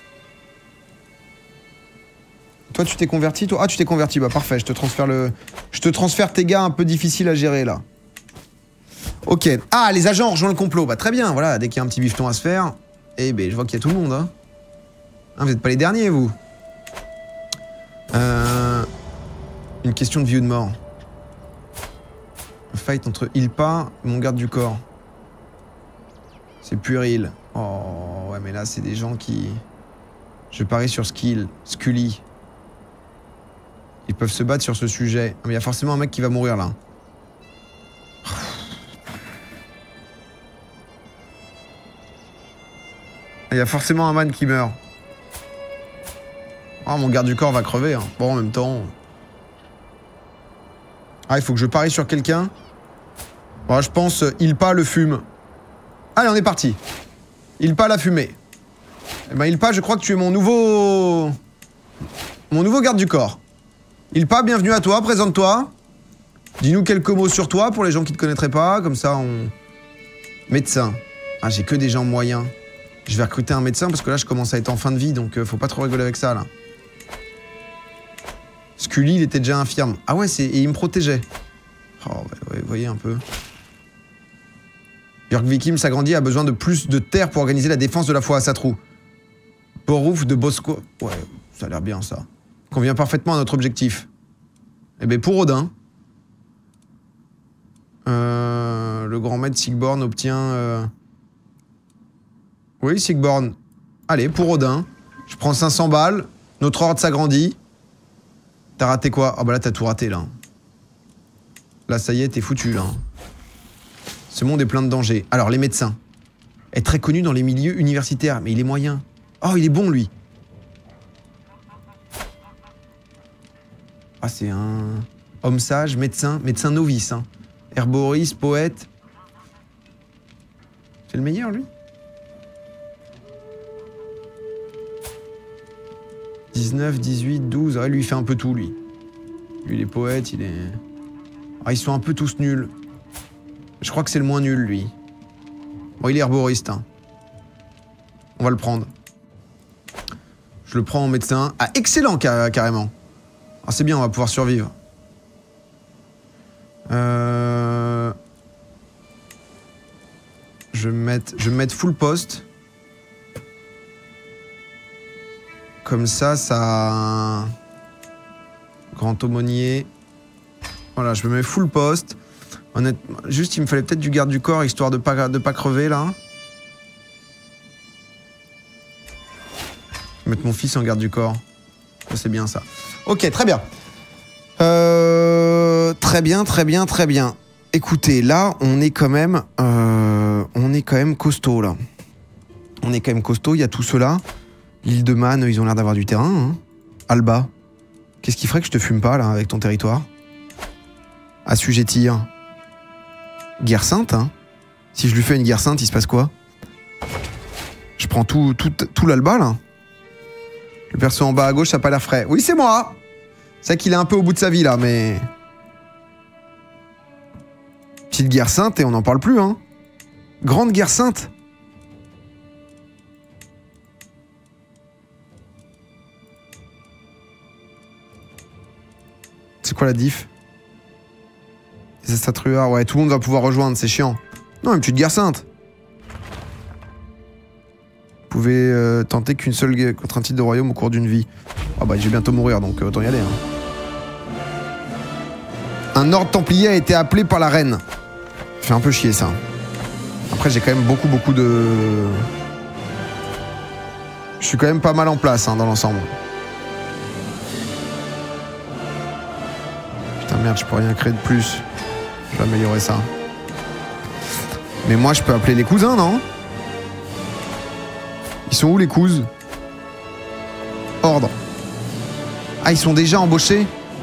Toi, tu t'es converti, toi? Ah, tu t'es converti, bah parfait, je te transfère le... Je te transfère tes gars un peu difficiles à gérer, là. Ok. Ah, les agents ont rejoint le complot. Bah très bien, voilà, dès qu'il y a un petit bifton à se faire... Eh ben, je vois qu'il y a tout le monde, hein. Hein, vous n'êtes pas les derniers, vous. Euh... Une question de vie ou de mort. Un fight entre Ilpa et mon garde du corps. C'est puéril. Oh, ouais, mais là, c'est des gens qui... Je parie sur Skill, Scully. Ils peuvent se battre sur ce sujet. Mais il y a forcément un mec qui va mourir, là. Il y a forcément un man qui meurt. Oh, mon garde du corps va crever. Hein. Bon, en même temps... Ah, il faut que je parie sur quelqu'un. Bon, je pense euh, Ilpa le fume. Allez, on est parti. Ilpa l'a fumé. Eh ben, Ilpa, je crois que tu es mon nouveau... Mon nouveau garde du corps. Ilpa, bienvenue à toi, présente-toi. Dis-nous quelques mots sur toi pour les gens qui ne te connaîtraient pas. Comme ça, on... Médecin. Ah, j'ai que des gens moyens. Je vais recruter un médecin parce que là, je commence à être en fin de vie, donc euh, faut pas trop rigoler avec ça, là. Scully, il était déjà infirme. Ah ouais, c'est... et il me protégeait. Oh, ouais, ouais, vous voyez un peu. Björk Vikim s'agrandit, a besoin de plus de terre pour organiser la défense de la foi à Satrou. Borouf de Bosco... Ouais, ça a l'air bien, ça. Convient parfaitement à notre objectif. Eh bien, pour Odin... Euh, le grand maître Sigborn obtient... Euh... Oui, Sigborn. Allez, pour Odin. Je prends cinq cents balles. Notre ordre s'agrandit. T'as raté quoi? Ah bah là, t'as tout raté, là. Là, ça y est, t'es foutu, là. Ce monde est plein de dangers. Alors, les médecins. Est très connu dans les milieux universitaires, mais il est moyen. Oh, il est bon, lui. Ah, c'est un homme sage, médecin, médecin novice, hein. Herboriste, poète. C'est le meilleur, lui. dix-neuf, dix-huit, douze. Ah, lui, il fait un peu tout, lui. Lui, il est poète, il est... Ah, ils sont un peu tous nuls. Je crois que c'est le moins nul, lui. Bon, il est herboriste, hein. On va le prendre. Je le prends en médecin. Ah, excellent, car carrément. Ah, c'est bien, on va pouvoir survivre. Euh... Je vais me mettre, je vais me mettre full poste. Comme ça, ça... Grand aumônier. Voilà, je me mets full poste. Honnêtement, juste, il me fallait peut-être du garde du corps, histoire de pas, de pas crever, là. Je vais mettre mon fils en garde du corps. Ça, c'est bien, ça. Ok, très bien. Euh... Très bien, très bien, très bien. Écoutez, là, on est quand même... Euh... On est quand même costaud, là. On est quand même costaud, il y a tout cela. L'île de Man, ils ont l'air d'avoir du terrain, hein. Alba. Qu'est-ce qui ferait que je te fume pas, là, avec ton territoire? Assujettir. Guerre sainte, hein. Si je lui fais une guerre sainte, il se passe quoi? Je prends tout, tout, tout l'Alba, là. Le perso en bas à gauche, ça n'a pas l'air frais. Oui, c'est moi. C'est vrai qu'il est un peu au bout de sa vie, là, mais... Petite guerre sainte et on n'en parle plus, hein. Grande guerre sainte. C'est quoi la diff? Les Astatruards, ouais, tout le monde va pouvoir rejoindre, c'est chiant. Non, une petite guerre sainte. Vous pouvez euh, tenter qu'une seule guerre contre un titre de royaume au cours d'une vie. Ah bah, je vais bientôt mourir, donc euh, autant y aller. Hein. Un ordre templier a été appelé par la reine. Ça fait un peu chier, ça. Après, j'ai quand même beaucoup, beaucoup de... Je suis quand même pas mal en place, hein, dans l'ensemble. Putain, merde, je peux rien créer de plus. Je vais améliorer ça. Mais moi, je peux appeler les cousins, non? Ils sont où, les couses? Ordre. Ah, ils sont déjà embauchés?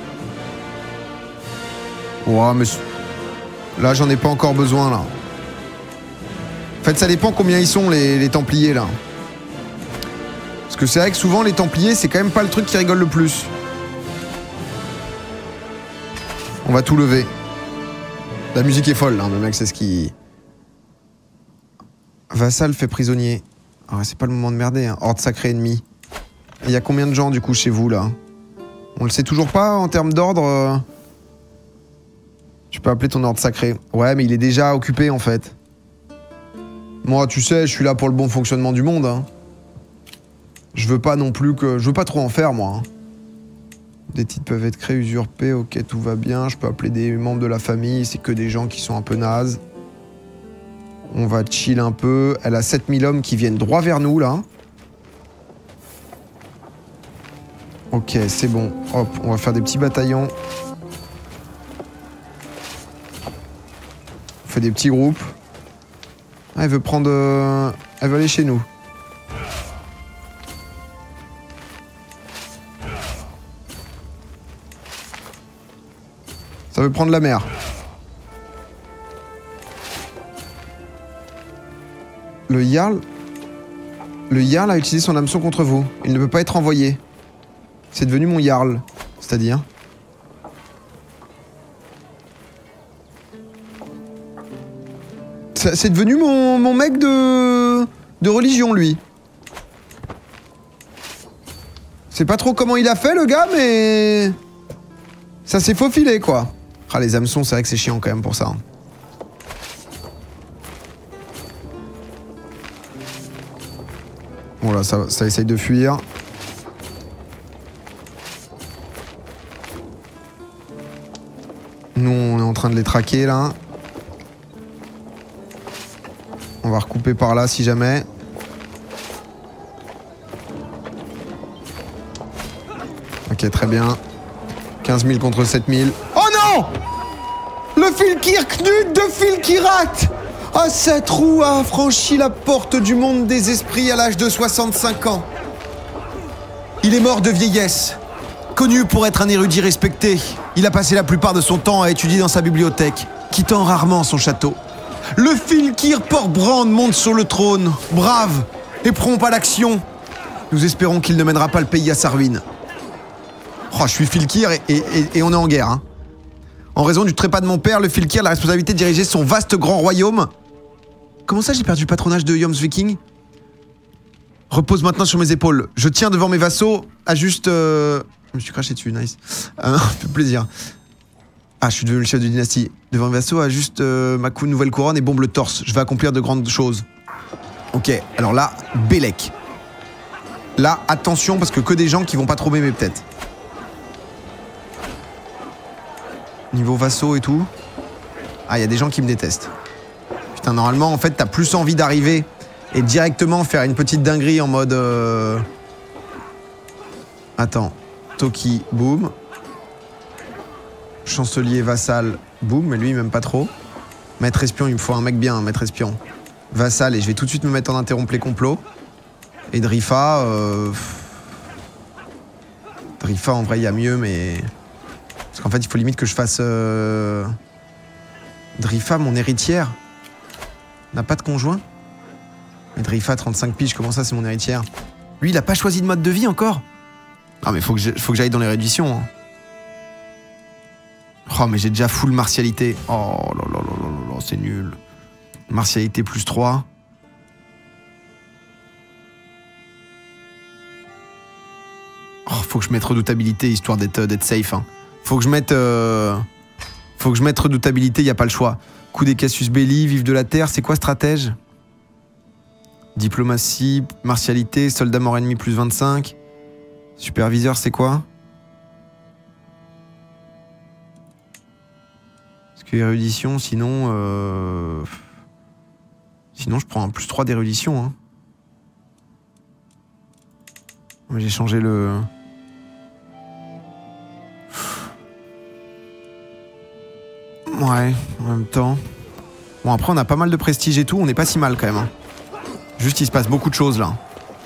Ouah, mais... Là, j'en ai pas encore besoin, là. En fait, ça dépend combien ils sont, les, les Templiers, là. Parce que c'est vrai que souvent, les Templiers, c'est quand même pas le truc qui rigole le plus. On va tout lever. La musique est folle, hein, le mec, c'est ce qui... Vassal fait prisonnier. Ah, c'est pas le moment de merder, hein. Horde sacrée ennemie. Il y a combien de gens, du coup, chez vous, là? On le sait toujours pas, en termes d'ordre euh... Tu peux appeler ton ordre sacré. Ouais, mais il est déjà occupé, en fait. Moi, tu sais, je suis là pour le bon fonctionnement du monde, hein. Je veux pas non plus que... Je veux pas trop en faire, moi, hein. Des titres peuvent être créés, usurpés, ok, tout va bien. Je peux appeler des membres de la famille, c'est que des gens qui sont un peu nazes. On va chill un peu. Elle a sept mille hommes qui viennent droit vers nous, là. Ok, c'est bon. Hop, on va faire des petits bataillons. On fait des petits groupes. Ah, elle veut prendre... Euh... Elle veut aller chez nous. Ça veut prendre la mer. Le Jarl... Le Jarl a utilisé son hameçon contre vous. Il ne peut pas être envoyé. C'est devenu mon Jarl. C'est-à-dire... C'est devenu mon, mon mec de... de religion, lui. C'est pas trop comment il a fait, le gars, mais... Ça s'est faufilé, quoi. Ah, les hameçons, c'est vrai que c'est chiant, quand même, pour ça. Bon, là, ça, ça essaye de fuir. Nous, on est en train de les traquer, là. On va recouper par là, si jamais. Ok, très bien. quinze mille contre sept mille. Oh non! Le Fylkir Knut de Fylkirat! Ah, cette roue a franchi la porte du monde des esprits à l'âge de soixante-cinq ans. Il est mort de vieillesse. Connu pour être un érudit respecté, il a passé la plupart de son temps à étudier dans sa bibliothèque, quittant rarement son château. Le Fylkir Porbrand monte sur le trône, brave et prompt à l'action. Nous espérons qu'il ne mènera pas le pays à sa ruine. Oh, je suis Fylkir et, et, et, et on est en guerre. Hein. En raison du trépas de mon père, le Fylkir a la responsabilité de diriger son vaste grand royaume. Comment ça, j'ai perdu le patronage de Jomsviking? Repose maintenant sur mes épaules. Je tiens devant mes vassaux à juste... Euh... Je me suis craché dessus, nice. Euh, fait plaisir. Ah, je suis devenu le chef de dynastie. Devant mes vassaux à juste euh, ma cou nouvelle couronne et bombe le torse. Je vais accomplir de grandes choses. Ok, alors là, Bélec. Là, attention, parce que que des gens qui vont pas trop m'aimer peut-être. Niveau vassaux et tout. Ah, il y a des gens qui me détestent. Putain, normalement, en fait, t'as plus envie d'arriver et directement faire une petite dinguerie en mode... Euh... Attends. Toki, boum. Chancelier, vassal, boum. Mais lui, il m'aime pas trop. Maître espion, il me faut un mec bien, un maître espion. Vassal, et je vais tout de suite me mettre en interrompre les complots. Et Drifa... Euh... Drifa, en vrai, il y a mieux, mais... Parce qu'en fait, il faut limite que je fasse... Euh... Drifa, mon héritière. N'a pas de conjoint. Mais Drifa, trente-cinq piges, comment ça, c'est mon héritière? Lui, il a pas choisi de mode de vie encore? Ah, mais faut que j'aille dans les réductions. Hein. Oh, mais j'ai déjà full martialité. Oh là là là là là, c'est nul. Martialité plus trois. Oh, faut que je mette redoutabilité, histoire d'être d'être safe. Hein. Faut que je mette... Euh... Faut que je mette redoutabilité, y a pas le choix. Coup des Cassius Belli, vive de la terre, c'est quoi stratège? Diplomatie, martialité, soldat mort ennemi plus vingt-cinq. Superviseur, c'est quoi? Parce que érudition, sinon... Euh... Sinon, je prends un plus trois d'érudition. Hein. J'ai changé le... Ouais, en même temps... Bon, après, on a pas mal de prestige et tout, on n'est pas si mal quand même. Hein. Juste, il se passe beaucoup de choses, là.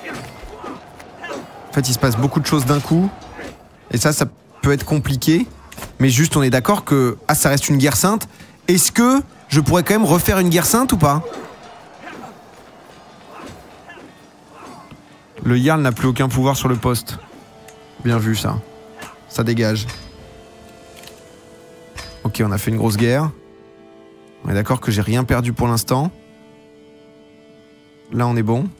En fait, il se passe beaucoup de choses d'un coup. Et ça, ça peut être compliqué. Mais juste, on est d'accord que... Ah, ça reste une guerre sainte. Est-ce que je pourrais quand même refaire une guerre sainte ou pas? Le Jarl n'a plus aucun pouvoir sur le poste. Bien vu, ça. Ça dégage. Ok, on a fait une grosse guerre. On est d'accord que j'ai rien perdu pour l'instant. Là, on est bon.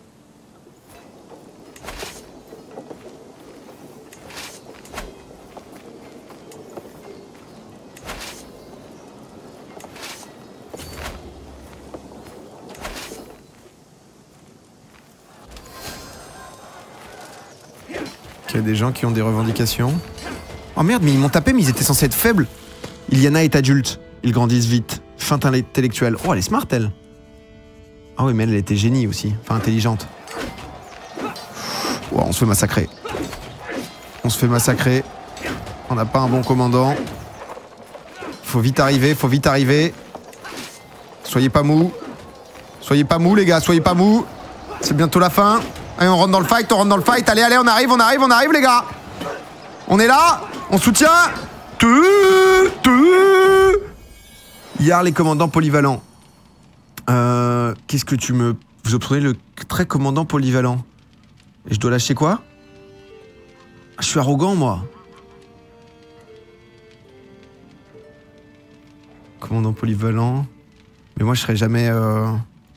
Il y a des gens qui ont des revendications. Oh merde, mais ils m'ont tapé, mais ils étaient censés être faibles. Iliana est adulte. Ils grandissent vite. Feinte intellectuelle. Oh, elle est smart, elle. Ah oui, mais elle, elle était génie aussi. Enfin, intelligente. Oh, on se fait massacrer. On se fait massacrer. On n'a pas un bon commandant. Faut vite arriver, faut vite arriver. Soyez pas mou. Soyez pas mou, les gars, soyez pas mou. C'est bientôt la fin. Allez, on rentre dans le fight, on rentre dans le fight. Allez, allez, on arrive, on arrive, on arrive, les gars. On est là, on soutient. Jarl les commandants polyvalents. Euh, Qu'est-ce que tu me... Vous obtenez le très commandant polyvalent. Et je dois lâcher quoi? Je suis arrogant, moi. Commandant polyvalent. Mais moi, je serai jamais... Euh...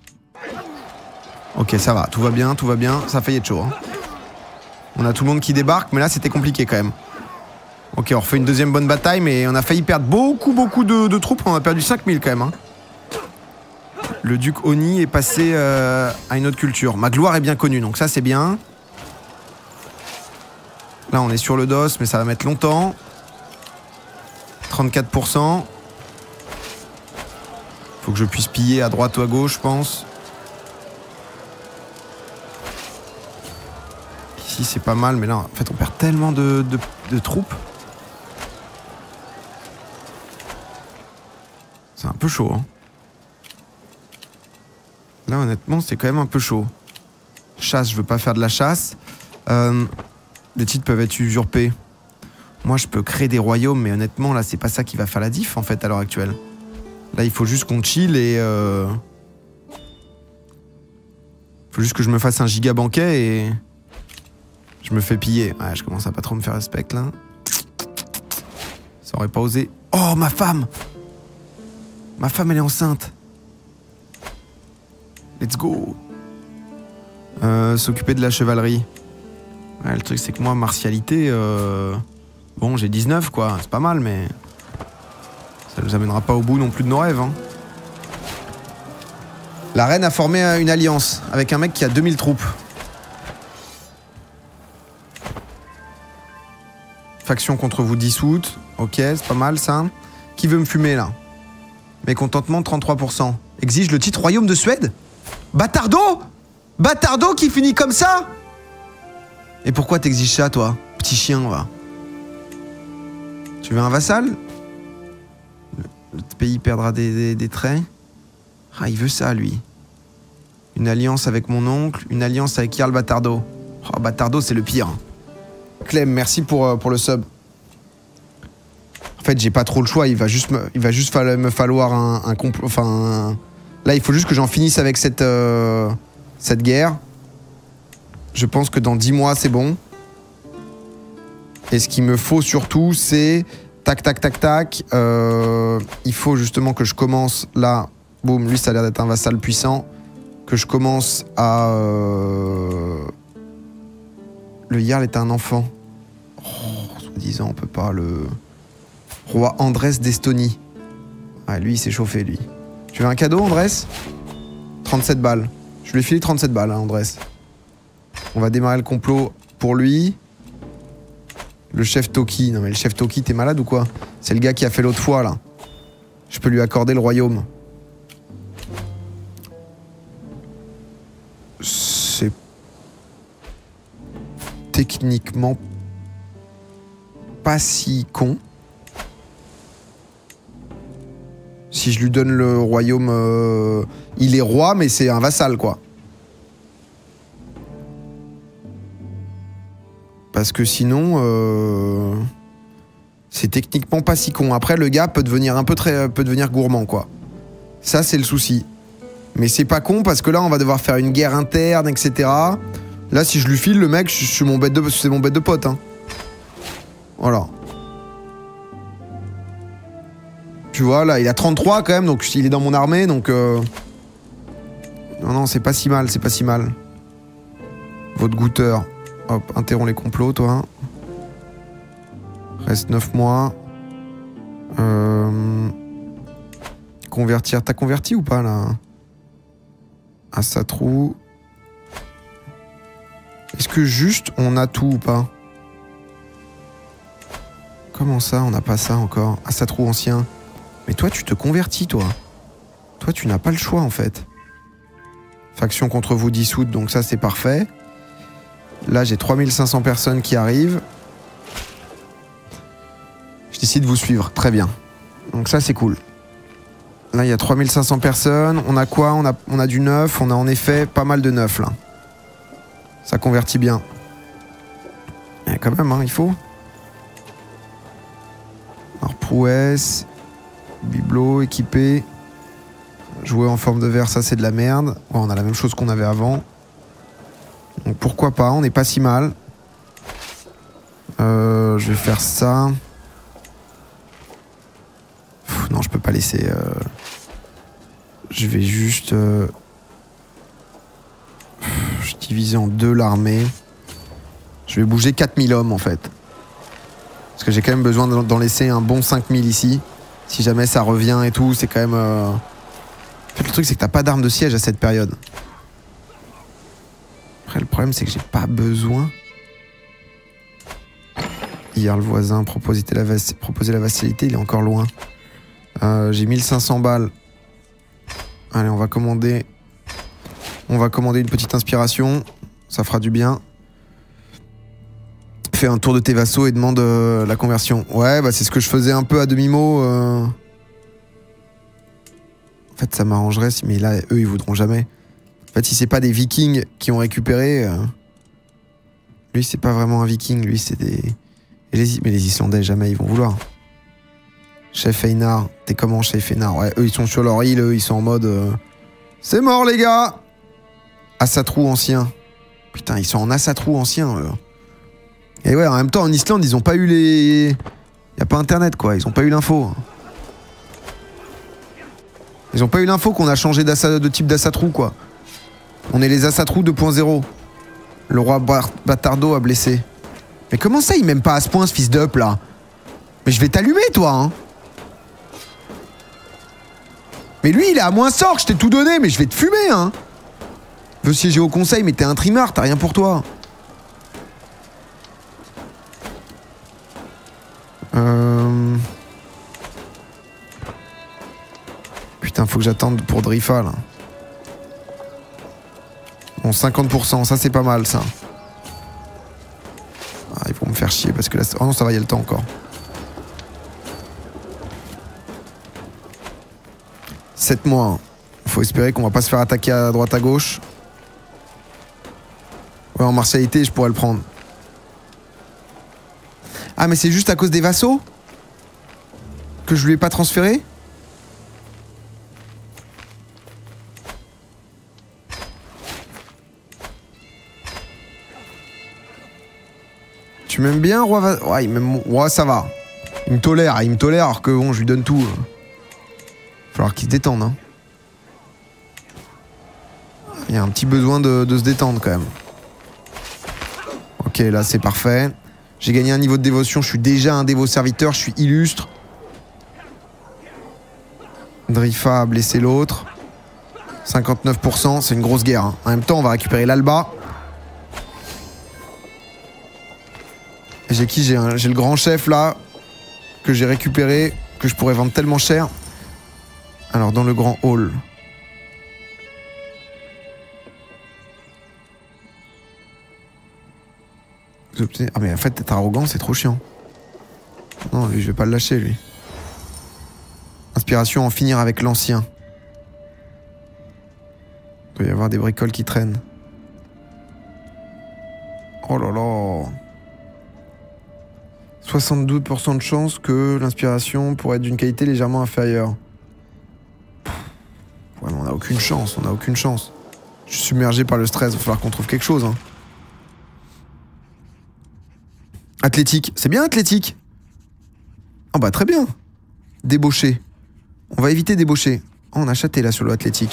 Ok, ça va, tout va bien, tout va bien. Ça a failli être chaud. Hein. On a tout le monde qui débarque, mais là, c'était compliqué quand même. Ok, on refait une deuxième bonne bataille, mais on a failli perdre beaucoup, beaucoup de, de troupes. On a perdu cinq mille quand même. Hein. Le duc Oni est passé euh, à une autre culture. Ma gloire est bien connue, donc ça, c'est bien. Là, on est sur le dos, mais ça va mettre longtemps. trente-quatre pour cent. Faut que je puisse piller à droite ou à gauche, je pense. Ici, c'est pas mal, mais là, en fait, on perd tellement de, de, de troupes. C'est un peu chaud, hein. Là, honnêtement, c'est quand même un peu chaud. Chasse, je veux pas faire de la chasse. Euh, les titres peuvent être usurpés. Moi, je peux créer des royaumes, mais honnêtement, là, c'est pas ça qui va faire la diff, en fait, à l'heure actuelle. Là, il faut juste qu'on chill et... Euh... Faut juste que je me fasse un giga banquet et... Je me fais piller. Ouais, je commence à pas trop me faire respect, là. Ça aurait pas osé. Oh, ma femme! Ma femme, elle est enceinte. Let's go. Euh, S'occuper de la chevalerie. Ouais, le truc, c'est que moi, martialité... Euh... Bon, j'ai dix-neuf, quoi. C'est pas mal, mais... Ça nous amènera pas au bout non plus de nos rêves, hein. La reine a formé une alliance avec un mec qui a deux mille troupes. Faction contre vous dissoute. Ok, c'est pas mal, ça. Qui veut me fumer, là? Mécontentement, trente-trois pour cent. Exige le titre royaume de Suède? Bâtardo! Bâtardo qui finit comme ça? Et pourquoi t'exiges ça, toi? Petit chien, va. Tu veux un vassal? Le, le pays perdra des, des, des traits. Ah, il veut ça, lui. Une alliance avec mon oncle, une alliance avec Jarl Bâtardo. Oh, Bâtardo, c'est le pire. Clem, merci pour, euh, pour le sub. En fait, j'ai pas trop le choix. Il va juste me, il va juste fall- me falloir un, un complot. Enfin, un... là, il faut juste que j'en finisse avec cette, euh, cette guerre. Je pense que dans dix mois, c'est bon. Et ce qu'il me faut surtout, c'est... Tac, tac, tac, tac. Euh, il faut justement que je commence là. Boum, lui, ça a l'air d'être un vassal puissant. Que je commence à... Euh... Le Jarl est un enfant. Oh, soi-disant, on peut pas le... Roi Andrès d'Estonie. Ah, lui, il s'est chauffé, lui. Tu veux un cadeau, Andrès? trente-sept balles. Je lui ai filé trente-sept balles, hein, Andrès. On va démarrer le complot pour lui. Le chef Toki. Non, mais le chef Toki, t'es malade ou quoi? C'est le gars qui a fait l'autre fois, là. Je peux lui accorder le royaume. C'est... techniquement... pas si con. Si je lui donne le royaume... Euh... Il est roi, mais c'est un vassal, quoi. Parce que sinon... Euh... c'est techniquement pas si con. Après, le gars peut devenir un peu très... peut devenir gourmand, quoi. Ça, c'est le souci. Mais c'est pas con, parce que là, on va devoir faire une guerre interne, et cetera. Là, si je lui file, le mec, je suis mon bête de... c'est mon bête de pote, hein. Voilà. Tu vois, là, il a trente-trois quand même, donc il est dans mon armée, donc... Euh... Non, non, c'est pas si mal, c'est pas si mal. Votre goûteur. Hop, interromps les complots, toi. Reste neuf mois. Euh... Convertir. T'as converti ou pas, là? À sa trou. Est-ce que juste, on a tout ou pas? Comment ça, on n'a pas ça encore? À sa trou ancien. Mais toi, tu te convertis, toi. Toi, tu n'as pas le choix, en fait. Faction contre vous dissoute, donc ça, c'est parfait. Là, j'ai trois mille cinq cents personnes qui arrivent. Je décide de vous suivre. Très bien. Donc ça, c'est cool. Là, il y a trois mille cinq cents personnes. On a quoi? On a, on a du neuf. On a en effet pas mal de neuf, là. Ça convertit bien. Et quand même, hein, il faut. Alors, prouesse... Bibelot, équipé. Jouer en forme de verre, ça c'est de la merde. Bon, on a la même chose qu'on avait avant. Donc pourquoi pas, on n'est pas si mal. Euh, je vais faire ça. Pff, non, je peux pas laisser... Euh... Je vais juste... Euh... Je divise en deux l'armée. Je vais bouger quatre mille hommes en fait. Parce que j'ai quand même besoin d'en laisser un bon cinq mille ici. Si jamais ça revient et tout, c'est quand même... Euh... En fait, le truc, c'est que t'as pas d'armes de siège à cette période. Après, le problème, c'est que j'ai pas besoin. Hier, le voisin proposait la, vas... proposait la vassalité, il est encore loin. Euh, j'ai mille cinq cents balles. Allez, on va commander... On va commander une petite inspiration. Ça fera du bien. Fais un tour de tes vassaux et demande euh, la conversion. Ouais, bah c'est ce que je faisais un peu à demi-mot. Euh... En fait, ça m'arrangerait, mais là, eux, ils voudront jamais. En fait, si c'est pas des vikings qui ont récupéré... Euh... Lui, c'est pas vraiment un viking. Lui, c'est des... Et les, mais les Islandais, jamais ils vont vouloir. Chef Einar, t'es comment, Chef Einar? Ouais, eux, ils sont sur leur île, eux, ils sont en mode... Euh... C'est mort, les gars! Assatrou ancien. Putain, ils sont en Assatrou ancien, eux. Et ouais, en même temps, en Islande, ils ont pas eu les... Y a pas internet, quoi. Ils ont pas eu l'info. Ils ont pas eu l'info qu'on a changé de type d'Assatrou, quoi. On est les Assatrou deux point zéro. Le roi Bâtardo a blessé. Mais comment ça, il m'aime pas à ce point, ce fils d'up, là? Mais je vais t'allumer, toi, hein. Mais lui, il est à moins sort, je t'ai tout donné, mais je vais te fumer, hein. Veux siéger au conseil, mais t'es un trimard, t'as rien pour toi. Euh... Putain, faut que j'attende pour Drifa, là. Bon, cinquante pour cent, ça c'est pas mal, ça. Ah, ils vont me faire chier, parce que là... Oh non, ça va, il y a le temps encore. sept mois. Faut espérer qu'on va pas se faire attaquer à droite à gauche. Ouais, en martialité, je pourrais le prendre. Ah, mais c'est juste à cause des vassaux que je lui ai pas transféré? Tu m'aimes bien, roi va... Ouais, il m'aime... Ouais, ça va. Il me tolère, il me tolère alors que bon, je lui donne tout. Il va falloir qu'il se détende, hein. Il y a un petit besoin de, de se détendre quand même. Ok, là c'est parfait. J'ai gagné un niveau de dévotion, je suis déjà un dévot serviteur, je suis illustre. Drifa a blessé l'autre. cinquante-neuf pour cent, c'est une grosse guerre, hein. En même temps, on va récupérer l'Alba. J'ai qui? J'ai le grand chef là, que j'ai récupéré, que je pourrais vendre tellement cher. Alors, dans le grand hall. Ah mais en fait, être arrogant, c'est trop chiant. Non, lui, je vais pas le lâcher, lui. Inspiration, en finir avec l'ancien. Il doit y avoir des bricoles qui traînent. Oh là là. soixante-douze pour cent de chance que l'inspiration pourrait être d'une qualité légèrement inférieure. Ouais, mais on n'a aucune chance, on n'a aucune chance. Je suis submergé par le stress, il va falloir qu'on trouve quelque chose, hein. Athlétique, c'est bien athlétique. Oh bah très bien. Débauché. On va éviter débauché. Oh, on a chaté là sur le athlétique.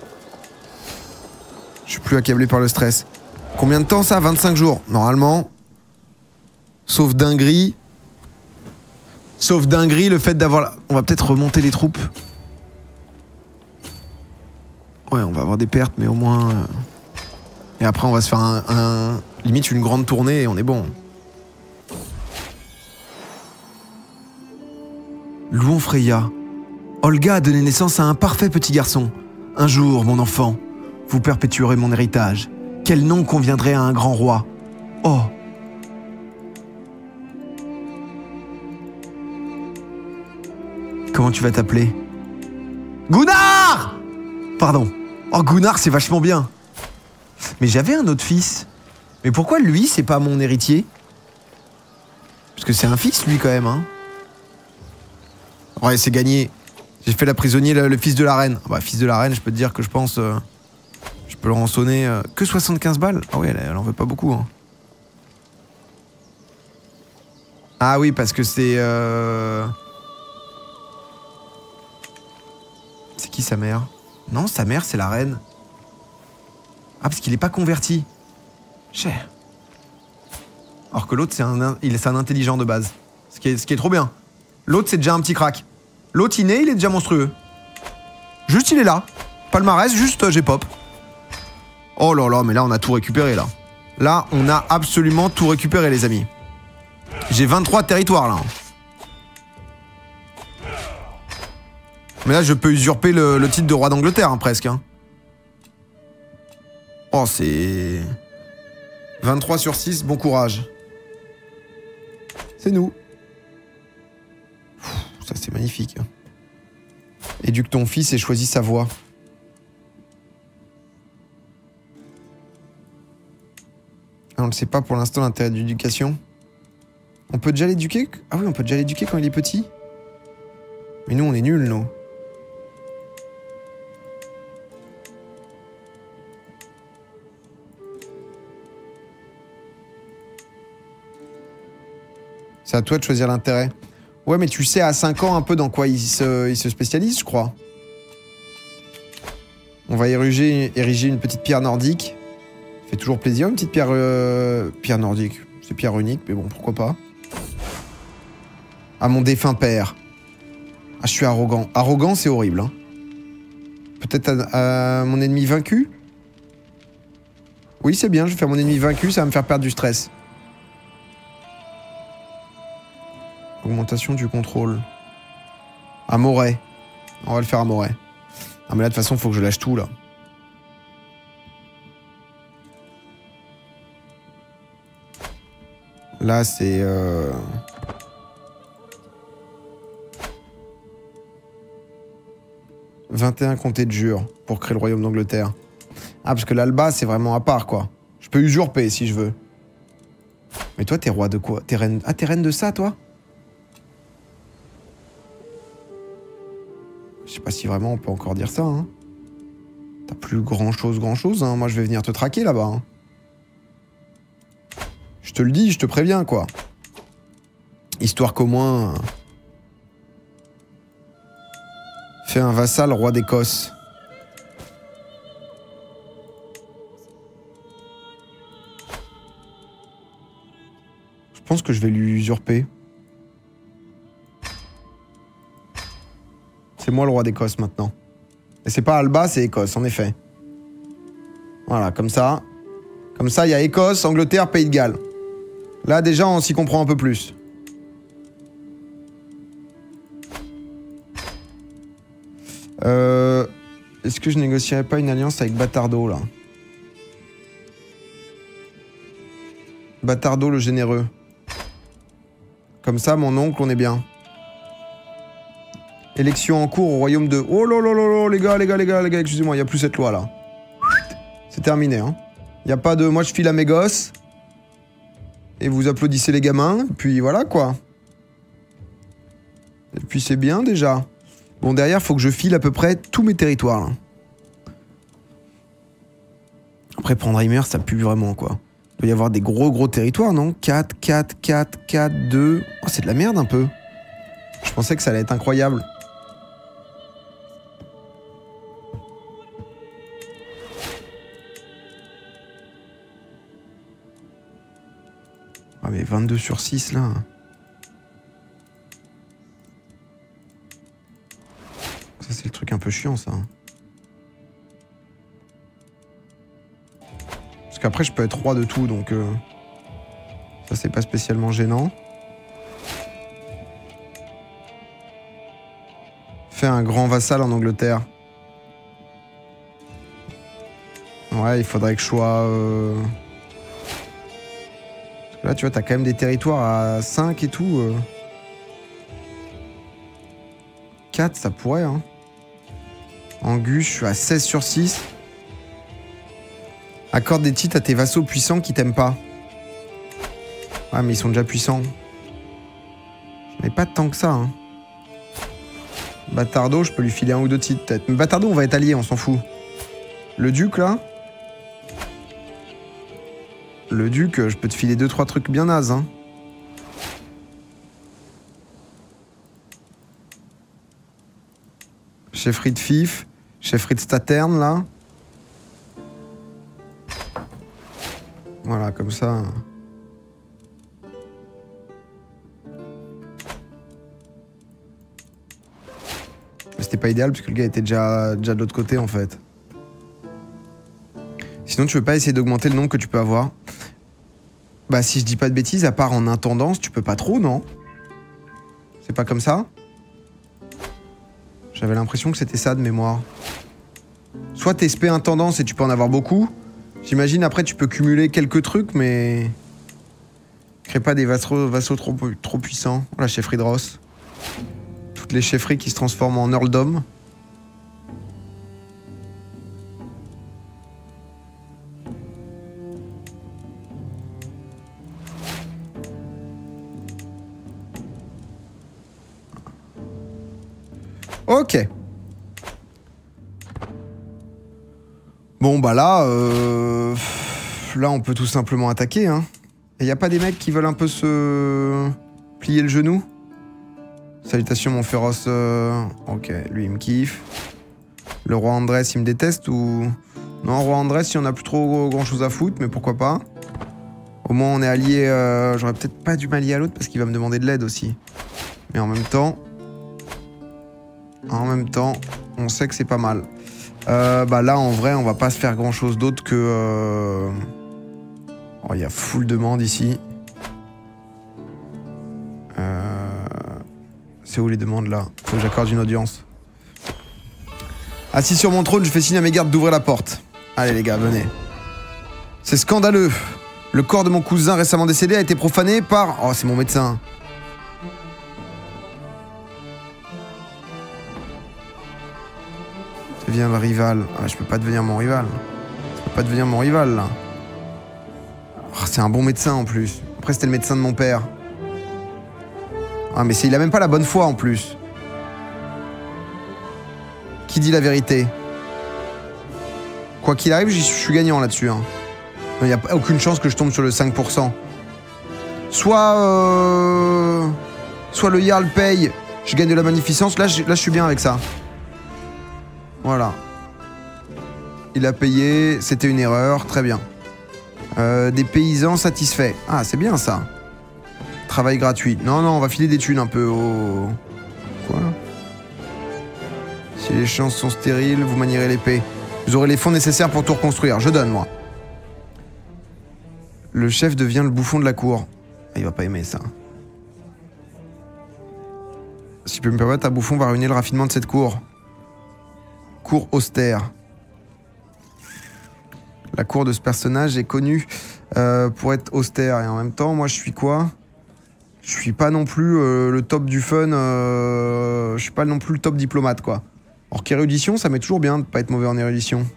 Je suis plus accablé par le stress. Combien de temps ça? vingt-cinq jours. Normalement. Sauf dinguerie. Sauf dinguerie, le fait d'avoir... On va peut-être remonter les troupes. Ouais, on va avoir des pertes, mais au moins... Euh... Et après, on va se faire un, un... limite une grande tournée et on est bon. Louons Freya. Olga a donné naissance à un parfait petit garçon. Un jour, mon enfant, vous perpétuerez mon héritage. Quel nom conviendrait à un grand roi? Oh! Comment tu vas t'appeler? Gunnar! Pardon. Oh, Gunnar, c'est vachement bien. Mais j'avais un autre fils. Mais pourquoi lui, c'est pas mon héritier? Parce que c'est un fils, lui, quand même, hein. Ouais, c'est gagné. J'ai fait la prisonnier, le, le fils de la reine. Bah, fils de la reine, je peux te dire que je pense... Euh, je peux le rançonner... Euh, que soixante-quinze balles? Ah ouais, elle, elle en veut pas beaucoup, hein. Ah oui, parce que c'est... Euh... C'est qui sa mère? Non, sa mère, c'est la reine. Ah, parce qu'il est pas converti. Cher. Alors que l'autre, c'est un, il est un intelligent de base. Ce qui est, ce qui est trop bien. L'autre, c'est déjà un petit crack. L'autre, il naît, il est déjà monstrueux. Juste, il est là. Palmarès, juste, euh, j'ai pop. Oh là là, mais là, on a tout récupéré, là. Là, on a absolument tout récupéré, les amis. J'ai vingt-trois territoires, là. Mais là, je peux usurper le, le titre de roi d'Angleterre, hein, presque. Hein. Oh, c'est... vingt-trois sur six, bon courage. C'est nous. Ça, c'est magnifique. Éduque ton fils et choisis sa voie. On ne sait pas pour l'instant l'intérêt de l'éducation. On peut déjà l'éduquer? Ah oui, on peut déjà l'éduquer quand il est petit. Mais nous, on est nuls, nous. C'est à toi de choisir l'intérêt. Ouais, mais tu sais à cinq ans un peu dans quoi il se, il se spécialise, je crois. On va ériger, ériger une petite pierre nordique. Ça fait toujours plaisir, une petite pierre, euh, pierre nordique. C'est pierre unique, mais bon, pourquoi pas. À mon défunt père. Ah, je suis arrogant. Arrogant, c'est horrible. Hein. Peut-être à, à mon ennemi vaincu? Oui, c'est bien, je vais faire mon ennemi vaincu, ça va me faire perdre du stress. Augmentation du contrôle. À Moret. On va le faire à Moret. Ah mais là de toute façon faut que je lâche tout là. Là c'est... Euh... vingt et un comtés de jure pour créer le royaume d'Angleterre. Ah parce que l'Alba c'est vraiment à part quoi. Je peux usurper si je veux. Mais toi t'es roi de quoi? T'es reine... Ah t'es reine de ça toi? Je sais pas si vraiment on peut encore dire ça, hein. T'as plus grand chose, grand chose, hein. Moi je vais venir te traquer là-bas. Hein. Je te le dis, je te préviens, quoi. Histoire qu'au moins... Fais un vassal roi d'Écosse. Je pense que je vais lui usurper. C'est moi le roi d'Écosse maintenant. Et c'est pas Alba, c'est Écosse, en effet. Voilà, comme ça. Comme ça, il y a Écosse, Angleterre, Pays de Galles. Là, déjà, on s'y comprend un peu plus. Euh... Est-ce que je négocierais pas une alliance avec Batardo, là? Batardo le généreux. Comme ça, mon oncle, on est bien. Élection en cours au royaume de... Oh là là là là, les gars, les gars, les gars, les gars, excusez-moi, il n'y a plus cette loi, là. C'est terminé, hein. Il n'y a pas de... Moi, je file à mes gosses. Et vous applaudissez les gamins. Et puis voilà, quoi. Et puis c'est bien, déjà. Bon, derrière, faut que je file à peu près tous mes territoires, là. Après, prendre Heimer, ça pue vraiment, quoi. Il doit y avoir des gros, gros territoires, non? quatre, quatre, quatre, quatre, deux... Oh, c'est de la merde, un peu. Je pensais que ça allait être incroyable. Ah mais vingt-deux sur six là. Ça c'est le truc un peu chiant ça. Parce qu'après je peux être roi de tout donc euh, ça c'est pas spécialement gênant. Fais un grand vassal en Angleterre. Ouais il faudrait que je sois... Euh... Là, tu vois, t'as quand même des territoires à cinq et tout. Euh. quatre, ça pourrait, hein. Angus, je suis à seize sur six. Accorde des titres à tes vassaux puissants qui t'aiment pas. Ouais, mais ils sont déjà puissants. Mais pas tant que ça, hein. Batardo, je peux lui filer un ou deux titres, peut-être. Mais Batardo, on va être alliés, on s'en fout. Le duc, là... Le duc, je peux te filer deux trois trucs bien nazes, hein. Chefferie de Fife, chefferie de Staterne, là. Voilà, comme ça. C'était pas idéal, parce que le gars était déjà, déjà de l'autre côté, en fait. Sinon, tu veux pas essayer d'augmenter le nombre que tu peux avoir? Bah, si je dis pas de bêtises, à part en intendance, tu peux pas trop, non? C'est pas comme ça? J'avais l'impression que c'était ça de mémoire. Soit t'es spé intendance et tu peux en avoir beaucoup. J'imagine après tu peux cumuler quelques trucs, mais... Crée pas des vassaux, vassaux trop, trop puissants. Oh, la chefferie de Ross. Toutes les chefferies qui se transforment en earldom. Ok. Bon, bah là... Euh... Là, on peut tout simplement attaquer, hein. Et y a pas des mecs qui veulent un peu se... plier le genou? Salutations, mon féroce... Euh... Ok, lui, il me kiffe. Le roi Andrés, il me déteste ou... Non, roi Andrés, il y en a plus trop grand chose à foutre, mais pourquoi pas. Au moins, on est alliés... Euh... J'aurais peut-être pas dû m'allier à l'autre parce qu'il va me demander de l'aide aussi. Mais en même temps... En même temps, on sait que c'est pas mal. Euh, bah là, en vrai, on va pas se faire grand-chose d'autre que... Euh... Oh, il y a full demande ici. Euh... C'est où les demandes, là? Faut que j'accorde une audience. Assis sur mon trône, je fais signe à mes gardes d'ouvrir la porte. Allez, les gars, venez. C'est scandaleux. Le corps de mon cousin récemment décédé a été profané par... Oh, c'est mon médecin. Deviens le rival. Ah, je peux pas devenir mon rival. Je peux pas devenir mon rival, là. Oh, c'est un bon médecin, en plus. Après, c'était le médecin de mon père. Ah, mais il a même pas la bonne foi, en plus. Qui dit la vérité? Quoi qu'il arrive, je suis gagnant là-dessus. Hein. Il n'y a aucune chance que je tombe sur le cinq pour cent. Soit... Euh... Soit le Jarl paye, je gagne de la magnificence. Là je, là, je suis bien avec ça. Voilà. Il a payé, c'était une erreur, très bien. Euh, des paysans satisfaits. Ah, c'est bien ça. Travail gratuit. Non, non, on va filer des thunes un peu au... Quoi? Si les chances sont stériles, vous manierez l'épée. Vous aurez les fonds nécessaires pour tout reconstruire. Je donne, moi. Le chef devient le bouffon de la cour. Il va pas aimer ça. Si je peux me permettre, un bouffon va ruiner le raffinement de cette cour. Cour austère. La cour de ce personnage est connue euh, pour être austère. Et en même temps, moi, je suis quoi? Je suis pas non plus euh, le top du fun. Euh, je suis pas non plus le top diplomate, quoi. Or qu'érudition, ça m'est toujours bien de pas être mauvais en érudition.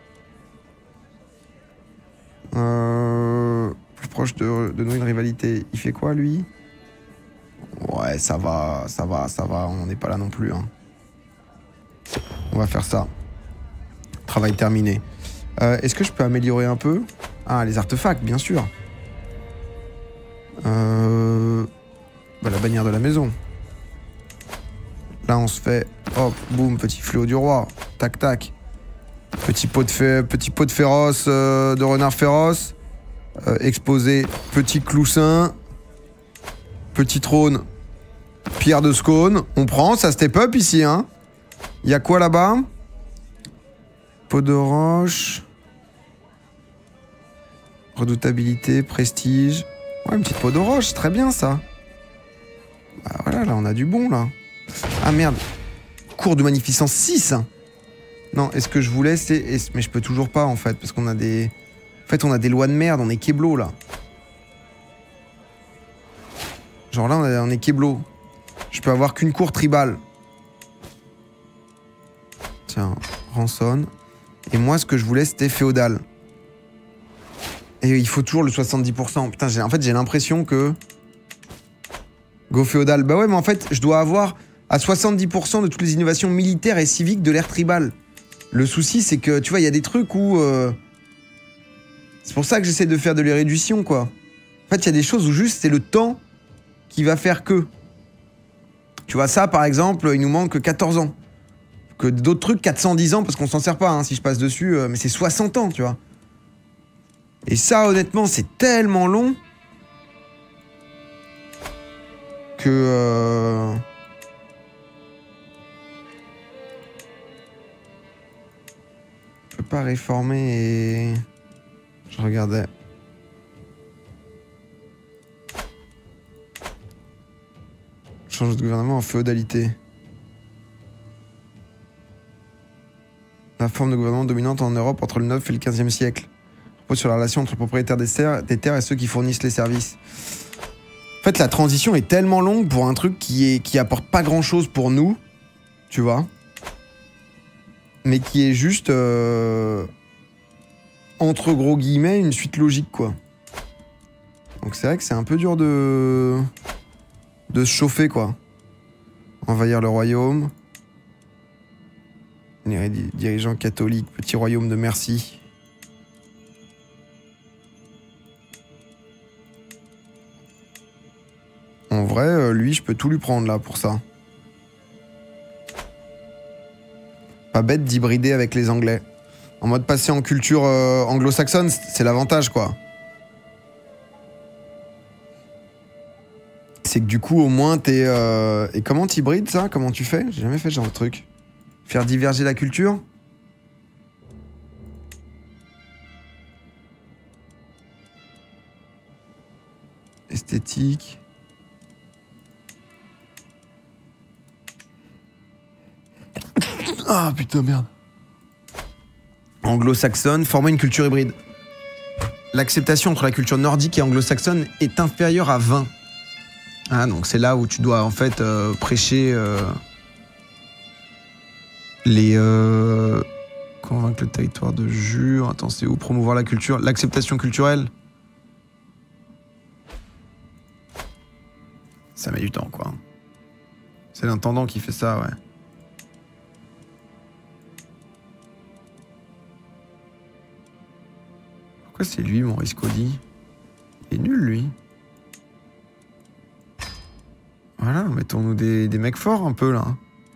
Euh, plus proche de, de nous, une rivalité. Il fait quoi, lui? Ouais, ça va, ça va, ça va. On n'est pas là non plus. Hein. On va faire ça. Travail terminé. Euh, Est-ce que je peux améliorer un peu? Ah, les artefacts, bien sûr. Euh... Bah, la bannière de la maison. Là, on se fait... Hop, boum, petit fléau du roi. Tac, tac. Petit pot de, fé... petit pot de féroce, euh, de renard féroce. Euh, exposé, petit cloussin. Petit trône. Pierre de Scone. On prend, ça step up ici, hein. Il y a quoi là-bas? Pot de roche. Redoutabilité, prestige. Ouais, une petite peau de roche, très bien ça. Bah voilà, là on a du bon là. Ah merde. Cours de magnificence six. Non, est-ce que je voulais c'est... Mais je peux toujours pas en fait, parce qu'on a des... En fait on a des lois de merde, on est Keblo là. Genre là on est Keblo. Je peux avoir qu'une cour tribale. Tiens, rançonne. Et moi ce que je voulais c'était féodal. Et il faut toujours le soixante-dix pour cent. Putain, en fait, j'ai l'impression que... Go féodal. Bah ouais, mais en fait, je dois avoir à soixante-dix pour cent de toutes les innovations militaires et civiques de l'ère tribale. Le souci, c'est que, tu vois, il y a des trucs où... Euh... C'est pour ça que j'essaie de faire de l'érudition, quoi. En fait, il y a des choses où juste, c'est le temps qui va faire que... Tu vois, ça, par exemple, il nous manque quatorze ans. Que d'autres trucs, quatre cent dix ans, parce qu'on s'en sert pas, hein, si je passe dessus. Euh, mais c'est soixante ans, tu vois. Et ça, honnêtement, c'est tellement long que... Euh... Je peux pas réformer et... Je regardais. Change de gouvernement en féodalité. La forme de gouvernement dominante en Europe entre le neuf et le quinzième siècle. Sur la relation entre le propriétaire des terres, des terres et ceux qui fournissent les services. En fait, la transition est tellement longue pour un truc qui, est, qui apporte pas grand-chose pour nous, tu vois, mais qui est juste, euh, entre gros guillemets, une suite logique, quoi. Donc c'est vrai que c'est un peu dur de, de se chauffer, quoi. Envahir le royaume. Les dirigeants catholiques, petit royaume de merci. En vrai, euh, lui, je peux tout lui prendre là pour ça. Pas bête d'hybrider avec les Anglais. En mode passer en culture euh, anglo-saxonne, c'est l'avantage, quoi. C'est que du coup, au moins, t'es... Euh... Et comment t'hybrides ça? Comment tu fais? J'ai jamais fait ce genre de truc. Faire diverger la culture? Esthétique... Ah putain, merde. Anglo-saxonne, former une culture hybride. L'acceptation entre la culture nordique et anglo-saxonne est inférieure à vingt. Ah, donc c'est là où tu dois en fait euh, prêcher euh, les... Euh, convaincre le territoire de jure. Attends, c'est où? Promouvoir la culture. L'acceptation culturelle. Ça met du temps, quoi. C'est l'intendant qui fait ça, ouais. Pourquoi c'est lui, Maurice Cody? Il est nul, lui. Voilà, mettons-nous des, des mecs forts, un peu, là.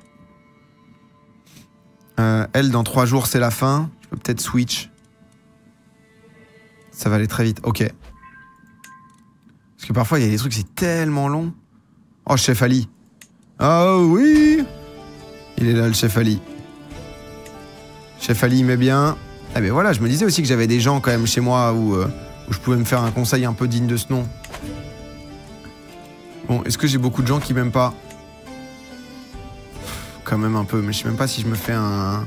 Euh, elle, dans trois jours, c'est la fin. Je peux peut-être switch. Ça va aller très vite. Ok. Parce que parfois, il y a des trucs, c'est tellement long. Oh, chef Ali. Oh, oui. Il est là, le chef Ali. Chef Ali, il met bien... Ah ben voilà, je me disais aussi que j'avais des gens quand même chez moi où, euh, où je pouvais me faire un conseil un peu digne de ce nom. Bon, est-ce que j'ai beaucoup de gens qui m'aiment pas? Quand même un peu, mais je sais même pas si je me fais un...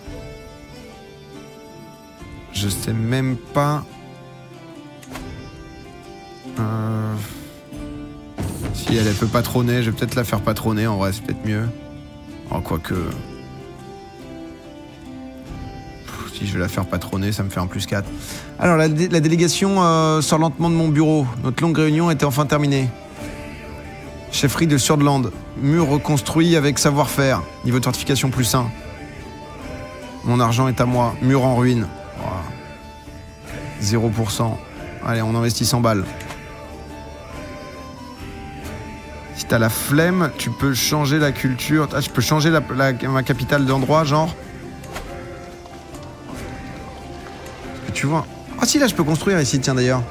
Je sais même pas... Euh... Si elle, elle peut patronner, je vais peut-être la faire patronner, en vrai, c'est peut-être mieux. Oh, quoique... Si je vais la faire patronner, ça me fait un plus quatre. Alors, la, dé la délégation euh, sort lentement de mon bureau. Notre longue réunion était enfin terminée. Chefferie de Surdland. Mur reconstruit avec savoir-faire. Niveau de fortification plus un. Mon argent est à moi. Mur en ruine. Voilà. zéro pour cent. Allez, on investit cent balles. Si t'as la flemme, tu peux changer la culture. Ah, je peux changer la, la, ma capitale d'endroit, genre. Tu vois. Ah si, là je peux construire ici, tiens d'ailleurs.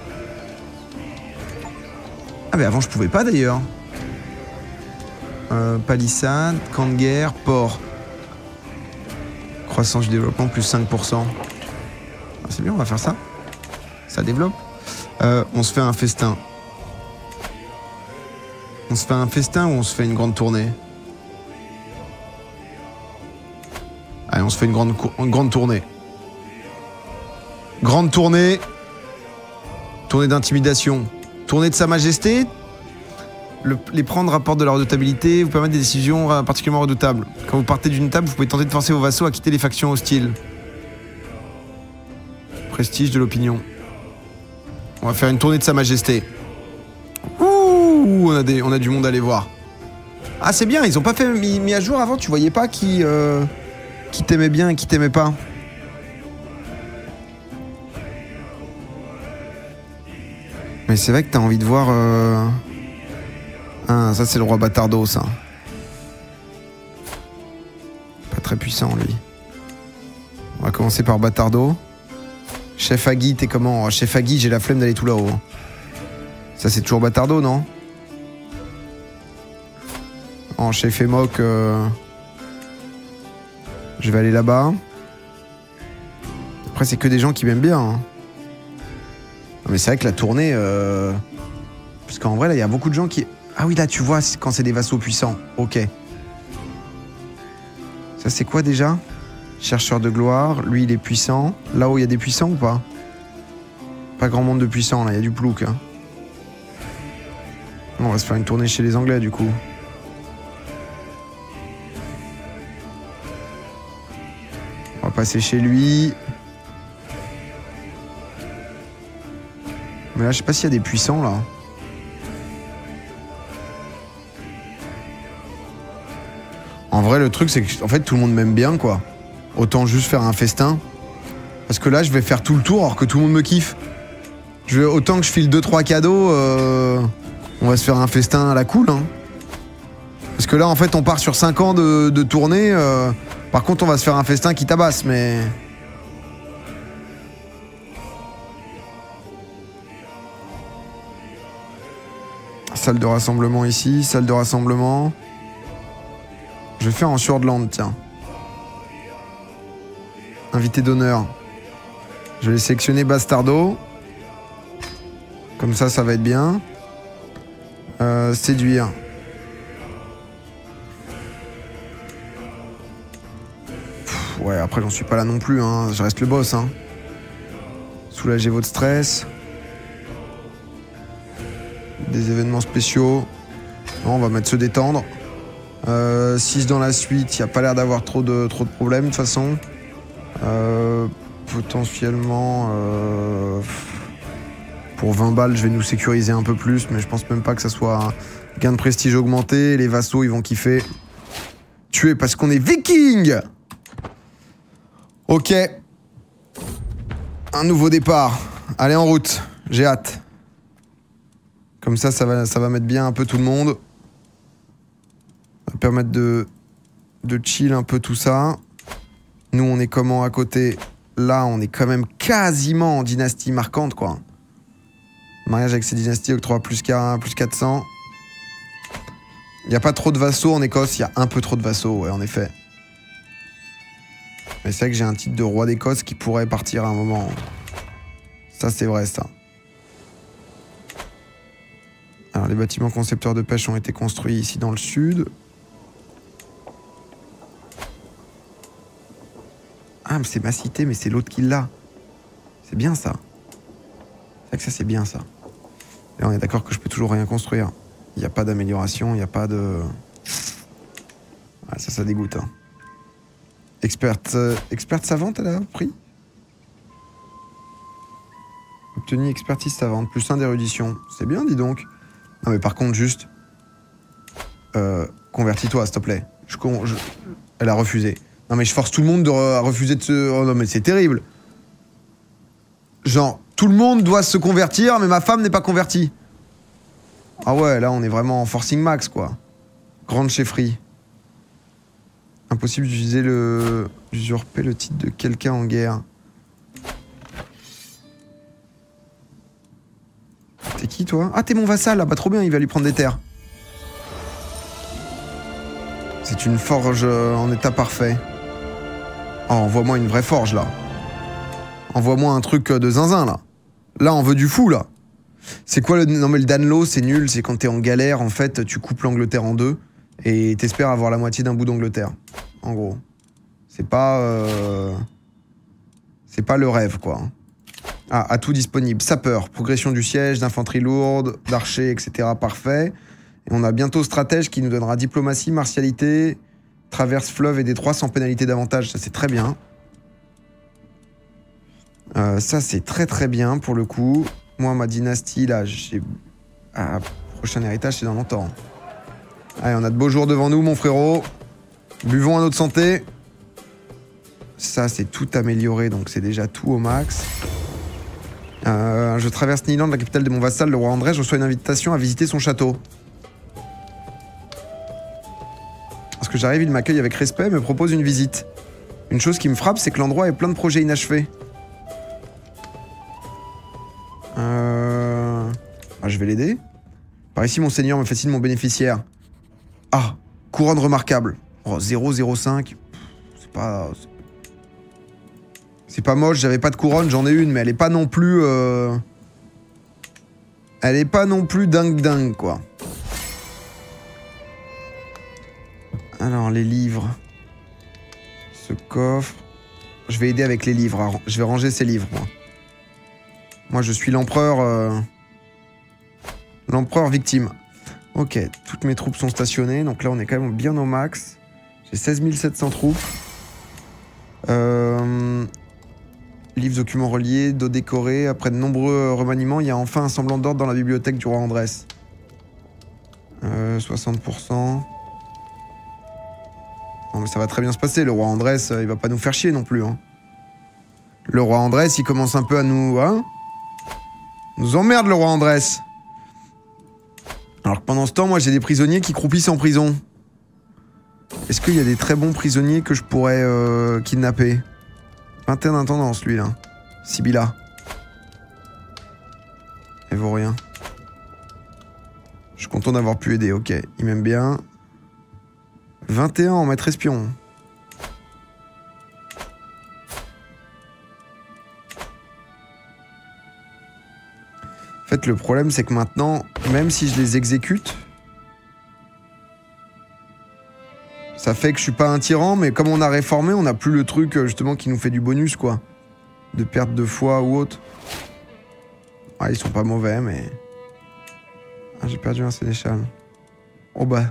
Ah mais avant je pouvais pas d'ailleurs. Euh, palissade, camp de guerre, port. Croissance du développement plus cinq pour cent. Ah, c'est bien, on va faire ça. Ça développe. Euh, on se fait un festin. On se fait un festin ou on se fait une grande tournée? Allez, on se fait une grande, une grande tournée. Grande tournée. Tournée d'intimidation. Tournée de Sa Majesté. Le, les prendre rapportent de leur redoutabilité, vous permettent des décisions particulièrement redoutables. Quand vous partez d'une table, vous pouvez tenter de forcer vos vassaux à quitter les factions hostiles. Prestige de l'opinion. On va faire une tournée de Sa Majesté. Ouh, on a, des, on a du monde à aller voir. Ah, c'est bien, ils ont pas fait mis, mis à jour avant, tu voyais pas qui, euh, qui t'aimait bien et qui t'aimait pas. Mais c'est vrai que t'as envie de voir... Euh... Ah, ça c'est le roi Bâtardo, ça. Pas très puissant, lui. On va commencer par Bâtardo. Chef Agui, t'es comment? Oh, Chef Agui, j'ai la flemme d'aller tout là-haut. Ça c'est toujours Bâtardo, non? Oh, Chef Emok... Euh... Je vais aller là-bas. Après, c'est que des gens qui m'aiment bien, hein. Mais c'est vrai que la tournée... Euh... Parce qu'en vrai, là, il y a beaucoup de gens qui... Ah oui, là, tu vois, quand c'est des vassaux puissants. Ok. Ça, c'est quoi, déjà? Chercheur de gloire. Lui, il est puissant. Là-haut, il y a des puissants ou pas? Pas grand monde de puissants, là. Il y a du plouc, hein. On va se faire une tournée chez les Anglais, du coup. On va passer chez lui. Mais là, je sais pas s'il y a des puissants, là. En vrai, le truc, c'est que en fait, tout le monde m'aime bien, quoi. Autant juste faire un festin. Parce que là, je vais faire tout le tour alors que tout le monde me kiffe. Je vais, autant que je file deux trois cadeaux, euh, on va se faire un festin à la cool. Hein. Parce que là, en fait, on part sur cinq ans de, de tournée. Euh, par contre, on va se faire un festin qui tabasse, mais... Salle de rassemblement ici, salle de rassemblement. Je vais faire en Swordland, tiens. Invité d'honneur. Je vais sélectionner Bastardo. Comme ça, ça va être bien. Euh, séduire. Pff, ouais, après, j'en suis pas là non plus. Hein. Je reste le boss. Hein. Soulager votre stress. Des événements spéciaux. Non, on va mettre se détendre. Euh, six dans la suite. Il n'y a pas l'air d'avoir trop de, trop de problèmes, de toute façon. Euh, potentiellement... Euh... Pour vingt balles, je vais nous sécuriser un peu plus, mais je pense même pas que ça soit un gain de prestige augmenté. Les vassaux, ils vont kiffer. Tuer parce qu'on est viking. Ok. Un nouveau départ. Allez, en route. J'ai hâte. Comme ça, ça va, ça va mettre bien un peu tout le monde. Ça va permettre de, de chill un peu tout ça. Nous, on est comment à côté? Là, on est quand même quasiment en dynastie marquante, quoi. Mariage avec ces dynasties, octroi plus, plus quatre cents. Il n'y a pas trop de vassaux en Écosse, il y a un peu trop de vassaux, ouais, en effet. Mais c'est vrai que j'ai un titre de roi d'Écosse qui pourrait partir à un moment. Ça, c'est vrai, ça. Alors, les bâtiments concepteurs de pêche ont été construits ici dans le sud. Ah, mais c'est ma cité, mais c'est l'autre qui l'a. C'est bien, ça. C'est vrai que ça, c'est bien, ça. Et on est d'accord que je peux toujours rien construire. Il n'y a pas d'amélioration, il n'y a pas de... Ah, ça, ça dégoûte. Hein. Experte, euh, experte savante, elle a pris. Obtenu expertise savante, plus un d'érudition. C'est bien, dis donc. Non, mais par contre, juste... Euh, convertis-toi, s'il te plaît. Je, je... Elle a refusé. Non, mais je force tout le monde de re à refuser de se... Oh non, mais c'est terrible. Genre, tout le monde doit se convertir, mais ma femme n'est pas convertie. Ah ouais, là, on est vraiment en forcing max, quoi. Grande chefferie. Impossible d'utiliser le... usurper le titre de quelqu'un en guerre. T'es qui, toi? Ah, t'es mon vassal, là, bah trop bien, il va lui prendre des terres. C'est une forge en état parfait. Oh, envoie-moi une vraie forge, là. Envoie-moi un truc de zinzin, là. Là, on veut du fou, là. C'est quoi le... Non, mais le Danlo, c'est nul. C'est quand t'es en galère, en fait, tu coupes l'Angleterre en deux et t'espères avoir la moitié d'un bout d'Angleterre. En gros. C'est pas... Euh... C'est pas le rêve, quoi. Ah, atout disponible. Sapeur, progression du siège, d'infanterie lourde, d'archer, et cetera. Parfait. Et on a bientôt stratège qui nous donnera diplomatie, martialité, traverse fleuve et détroit sans pénalité d'avantage. Ça, c'est très bien. Euh, ça, c'est très très bien pour le coup. Moi, ma dynastie, là, j'ai... Ah, prochain héritage, c'est dans longtemps. Allez, on a de beaux jours devant nous, mon frérot. Buvons à notre santé. Ça, c'est tout amélioré, donc c'est déjà tout au max. Euh, je traverse Niland, la capitale de mon vassal, le roi André. Je reçois une invitation à visiter son château. Lorsque j'arrive, il m'accueille avec respect et me propose une visite. Une chose qui me frappe, c'est que l'endroit est plein de projets inachevés. Euh... Ah, je vais l'aider. Par ici, mon seigneur me fait signe mon bénéficiaire. Ah, couronne remarquable. Oh, zéro zéro cinq. C'est pas... C'est pas moche, j'avais pas de couronne, j'en ai une, mais elle est pas non plus... Euh... Elle est pas non plus dingue dingue, quoi. Alors, les livres. Ce coffre... Je vais aider avec les livres. Je vais ranger ces livres, moi. Moi, je suis l'empereur... Euh... L'empereur victime. Ok, toutes mes troupes sont stationnées. Donc là, on est quand même bien au max. J'ai seize mille sept cents troupes. Euh... Livres, documents reliés, dos décorés. Après de nombreux remaniements, il y a enfin un semblant d'ordre dans la bibliothèque du roi Andrès. Euh, soixante pour cent. mais ça va très bien se passer. Le roi Andrés, il va pas nous faire chier non plus. Hein. Le roi Andrés, il commence un peu à nous... Hein, nous emmerde, le roi Andrés. Alors que pendant ce temps, moi, j'ai des prisonniers qui croupissent en prison. Est-ce qu'il y a des très bons prisonniers que je pourrais euh, kidnapper? vingt et un d'intendance, lui, là. Sibylla. Elle vaut rien. Je suis content d'avoir pu aider, ok. Il m'aime bien. vingt et un en maître espion. En fait, le problème, c'est que maintenant, même si je les exécute, ça fait que je suis pas un tyran, mais comme on a réformé, on n'a plus le truc, justement, qui nous fait du bonus, quoi. De perte de foi ou autre. Ah, ils sont pas mauvais, mais... Ah, j'ai perdu un sénéchal. Oh bah.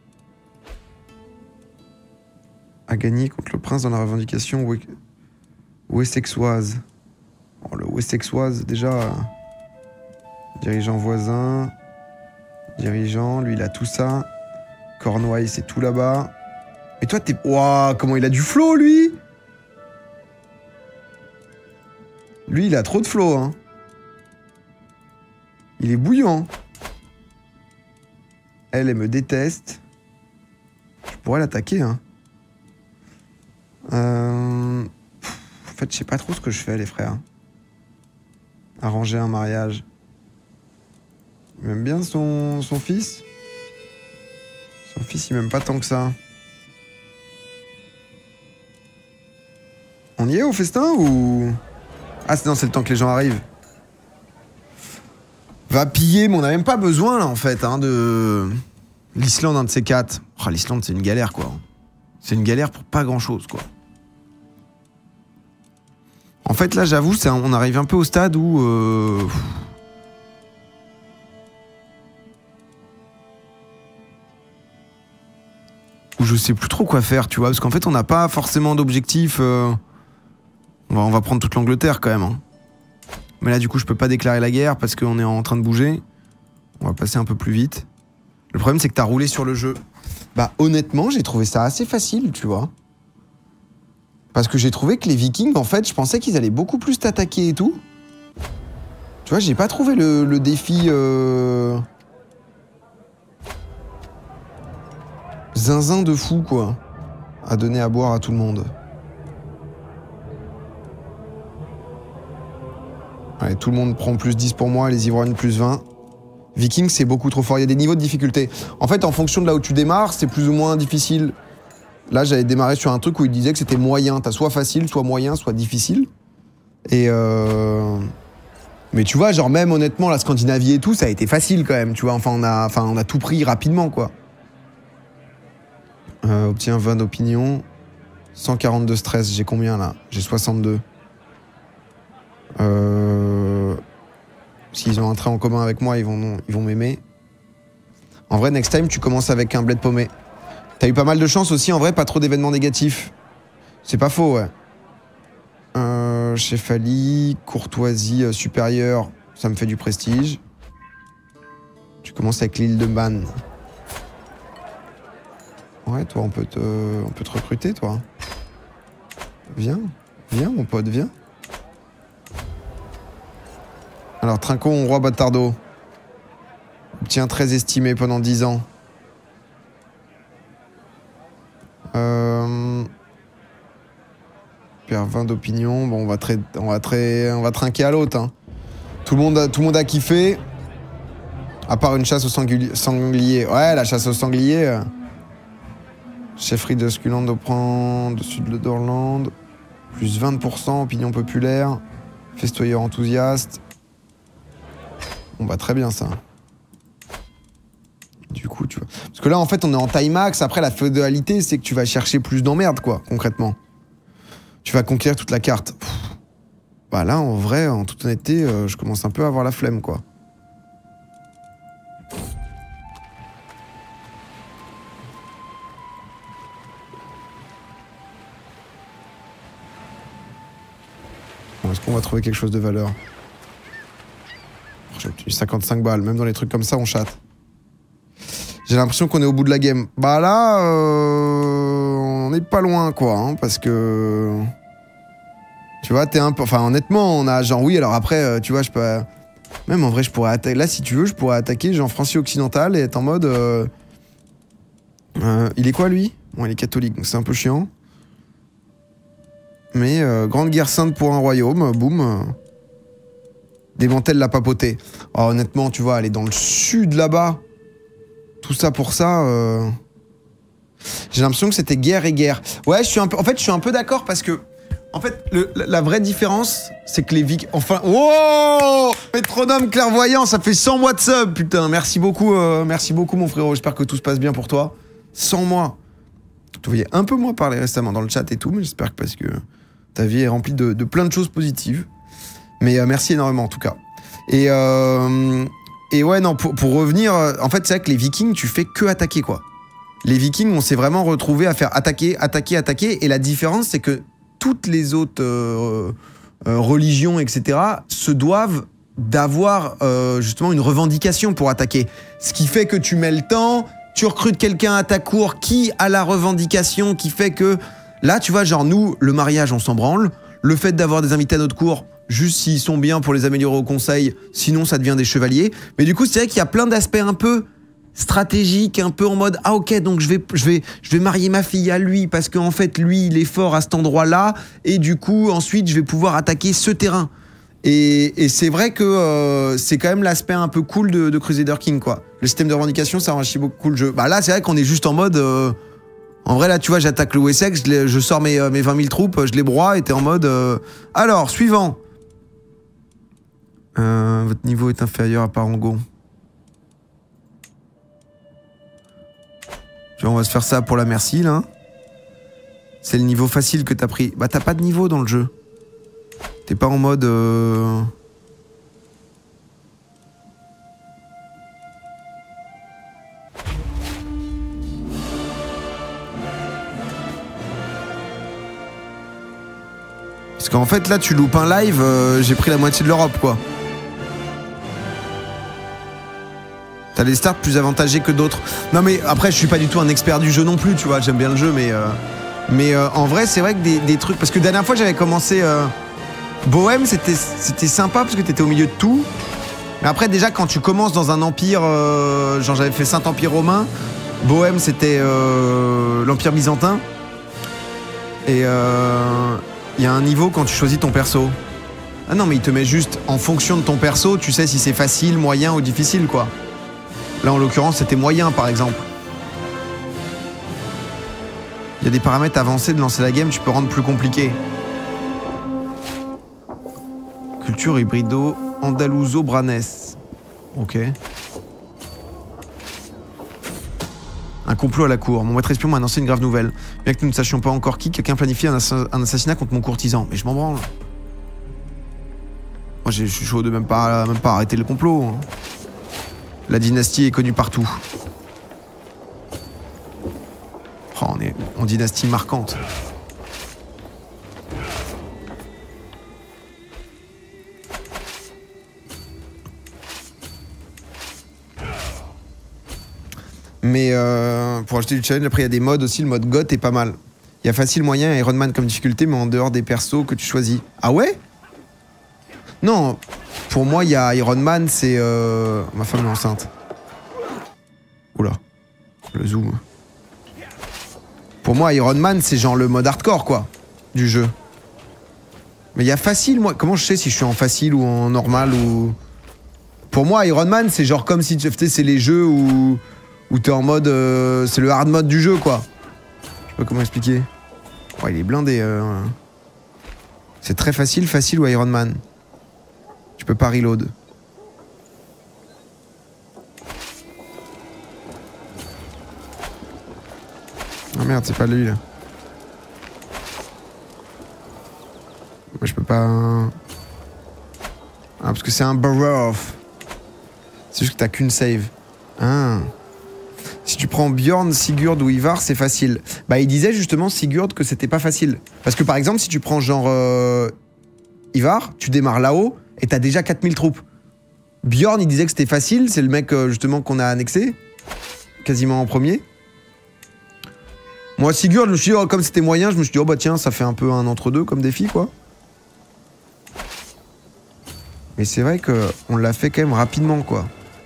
A gagné contre le prince dans la revendication wessexoise. Oh, le wessexoise, déjà... Dirigeant voisin. Dirigeant, lui, il a tout ça. Cornouailles, c'est tout là-bas. Mais toi, t'es... Waouh, comment il a du flow, lui! Lui, il a trop de flow, hein. Il est bouillant. Elle, elle me déteste. Je pourrais l'attaquer, hein. Euh... En fait, je sais pas trop ce que je fais, les frères. Arranger un mariage. Il m'aime bien son, son fils. Son fils, il m'aime pas tant que ça. On y est au festin ou... Ah, non, c'est le temps que les gens arrivent. Va piller, mais on n'a même pas besoin, là, en fait, hein, de... L'Islande, un de ces quatre. Oh, l'Islande, c'est une galère, quoi. C'est une galère pour pas grand-chose, quoi. En fait, là, j'avoue, on arrive un peu au stade où... Euh... où je sais plus trop quoi faire, tu vois. Parce qu'en fait, on n'a pas forcément d'objectif... Euh... On, va, on va prendre toute l'Angleterre, quand même, hein. Mais là, du coup, je peux pas déclarer la guerre parce qu'on est en train de bouger. On va passer un peu plus vite. Le problème, c'est que t'as roulé sur le jeu. Bah, honnêtement, j'ai trouvé ça assez facile, tu vois. Parce que j'ai trouvé que les Vikings, en fait, je pensais qu'ils allaient beaucoup plus t'attaquer et tout. Tu vois, j'ai pas trouvé le, le défi... Euh... zinzin de fou, quoi. À donner à boire à tout le monde. Allez, tout le monde prend plus dix pour moi, les ivrognes plus vingt. Viking, c'est beaucoup trop fort. Il y a des niveaux de difficulté. En fait, en fonction de là où tu démarres, c'est plus ou moins difficile. Là, j'avais démarré sur un truc où il disait que c'était moyen. T'as soit facile, soit moyen, soit difficile. Et euh... Mais tu vois, genre même honnêtement, la Scandinavie et tout, ça a été facile quand même. Tu vois, enfin, on a, enfin, on a tout pris rapidement, quoi. Euh, obtient vingt d'opinion. cent quarante de stress. J'ai combien, là? J'ai soixante-deux. Euh... S'ils ont un trait en commun avec moi, ils vont ils vont m'aimer. En vrai, next time, tu commences avec un bled paumé. T'as eu pas mal de chance aussi, en vrai, pas trop d'événements négatifs. C'est pas faux, ouais. Euh, Chefali, courtoisie euh, supérieure, ça me fait du prestige. Tu commences avec l'île de Man. Ouais, toi, on peut te, on peut te recruter, toi. Viens, viens, mon pote, viens. Alors, Trincon, roi Bâtardo. Obtient très estimé pendant dix ans. Euh... Perd vingt d'opinion. Bon, on va, très, on, va très, on va trinquer à l'autre. Hein. Tout, le monde a, tout le monde a kiffé. À part une chasse au sanglier. Ouais, la chasse au sanglier. Euh... Chefferie de Skuland prend de sud de Dorland. Plus vingt pour cent, opinion populaire. Festoyeur enthousiaste. Bon, bah, très bien, ça. Du coup, tu vois. Parce que là, en fait, on est en taille max. Après, la féodalité, c'est que tu vas chercher plus d'emmerdes, quoi, concrètement. Tu vas conquérir toute la carte. Pff. Bah là, en vrai, en toute honnêteté, euh, je commence un peu à avoir la flemme, quoi. Bon, est-ce qu'on va trouver quelque chose de valeur? J'ai obtenu cinquante-cinq balles. Même dans les trucs comme ça, on chatte. J'ai l'impression qu'on est au bout de la game. Bah là, euh... on est pas loin, quoi, hein, parce que... Tu vois, t'es un peu... Enfin, honnêtement, on a genre, oui, alors après, euh, tu vois, je peux... Même en vrai, je pourrais attaquer... Là, si tu veux, je pourrais attaquer genre Francie occidental et être en mode... Euh... Euh, il est quoi, lui? Bon, il est catholique, donc c'est un peu chiant. Mais euh, grande guerre sainte pour un royaume, boum. Euh... Démantèle la papauté. Oh, honnêtement, tu vois, aller dans le sud, là-bas... Tout ça pour ça... Euh... J'ai l'impression que c'était guerre et guerre. Ouais, je suis un peu... En fait, je suis un peu d'accord parce que... En fait, le, la vraie différence, c'est que les Vikings... Enfin... Oh, métronome clairvoyant, ça fait cent mois de sub, putain. Merci beaucoup, euh, merci beaucoup, mon frérot. J'espère que tout se passe bien pour toi. cent mois. Tu voyais un peu moins parler récemment dans le chat et tout, mais j'espère que parce que ta vie est remplie de, de plein de choses positives. Mais euh, merci énormément, en tout cas. Et, euh, et ouais, non, pour, pour revenir... En fait, c'est vrai que les Vikings, tu fais que attaquer, quoi. Les Vikings, on s'est vraiment retrouvés à faire attaquer, attaquer, attaquer. Et la différence, c'est que toutes les autres euh, euh, religions, et cetera, se doivent d'avoir euh, justement une revendication pour attaquer. Ce qui fait que tu mets le temps, tu recrutes quelqu'un à ta cour qui a la revendication, qui fait que... Là, tu vois, genre nous, le mariage, on s'en branle. Le fait d'avoir des invités à notre cour, juste s'ils sont bien pour les améliorer au conseil, sinon ça devient des chevaliers. Mais du coup, c'est vrai qu'il y a plein d'aspects un peu... stratégique, un peu en mode ah ok, donc je vais je vais je vais marier ma fille à lui parce qu'en fait lui il est fort à cet endroit-là et du coup ensuite je vais pouvoir attaquer ce terrain. Et, et c'est vrai que euh, c'est quand même l'aspect un peu cool de, de Crusader King, quoi. Le système de revendication, ça enrichit beaucoup le jeu. Bah là c'est vrai qu'on est juste en mode euh, en vrai là tu vois, j'attaque le Wessex, je, je sors mes, mes vingt mille troupes, je les broie et t'es en mode euh, alors suivant. Euh, votre niveau est inférieur à Parango. On va se faire ça pour la merci, là. C'est le niveau facile que t'as pris. Bah, t'as pas de niveau dans le jeu. T'es pas en mode... Euh... Parce qu'en fait, là, tu loupes un live, euh, j'ai pris la moitié de l'Europe, quoi. T'as des starts plus avantagés que d'autres. Non mais après je suis pas du tout un expert du jeu non plus, tu vois, j'aime bien le jeu mais euh, mais euh, en vrai c'est vrai que des, des trucs, parce que la dernière fois j'avais commencé euh, Bohème, c'était c'était sympa parce que t'étais au milieu de tout. Mais après déjà quand tu commences dans un empire, euh, genre j'avais fait Saint-Empire romain, Bohème c'était euh, l'Empire byzantin. Et il euh, y a un niveau quand tu choisis ton perso. Ah non mais il te met juste en fonction de ton perso, tu sais si c'est facile, moyen ou difficile, quoi. Là, en l'occurrence, c'était moyen, par exemple. Il y a des paramètres avancés de lancer la game, tu peux rendre plus compliqué. Culture hybrido andaluso-branès. Ok. Un complot à la cour. Mon maître espion m'a annoncé une grave nouvelle. Bien que nous ne sachions pas encore qui, quelqu'un planifie un, ass un assassinat contre mon courtisan. Mais je m'en branle. Moi, je suis chaud de même pas, même pas arrêter le complot. Hein. La dynastie est connue partout. Oh, on est en dynastie marquante. Mais euh, pour acheter du challenge, après il y a des modes aussi. Le mode goth est pas mal. Il y a facile, moyen et Iron Man comme difficulté, mais en dehors des persos que tu choisis. Ah ouais? Non. Pour moi, il y a Iron Man, c'est... Euh... Ma femme est enceinte. Oula. Le zoom. Pour moi, Iron Man, c'est genre le mode hardcore, quoi, du jeu. Mais il y a facile, moi... Comment je sais si je suis en facile ou en normal ou... Pour moi, Iron Man, c'est genre comme si... Tu sais, c'est les jeux où... Où t'es en mode... Euh... C'est le hard mode du jeu, quoi. Je sais pas comment expliquer. Ouais, il est blindé. Euh... C'est très facile, facile ou Iron Man. Tu peux pas reload. Ah merde, c'est pas lui là. Moi je peux pas... Ah parce que c'est un Barrow. C'est juste que t'as qu'une save. Ah. Si tu prends Bjorn, Sigurd ou Ivar, c'est facile. Bah il disait justement Sigurd que c'était pas facile. Parce que par exemple si tu prends genre euh, Ivar, tu démarres là-haut et t'as déjà quatre mille troupes. Bjorn il disait que c'était facile, c'est le mec euh, justement qu'on a annexé. Quasiment en premier. Moi, Sigurd, je me suis dit, oh, comme c'était moyen, je me suis dit, oh bah tiens, ça fait un peu un entre-deux comme défi, quoi. Mais c'est vrai qu'on l'a fait quand même rapidement, quoi.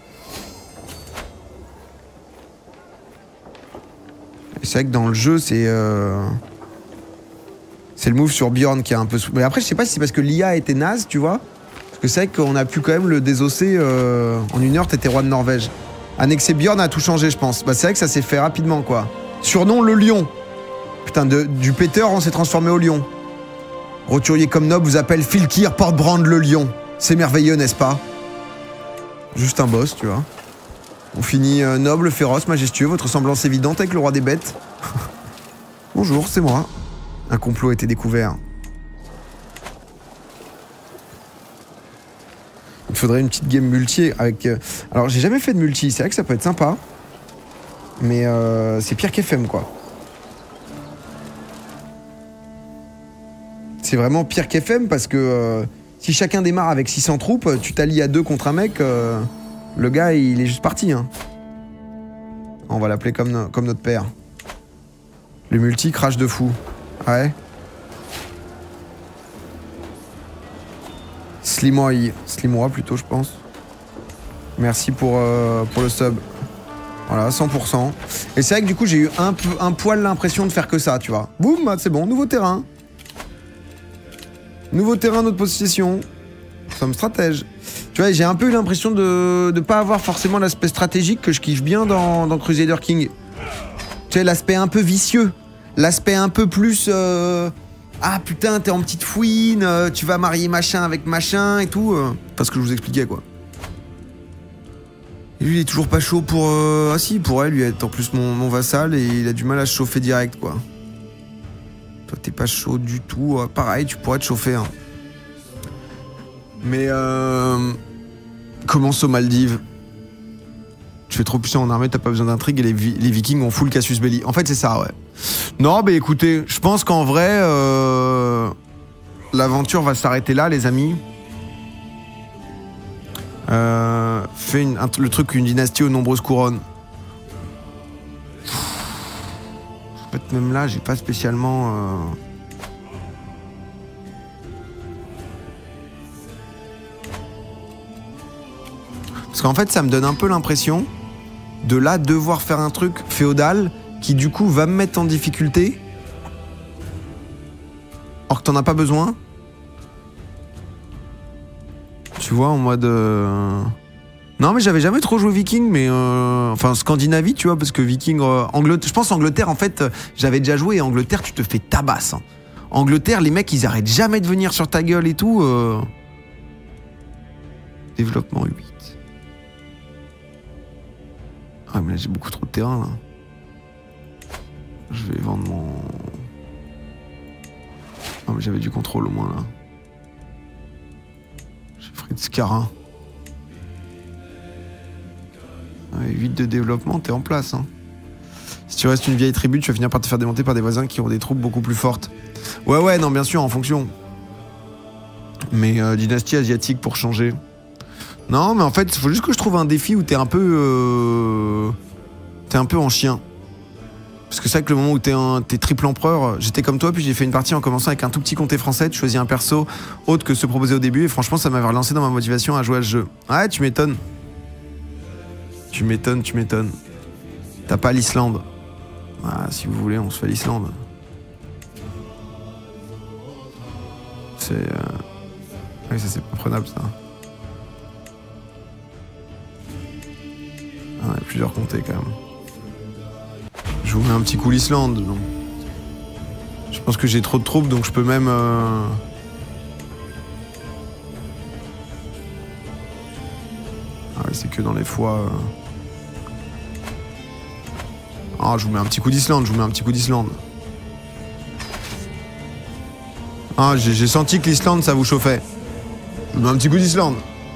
C'est vrai que dans le jeu, c'est... Euh... C'est le move sur Bjorn qui a un peu... Mais après, je sais pas si c'est parce que l'I A était naze, tu vois. Parce que c'est vrai qu'on a pu quand même le désosser. Euh... En une heure, t'étais roi de Norvège. Annexer Bjorn a tout changé, je pense. Bah, c'est vrai que ça s'est fait rapidement, quoi. Surnom, le lion. Putain, de... du péteur, on s'est transformé au lion. Roturier comme noble vous appelle Filkir Portbrand le lion. C'est merveilleux, n'est-ce pas? Juste un boss, tu vois. On finit euh, noble, féroce, majestueux, votre ressemblance évidente avec le roi des bêtes. Bonjour, c'est moi. Un complot a été découvert. Il faudrait une petite game multi avec... Euh... Alors, j'ai jamais fait de multi, c'est vrai que ça peut être sympa. Mais euh, c'est pire qu'F M, quoi. C'est vraiment pire qu'F M parce que euh, si chacun démarre avec six cents troupes, tu t'allies à deux contre un mec... Euh... Le gars, il est juste parti. Hein. On va l'appeler comme, comme notre père. Le multi crash de fou. Ouais. Slimoy. Slimoy plutôt, je pense. Merci pour, euh, pour le sub. Voilà, cent pour cent. Et c'est vrai que du coup, j'ai eu un, un poil l'impression de faire que ça, tu vois. Boum, c'est bon, nouveau terrain. Nouveau terrain, notre possession. Nous sommes stratèges. Tu vois, j'ai un peu eu l'impression de ne pas avoir forcément l'aspect stratégique que je kiffe bien dans, dans Crusader King. Tu sais, l'aspect un peu vicieux. L'aspect un peu plus... Euh... Ah putain, t'es en petite fouine, euh, tu vas marier machin avec machin et tout. Euh... Parce que je vous expliquais, quoi. Et lui, il est toujours pas chaud pour... Euh... Ah si, pour elle, lui être en plus mon, mon vassal et il a du mal à se chauffer direct, quoi. Toi, t'es pas chaud du tout. Euh, pareil, tu pourrais te chauffer, hein. Mais euh... commence aux Maldives. Tu fais trop puissant en armée, t'as pas besoin d'intrigue et les, vi les Vikings ont full Cassius Belli. En fait, c'est ça, ouais. Non, mais écoutez, je pense qu'en vrai, euh... l'aventure va s'arrêter là, les amis. Euh... Fais une, un, le truc, une dynastie aux nombreuses couronnes. En fait, même là, j'ai pas spécialement... Euh... Parce qu'en fait, ça me donne un peu l'impression de là devoir faire un truc féodal qui du coup va me mettre en difficulté or que t'en as pas besoin. Tu vois, en mode... Euh... Non, mais j'avais jamais trop joué Viking, mais... Euh... Enfin, Scandinavie, tu vois, parce que Viking... Euh... Angleterre... Je pense Angleterre, en fait, j'avais déjà joué et Angleterre, tu te fais tabasse. Hein. Angleterre, les mecs, ils arrêtent jamais de venir sur ta gueule et tout. Euh... Développement huit. Ah mais là j'ai beaucoup trop de terrain là. Je vais vendre mon... Ah mais j'avais du contrôle au moins là. J'ai Fritz Carin. Ouais, huit de développement, t'es en place hein. Si tu restes une vieille tribu, tu vas finir par te faire démonter par des voisins qui ont des troupes beaucoup plus fortes. Ouais ouais non bien sûr en fonction. Mais euh, dynastie asiatique pour changer. Non, mais en fait, il faut juste que je trouve un défi où t'es un peu... Euh... T'es un peu en chien. Parce que c'est vrai que le moment où t'es un... t'es triple empereur, j'étais comme toi, puis j'ai fait une partie en commençant avec un tout petit comté français, tu choisis un perso autre que ceux proposés au début, et franchement, ça m'avait relancé dans ma motivation à jouer à ce jeu. Ouais, tu m'étonnes. Tu m'étonnes, tu m'étonnes. T'as pas l'Islande. Ah, si vous voulez, on se fait l'Islande. C'est... Euh... Oui, ça c'est pas prenable, ça. Ah, il y a plusieurs comtés quand même. Je vous mets un petit coup l'Islande. Je pense que j'ai trop de troupes donc je peux même... Euh... Ah oui, c'est que dans les fois... Euh... Ah, je vous mets un petit coup d'Islande, je vous mets un petit coup d'Islande. Ah, j'ai senti que l'Islande ça vous chauffait. Je vous mets un petit coup d'Islande.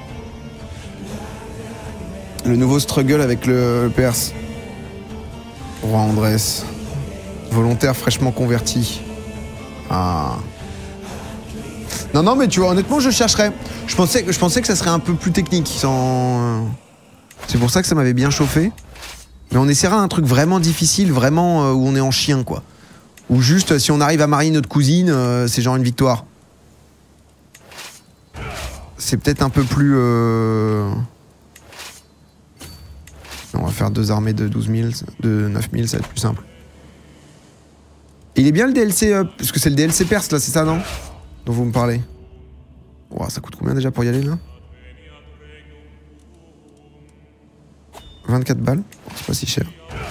Le nouveau struggle avec le, le Perse. Roi Andrès. Volontaire fraîchement converti. Ah. Non, non, mais tu vois, honnêtement, je chercherais. Je pensais, je pensais que ça serait un peu plus technique. Sans... C'est pour ça que ça m'avait bien chauffé. Mais on essaiera un truc vraiment difficile, vraiment euh, où on est en chien, quoi. Ou juste, si on arrive à marier notre cousine, euh, c'est genre une victoire. C'est peut-être un peu plus... Euh... On va faire deux armées de douze mille, de neuf mille, ça va être plus simple. Et il est bien le D L C, euh, parce que c'est le D L C Perse, là, c'est ça, non? Dont vous me parlez. Wow, ça coûte combien déjà pour y aller, là? vingt-quatre balles, c'est pas si cher.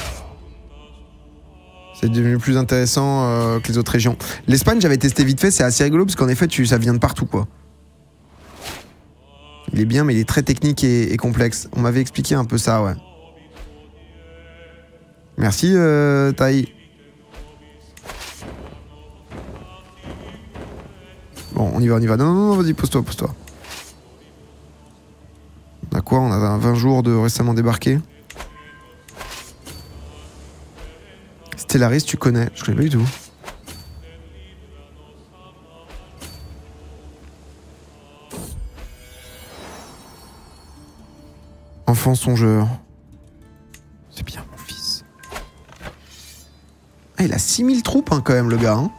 C'est devenu plus intéressant euh, que les autres régions. L'Espagne, j'avais testé vite fait, c'est assez rigolo, parce qu'en effet, tu, ça vient de partout, quoi. Il est bien, mais il est très technique et, et complexe. On m'avait expliqué un peu ça, ouais. Merci, euh, Taï. Bon, on y va, on y va. Non, non, non, vas-y, pose-toi, pose-toi. On a quoi? On a vingt jours de récemment débarqué. Stellaris, tu connais? Je connais pas du tout. Enfant songeur. C'est bien, mon fils. Ah, il a six mille troupes, hein, quand même, le gars. Hein.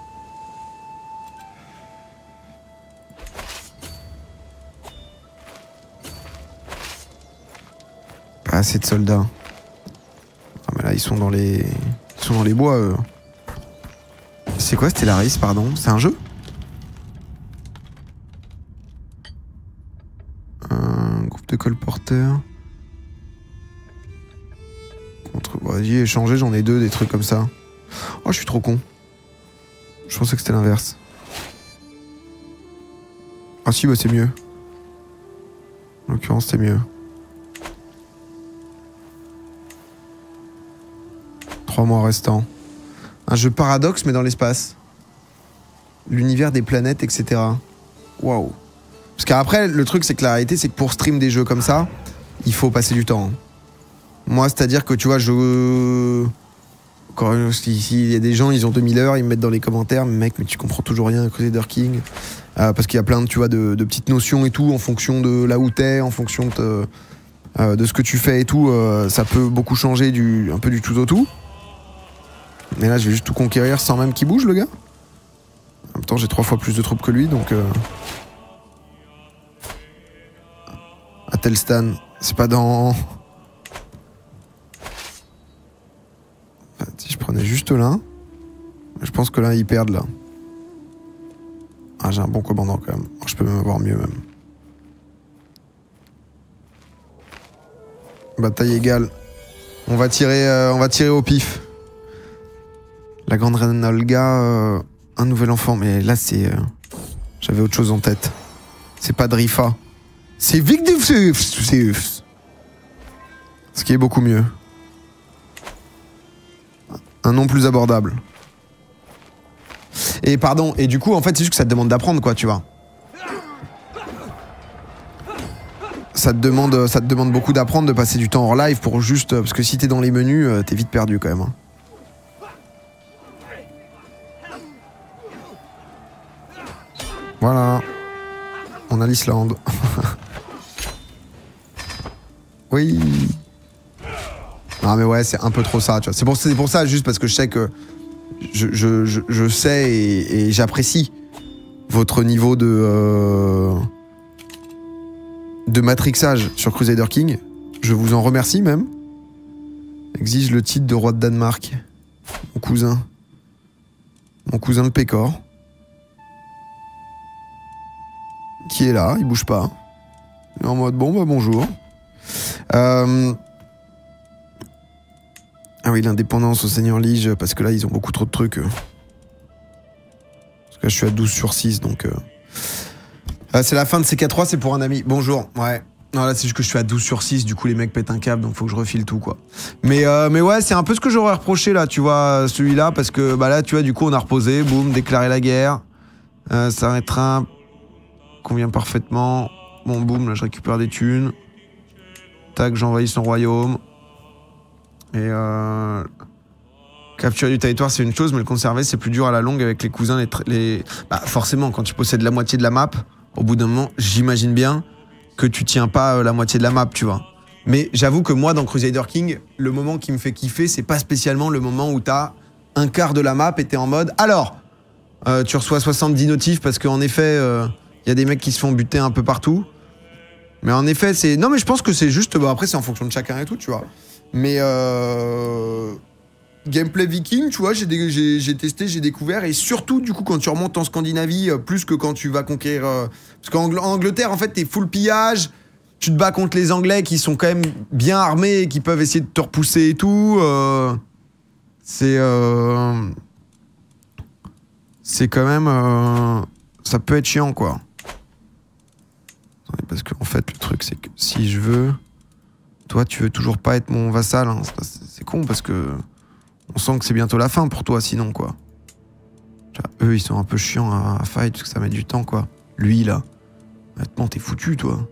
Pas assez de soldats. Ah, mais là, ils sont dans les... Ils sont dans les bois, eux. C'est quoi, Stellaris, pardon? C'est un jeu? Un groupe de colporteurs. Contre... Vas-y, échanger, j'en ai deux, des trucs comme ça. Oh, je suis trop con. Je pensais que c'était l'inverse. Ah si, bah c'est mieux. En l'occurrence, c'est mieux. Trois mois restants. Un jeu paradoxe, mais dans l'espace. L'univers des planètes, et cetera. Waouh. Parce qu'après, le truc, c'est que la réalité, c'est que pour stream des jeux comme ça, il faut passer du temps. Moi, c'est-à-dire que, tu vois, je... Quand s'il y a des gens, ils ont deux mille heures, ils me mettent dans les commentaires, mais mec, mais tu comprends toujours rien à Crusader King. Euh, parce qu'il y a plein de, tu vois, de, de petites notions et tout, en fonction de là où t'es, en fonction de, euh, de ce que tu fais et tout, euh, ça peut beaucoup changer du, un peu du tout au tout. Mais là, je vais juste tout conquérir sans même qu'il bouge, le gars. En même temps, j'ai trois fois plus de troupes que lui, donc... Euh... Atelstan, c'est pas dans... Enfin, si je prenais juste là... Je pense que là, ils perdent, là. Ah, j'ai un bon commandant, quand même. Je peux même avoir mieux, même. Bataille égale. On va tirer, euh, on va tirer au pif. La grande reine Olga, euh, un nouvel enfant, mais là c'est... Euh, j'avais autre chose en tête. C'est pas Drifa. C'est Vigdivseus. Ce qui est beaucoup mieux. Un nom plus abordable. Et pardon, et du coup, en fait, c'est juste que ça te demande d'apprendre, quoi, tu vois. Ça te demande, ça te demande beaucoup d'apprendre, de passer du temps hors live pour juste... Parce que si t'es dans les menus, t'es vite perdu, quand même. Hein. Voilà, on a l'Islande. Oui. Non mais ouais, c'est un peu trop ça, tu vois. C'est pour, c'est pour ça, juste parce que je sais que je, je, je, je sais et, et j'apprécie votre niveau de euh, de matrixage sur Crusader King. Je vous en remercie même. Exige le titre de roi de Danemark. Mon cousin. Mon cousin le Pécor. Qui est là, il bouge pas. Il est en mode bon bah bonjour. Euh... Ah oui, l'indépendance au Seigneur Lige, parce que là ils ont beaucoup trop de trucs. Euh. Parce que là je suis à douze sur six, donc... Euh... Euh, c'est la fin de C K trois, c'est pour un ami. Bonjour, ouais. Non, là c'est juste que je suis à douze sur six, du coup les mecs pètent un câble, donc faut que je refile tout, quoi. Mais, euh, mais ouais, c'est un peu ce que j'aurais reproché là, tu vois, celui-là, parce que bah là, tu vois, du coup on a reposé, boum, déclaré la guerre. Euh, ça arrêtera... Convient parfaitement. Bon, boum, là je récupère des thunes. Tac, j'envahis son royaume. Et euh... capturer du territoire, c'est une chose, mais le conserver, c'est plus dur à la longue avec les cousins. Les, les... Bah, forcément, quand tu possèdes la moitié de la map, au bout d'un moment, j'imagine bien que tu tiens pas la moitié de la map, tu vois. Mais j'avoue que moi, dans Crusader King, le moment qui me fait kiffer, c'est pas spécialement le moment où t'as un quart de la map et t'es en mode... Alors, euh, tu reçois soixante-dix notifs parce qu'en effet, il euh, y a des mecs qui se font buter un peu partout. Mais en effet, c'est... Non, mais je pense que c'est juste... Bah, après, c'est en fonction de chacun et tout, tu vois. Mais... Euh... Gameplay viking, tu vois, j'ai testé, j'ai découvert. Et surtout, du coup, quand tu remontes en Scandinavie, euh, plus que quand tu vas conquérir... Euh... Parce qu'en Angleterre, en fait, t'es full pillage. Tu te bats contre les Anglais qui sont quand même bien armés et qui peuvent essayer de te repousser et tout. Euh... C'est... Euh... C'est quand même... Euh... Ça peut être chiant, quoi. Parce qu'en en fait, le truc, c'est que si je veux... Toi, tu veux toujours pas être mon vassal. Hein. C'est con parce que... On sent que c'est bientôt la fin pour toi, sinon, quoi. Vois, eux, ils sont un peu chiants à, à fight, parce que ça met du temps, quoi. Lui, là. Maintenant, t'es foutu, toi.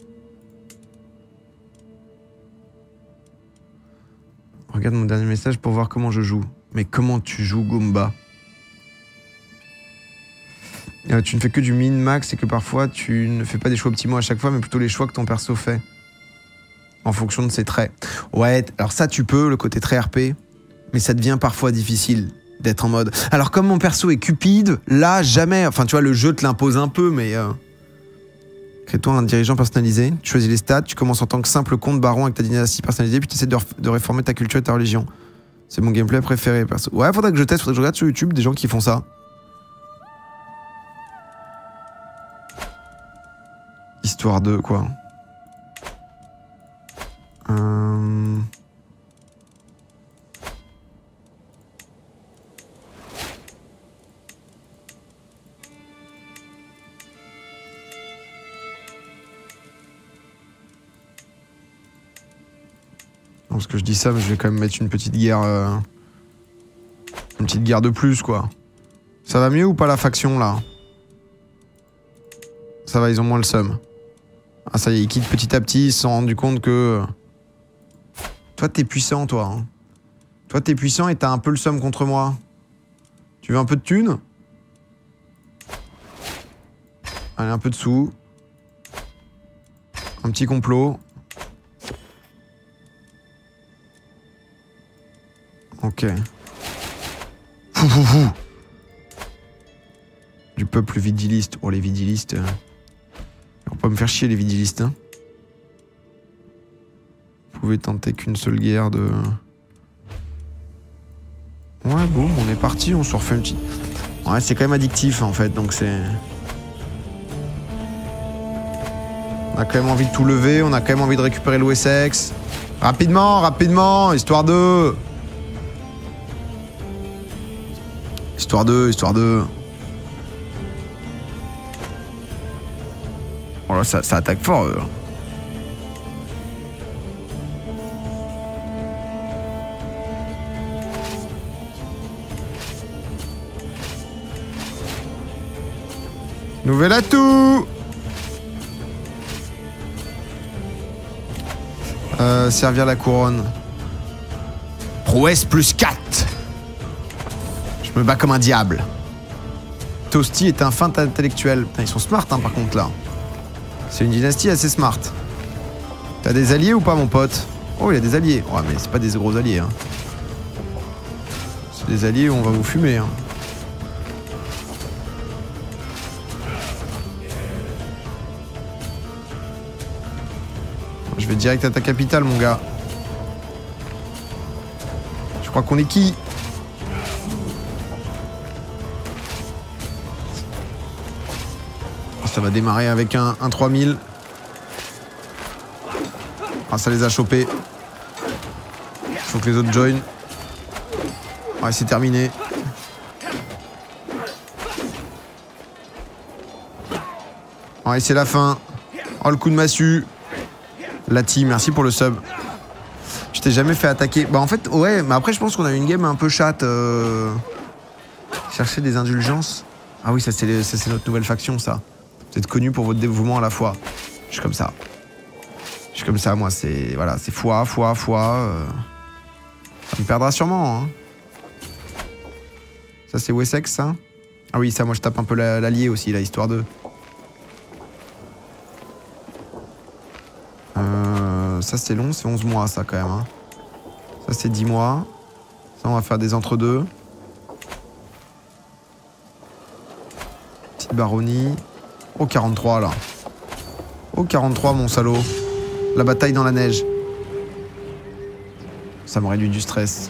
Regarde mon dernier message pour voir comment je joue. Mais comment tu joues, Goomba? euh, Tu ne fais que du min-max et que parfois, tu ne fais pas des choix optimaux à chaque fois, mais plutôt les choix que ton perso fait. En fonction de ses traits. Ouais, alors ça, tu peux, le côté très R P. Mais ça devient parfois difficile d'être en mode... Alors comme mon perso est cupide, là, jamais... Enfin, tu vois, le jeu te l'impose un peu, mais... Euh... Crée-toi un dirigeant personnalisé, tu choisis les stats, tu commences en tant que simple comte baron avec ta dynastie personnalisée, puis tu essaies de, de réformer ta culture et ta religion. C'est mon gameplay préféré, perso. Ouais, faudrait que je teste, faudrait que je regarde sur YouTube des gens qui font ça. Histoire de, quoi. Euh... Parce que je dis ça, mais je vais quand même mettre une petite guerre... Euh... Une petite guerre de plus, quoi. Ça va mieux ou pas la faction, là? Ça va, ils ont moins le seum. Ah ça y est, ils quittent petit à petit, ils se sont rendus compte que... Toi, t'es puissant, toi. Hein. Toi, t'es puissant et t'as un peu le seum contre moi. Tu veux un peu de thunes? Allez, un peu de sous. Un petit complot. Ok. Fou, fou, fou. Du peuple vidiliste. Oh, les vidilistes. Euh... On va pas me faire chier, les vidilistes. Hein. Vous pouvez tenter qu'une seule guerre de... Ouais, boum, on est parti, on se refait une petite... Ouais, c'est quand même addictif, en fait, donc c'est... On a quand même envie de tout lever, on a quand même envie de récupérer le Wessex. Rapidement, rapidement, histoire de... Histoire de, histoire de... Oh là, ça, ça attaque fort, eux. Nouvel atout. Euh, servir la couronne. Prouesse plus quatre. Je me bats comme un diable. Toasty est un fin intellectuel. Putain, ils sont smart, hein, par contre, là. C'est une dynastie assez smart. T'as des alliés ou pas, mon pote? Oh, il y a des alliés. Ouais, mais c'est pas des gros alliés, hein. C'est des alliés où on va vous fumer, hein. Je vais direct à ta capitale, mon gars. Je crois qu'on est qui? Ça va démarrer avec un, un trois mille. Ah, ça les a chopés. Il faut que les autres joignent. Ouais, c'est terminé. Ouais, c'est la fin. Oh, le coup de massue. Lati, merci pour le sub. Je t'ai jamais fait attaquer. Bah en fait, ouais, mais après je pense qu'on a eu une game un peu chatte. Euh... Chercher des indulgences. Ah oui, ça c'est notre nouvelle faction, ça. Vous êtes connu pour votre dévouement à la foi. Je suis comme ça. Je suis comme ça, moi. C'est voilà, c'est foi, foi, foi. Euh... Ça me perdra sûrement. Hein. Ça c'est Wessex, ça. Ah oui, ça, moi je tape un peu l'allié aussi, là, histoire de... Euh... ça c'est long, c'est onze mois ça quand même. Hein. Ça c'est dix mois. Ça on va faire des entre-deux. Petite baronnie. Oh quarante-trois là. Oh quarante-trois mon salaud. La bataille dans la neige. Ça me réduit du stress.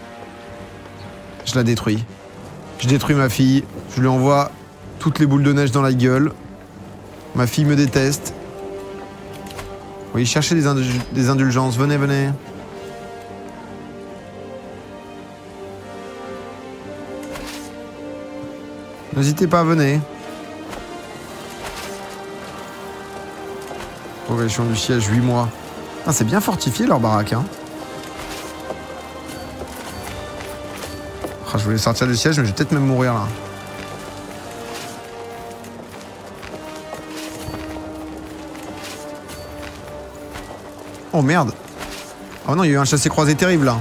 Je la détruis. Je détruis ma fille. Je lui envoie toutes les boules de neige dans la gueule. Ma fille me déteste. Oui, cherchez des, indul des indulgences. Venez, venez. N'hésitez pas, venez. Progression du siège, huit mois. Ah, c'est bien fortifié leur baraque, hein. Ah, je voulais sortir du siège, mais je vais peut-être même mourir là. Oh merde. Oh non, il y a eu un chassé-croisé terrible là.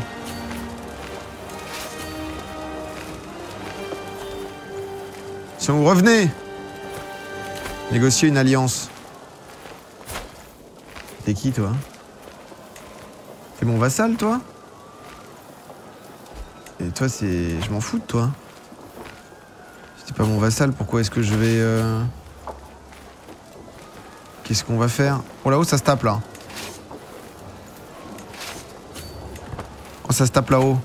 Si vous revenez. Négocier une alliance. T'es qui toi? T'es mon vassal toi? Et toi c'est... Je m'en fous de toi. Si t'es pas mon vassal, pourquoi est-ce que je vais... Euh... Qu'est-ce qu'on va faire? Oh là-haut ça se tape là. Oh ça se tape là-haut.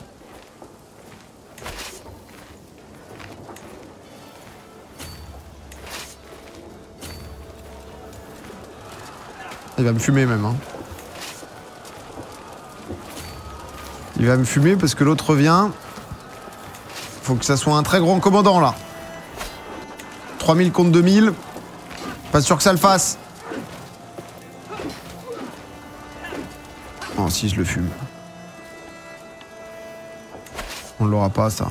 Il va me fumer même. Hein. Il va me fumer parce que l'autre revient. Faut que ça soit un très grand commandant là. trois mille contre deux mille. Pas sûr que ça le fasse. Oh si je le fume. On l'aura pas ça.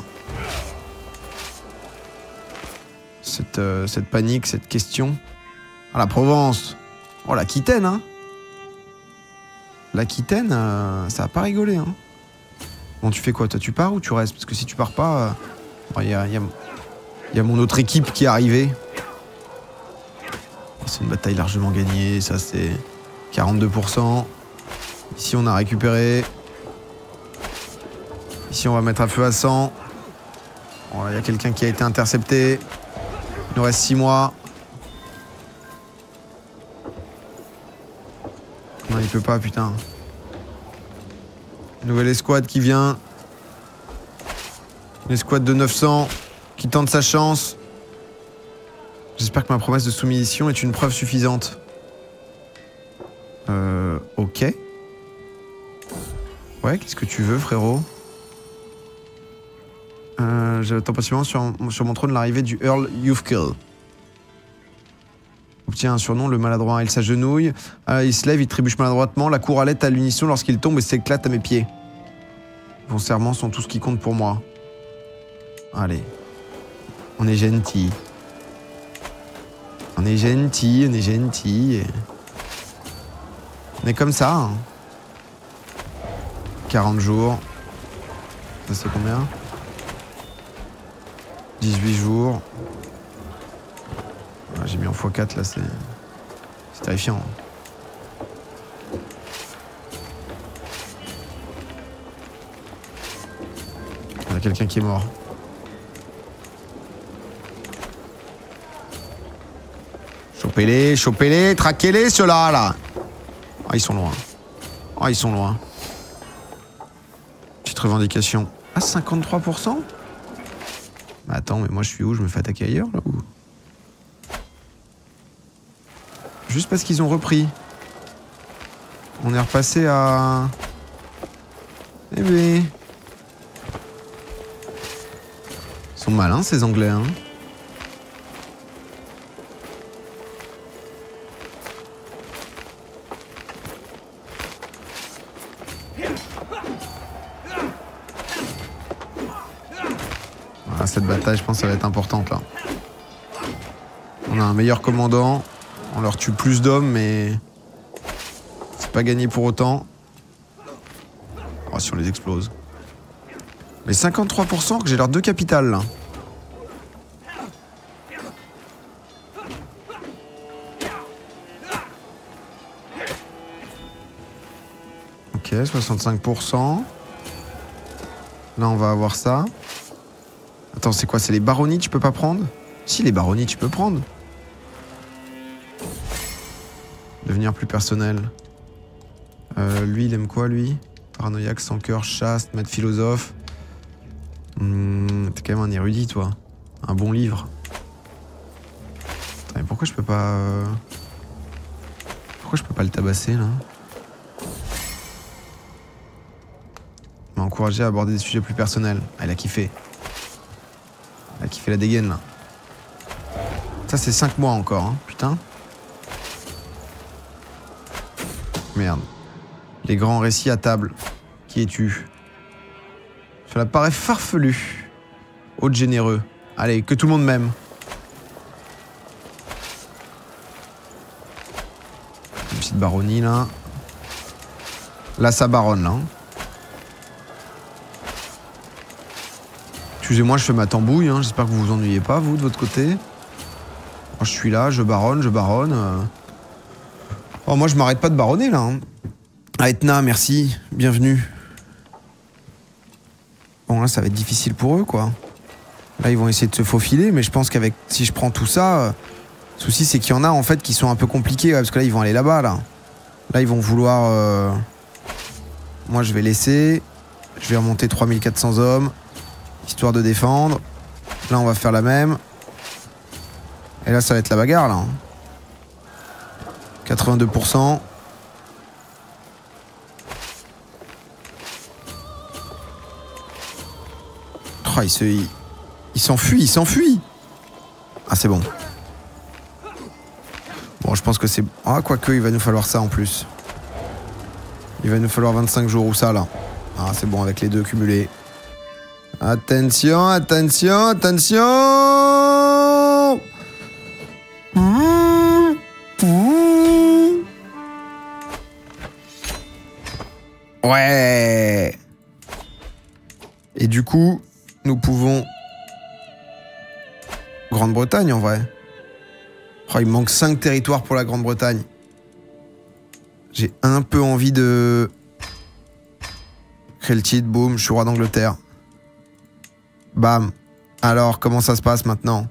Cette, euh, cette panique, cette question. Ah la Provence. Oh l'Aquitaine hein. L'Aquitaine, euh, ça a pas rigolé hein. Bon tu fais quoi? Toi tu pars ou tu restes? Parce que si tu pars pas, il euh, y, a, y, a, y a mon autre équipe qui est arrivée. Oh, c'est une bataille largement gagnée, ça c'est quarante-deux pour cent. Ici on a récupéré. Ici on va mettre un feu à cent. Bon là il y a quelqu'un qui a été intercepté. Il nous reste six mois. Non il peut pas putain. Nouvelle escouade qui vient. Une escouade de neuf cents qui tente sa chance. J'espère que ma promesse de soumission est une preuve suffisante. Euh... Ok. Ouais, qu'est-ce que tu veux, frérot? euh, J'attends patiemment sur, sur mon trône l'arrivée du Earl Youthkill. Obtient un surnom, le maladroit. Il s'agenouille, euh, il se lève, il trébuche maladroitement, la cour allait à l'unisson lorsqu'il tombe et s'éclate à mes pieds. Vos serments sont tout ce qui compte pour moi. Allez. On est gentil. On est gentil, on est gentil. Et... on est comme ça. Hein. quarante jours. Ça c'est combien? dix-huit jours. Ah, j'ai mis en fois quatre là, c'est... c'est terrifiant. Il y a quelqu'un qui est mort. Chopez-les, chopez-les, traquez-les ceux-là, là. Ah, ils sont loin. Ah, ils sont loin. Petite revendication. Ah, cinquante-trois pour cent? Bah, attends, mais moi je suis où? Je me fais attaquer ailleurs, là ou... Juste parce qu'ils ont repris. On est repassé à... Eh ben... Ils sont malins, ces Anglais, hein. Voilà, cette bataille, je pense que ça va être importante, là. On a un meilleur commandant. On leur tue plus d'hommes, mais... c'est pas gagné pour autant. Oh, si on les explose. Mais cinquante-trois pour cent que j'ai leurs deux capitales, là. Ok, soixante-cinq pour cent. Là, on va avoir ça. Attends, c'est quoi? C'est les baronnies, tu peux pas prendre? Si, les baronnies, tu peux prendre. Devenir plus personnel. Euh, lui, il aime quoi, lui? Paranoïaque, sans cœur, chaste, maître philosophe. Mmh, T'es quand même un érudit, toi. Un bon livre. Attends, mais pourquoi je peux pas... Euh... Pourquoi je peux pas le tabasser, là? M'a encouragé à aborder des sujets plus personnels. Ah, il a kiffé. Il a kiffé la dégaine, là. Ça, c'est cinq mois encore, hein. Putain. Merde. Les grands récits à table. Qui es-tu? Cela paraît farfelu. Hôte généreux. Allez, que tout le monde m'aime. Une petite baronnie, là. Là, ça baronne, là. Excusez-moi, je fais ma tambouille, hein. J'espère que vous vous ennuyez pas, vous, de votre côté. Moi, je suis là, je baronne, je baronne. Oh, moi, je m'arrête pas de baronner, là. Hein. Ah, Etna, merci. Bienvenue. Bon, là, ça va être difficile pour eux, quoi. Là, ils vont essayer de se faufiler, mais je pense qu'avec... Si je prends tout ça... Euh, le souci, c'est qu'il y en a, en fait, qui sont un peu compliqués, ouais, parce que là, ils vont aller là-bas, là. Là, ils vont vouloir... Euh... Moi, je vais laisser. Je vais remonter trois mille quatre cents hommes, histoire de défendre. Là, on va faire la même. Et là, ça va être la bagarre, là. quatre-vingt-deux pour cent. Oh, il se... Il, il s'enfuit, il s'enfuit. Ah, c'est bon. Bon, je pense que c'est... Ah, quoique, il va nous falloir ça, en plus. Il va nous falloir vingt-cinq jours ou ça, là. Ah, c'est bon, avec les deux cumulés. Attention, attention, attention. Ouais. Et du coup, nous pouvons... Grande-Bretagne, en vrai. Oh, il me manque cinq territoires pour la Grande-Bretagne. J'ai un peu envie de... Créer le titre, boum, je suis roi d'Angleterre. Bam. Alors, comment ça se passe maintenant?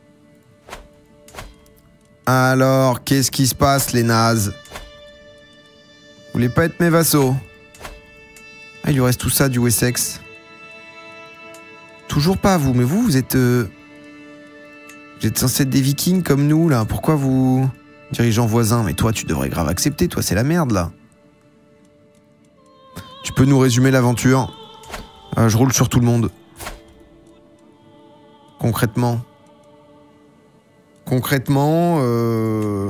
Alors, qu'est-ce qui se passe, les nazes? Vous voulez pas être mes vassaux? Ah, il lui reste tout ça du Wessex. Toujours pas, vous. Mais vous, vous êtes... Euh... Vous êtes censé être des vikings comme nous, là. Pourquoi vous... Dirigeant voisin. Mais toi, tu devrais grave accepter. Toi, c'est la merde, là. Tu peux nous résumer l'aventure? euh, Je roule sur tout le monde. Concrètement. Concrètement... Euh...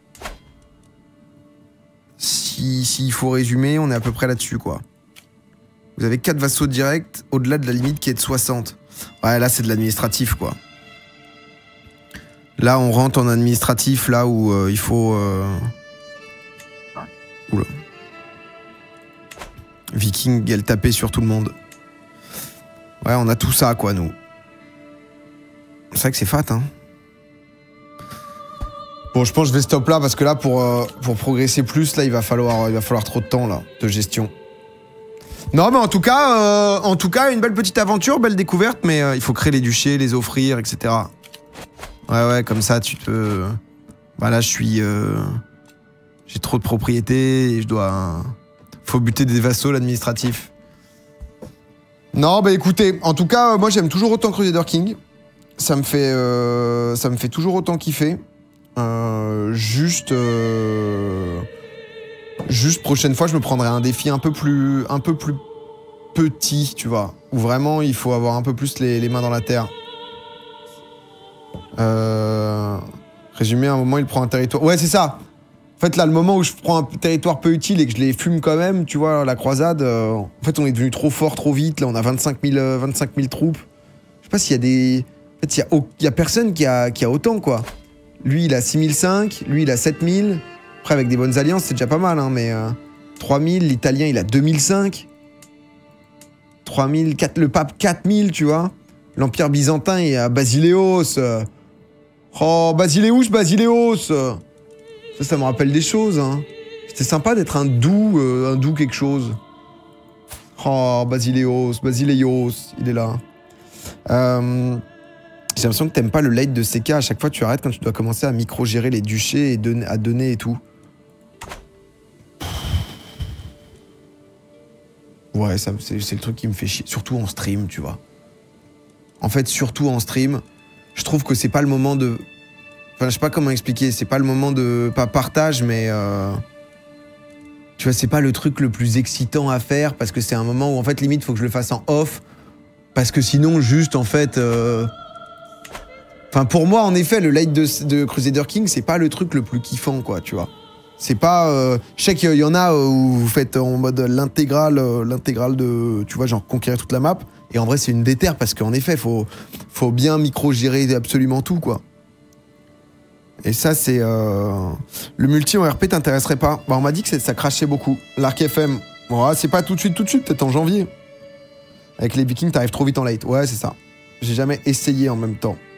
Si, s'il faut résumer, on est à peu près là-dessus, quoi. Vous avez quatre vassaux directs au-delà de la limite qui est de soixante. Ouais, là, c'est de l'administratif, quoi. Là, on rentre en administratif, là où euh, il faut... Euh... Oula. Viking, elle tapait sur tout le monde. Ouais, on a tout ça, quoi, nous. C'est vrai que c'est fat, hein. Bon, je pense que je vais stop là, parce que là, pour, euh, pour progresser plus, là, il va falloir, il va falloir trop de temps, là, de gestion. Non, mais en tout cas, euh, en tout cas, une belle petite aventure, belle découverte, mais euh, il faut créer les duchés, les offrir, et cetera. Ouais, ouais, comme ça, tu te... Bah là, je suis... Euh... J'ai trop de propriétés et je dois... Faut buter des vassaux, l'administratif. Non, bah écoutez, en tout cas, moi, j'aime toujours autant Crusader King. Ça me fait... Euh... Ça me fait toujours autant kiffer. Euh... Juste... Euh... Juste, prochaine fois, je me prendrai un défi un peu plus... Un peu plus petit, tu vois. Où vraiment, il faut avoir un peu plus les, les mains dans la terre. Euh... Résumé, à un moment, il prend un territoire... Ouais, c'est ça. En fait, là, le moment où je prends un territoire peu utile et que je les fume quand même, tu vois, la croisade, euh... en fait, on est devenu trop fort, trop vite. Là, on a vingt-cinq mille, euh, vingt-cinq mille troupes. Je sais pas s'il y a des... En fait, il y a, au... il y a personne qui a... qui a autant, quoi. Lui, il a six mille cinq, lui, il a sept mille. Après, avec des bonnes alliances, c'est déjà pas mal, hein, mais... Euh... trois mille, l'Italien, il a deux mille cinq. trois mille, quatre... le pape, quatre mille, tu vois. L'Empire byzantin, il y a Basileos... Euh... Oh, Basileus, Basileos. Ça, ça me rappelle des choses, hein. C'était sympa d'être un doux, euh, un doux quelque chose. Oh, Basileos, Basileios, il est là. Euh, J'ai l'impression que t'aimes pas le late de C K. À chaque fois, tu arrêtes quand tu dois commencer à micro-gérer les duchés et don à donner et tout. Ouais, c'est le truc qui me fait chier. Surtout en stream, tu vois. En fait, surtout en stream, je trouve que c'est pas le moment de... Enfin, je sais pas comment expliquer. C'est pas le moment de... Pas partage, mais... Euh... Tu vois, c'est pas le truc le plus excitant à faire parce que c'est un moment où, en fait, limite, faut que je le fasse en off. Parce que sinon, juste, en fait... Euh... Enfin, pour moi, en effet, le late de, de Crusader King, c'est pas le truc le plus kiffant, quoi, tu vois. C'est pas... Euh... Je sais qu'il y en a où vous faites en mode l'intégrale, euh, l'intégrale de... Tu vois, genre conquérir toute la map. Et en vrai, c'est une déterre parce qu'en effet, faut, faut bien micro-gérer absolument tout, quoi. Et ça, c'est... Euh... Le multi en R P t'intéresserait pas? Bah, on m'a dit que ça crachait beaucoup. L'Arc F M, ouais, c'est pas tout de suite, tout de suite, peut-être en janvier. Avec les Vikings, t'arrives trop vite en late. Ouais, c'est ça. J'ai jamais essayé en même temps.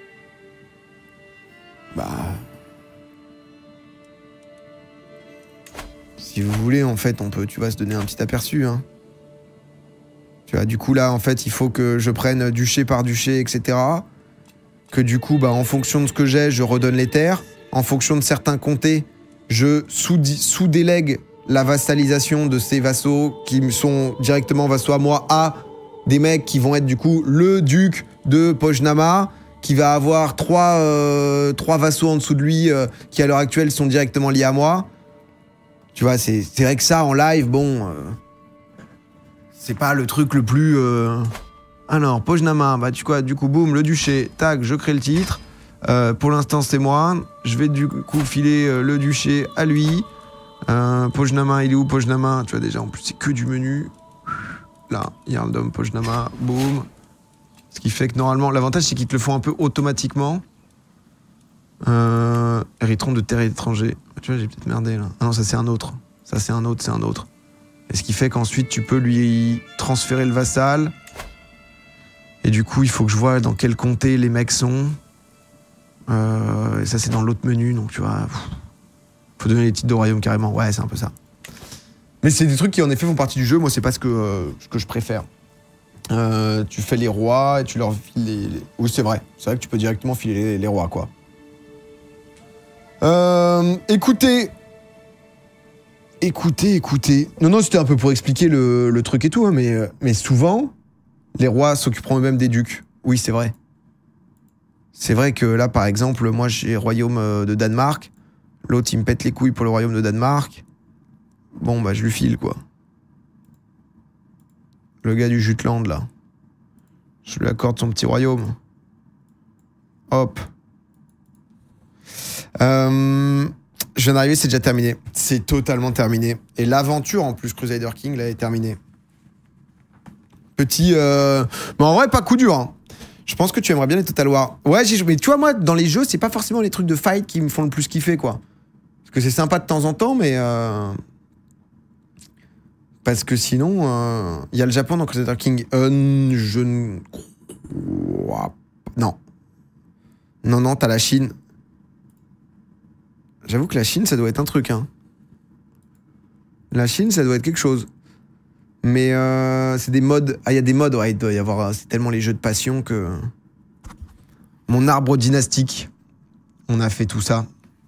Bah... Si vous voulez, en fait, on peut, tu vois, se donner un petit aperçu, hein. Tu vois, du coup, là, en fait, il faut que je prenne duché par duché, et cetera. Que du coup, bah, en fonction de ce que j'ai, je redonne les terres. En fonction de certains comtés, je sous-délègue la vassalisation de ces vassaux qui sont directement vassaux à moi à des mecs qui vont être, du coup, le duc de Pojnama, qui va avoir trois, euh, trois vassaux en dessous de lui euh, qui, à l'heure actuelle, sont directement liés à moi. Tu vois, c'est vrai que ça, en live, bon... Euh, c'est pas le truc le plus... Euh... Alors, Pojnama, bah tu quoi, du coup, boum, le duché, tac, je crée le titre. Euh, pour l'instant, c'est moi. Je vais du coup filer euh, le duché à lui. Euh, Pojnama, il est où, Pojnama? Tu vois, déjà, en plus, c'est que du menu. Là, Jarldom, Pojnama, boum. Ce qui fait que, normalement, l'avantage, c'est qu'ils te le font un peu automatiquement. Euh... Érythron de terre étranger. Tu vois, j'ai peut-être merdé, là. Ah non, ça, c'est un autre. Ça, c'est un autre, c'est un autre. Et ce qui fait qu'ensuite, tu peux lui transférer le vassal. Et du coup, il faut que je vois dans quel comté les mecs sont. Euh, et ça, c'est dans l'autre menu, donc tu vois... Pff, faut donner les titres de royaume carrément. Ouais, c'est un peu ça. Mais c'est des trucs qui, en effet, font partie du jeu. Moi, c'est pas ce que, euh, ce que je préfère. Euh, tu fais les rois et tu leur files les... les... Oui, c'est vrai. C'est vrai que tu peux directement filer les, les rois, quoi. Euh, écoutez... Écoutez, écoutez... Non, non, c'était un peu pour expliquer le, le truc et tout, hein, mais, mais souvent... Les rois s'occuperont eux-mêmes des ducs. Oui, c'est vrai. C'est vrai que là, par exemple, moi, j'ai le royaume de Danemark. L'autre, il me pète les couilles pour le royaume de Danemark. Bon, bah, je lui file, quoi. Le gars du Jutland, là. Je lui accorde son petit royaume. Hop. Euh, je viens d'arriver, c'est déjà terminé. C'est totalement terminé. Et l'aventure, en plus, Crusader King, là, est terminée. Petit... Euh... Mais en vrai, pas coup dur, hein. Je pense que tu aimerais bien les Total War. Ouais, j'ai joué. Mais tu vois, moi, dans les jeux, c'est pas forcément les trucs de fight qui me font le plus kiffer, quoi. Parce que c'est sympa de temps en temps, mais... Euh... Parce que sinon... Il euh... y a le Japon dans Crusader King. Euh, je ne crois... Non. Non, non, t'as la Chine. J'avoue que la Chine, ça doit être un truc, hein. La Chine, ça doit être quelque chose. Mais euh, c'est des modes... Ah, il y a des modes, ouais, il doit y avoir... C'est tellement les jeux de passion que... Mon arbre dynastique. On a fait tout ça.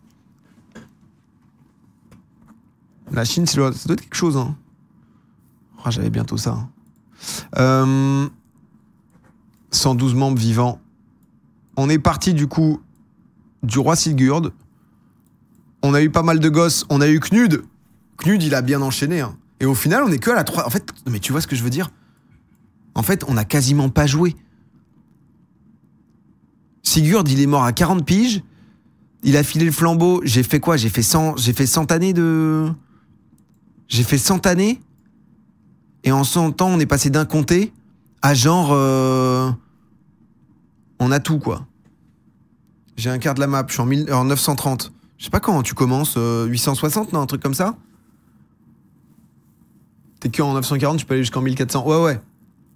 La Chine, ça doit, ça doit être quelque chose, hein. Oh, j'avais bientôt ça. Euh, cent douze membres vivants. On est parti, du coup, du roi Sigurd. On a eu pas mal de gosses. On a eu Knud. Knud, il a bien enchaîné, hein. Et au final, on est que à la trois... En fait, mais tu vois ce que je veux dire? En fait, on a quasiment pas joué. Sigurd, il est mort à quarante piges. Il a filé le flambeau. J'ai fait quoi? J'ai fait cent... J'ai fait cent années de... J'ai fait cent années. Et en cent ans, on est passé d'un comté à genre... Euh... On a tout, quoi. J'ai un quart de la map. Je suis en, mille... en neuf cent trente. Je sais pas quand tu commences. Euh, huit cent soixante, non? Un truc comme ça? T'es que en neuf cent quarante, tu peux aller jusqu'en mille quatre cents. Ouais, ouais.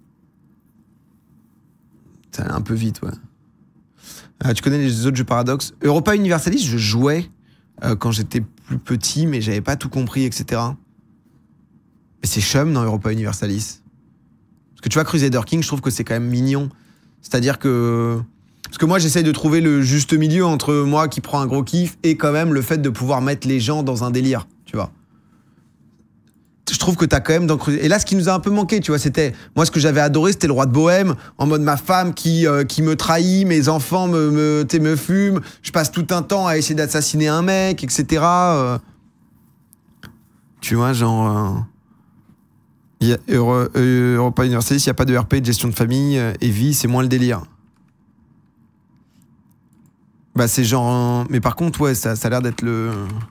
Ça allait un peu vite, ouais. Euh, tu connais les autres jeux Paradox? Europa Universalis, je jouais euh, quand j'étais plus petit, mais j'avais pas tout compris, et cetera. Mais c'est chum dans Europa Universalis. Parce que tu vois, Crusader King, je trouve que c'est quand même mignon. C'est-à-dire que... Parce que moi, j'essaye de trouver le juste milieu entre moi qui prends un gros kiff et quand même le fait de pouvoir mettre les gens dans un délire, tu vois. Je trouve que t'as quand même dans Crusader... Et là, ce qui nous a un peu manqué, tu vois, c'était... Moi, ce que j'avais adoré, c'était le roi de Bohème, en mode ma femme qui, euh, qui me trahit, mes enfants me, me, me fument, je passe tout un temps à essayer d'assassiner un mec, et cetera. Euh... Tu vois, genre... Euh... Il y a Euro... Europa Universalis, il n'y a pas de R P, de gestion de famille, euh, et vie, c'est moins le délire. Bah, c'est genre... Mais par contre, ouais, ça, ça a l'air d'être le...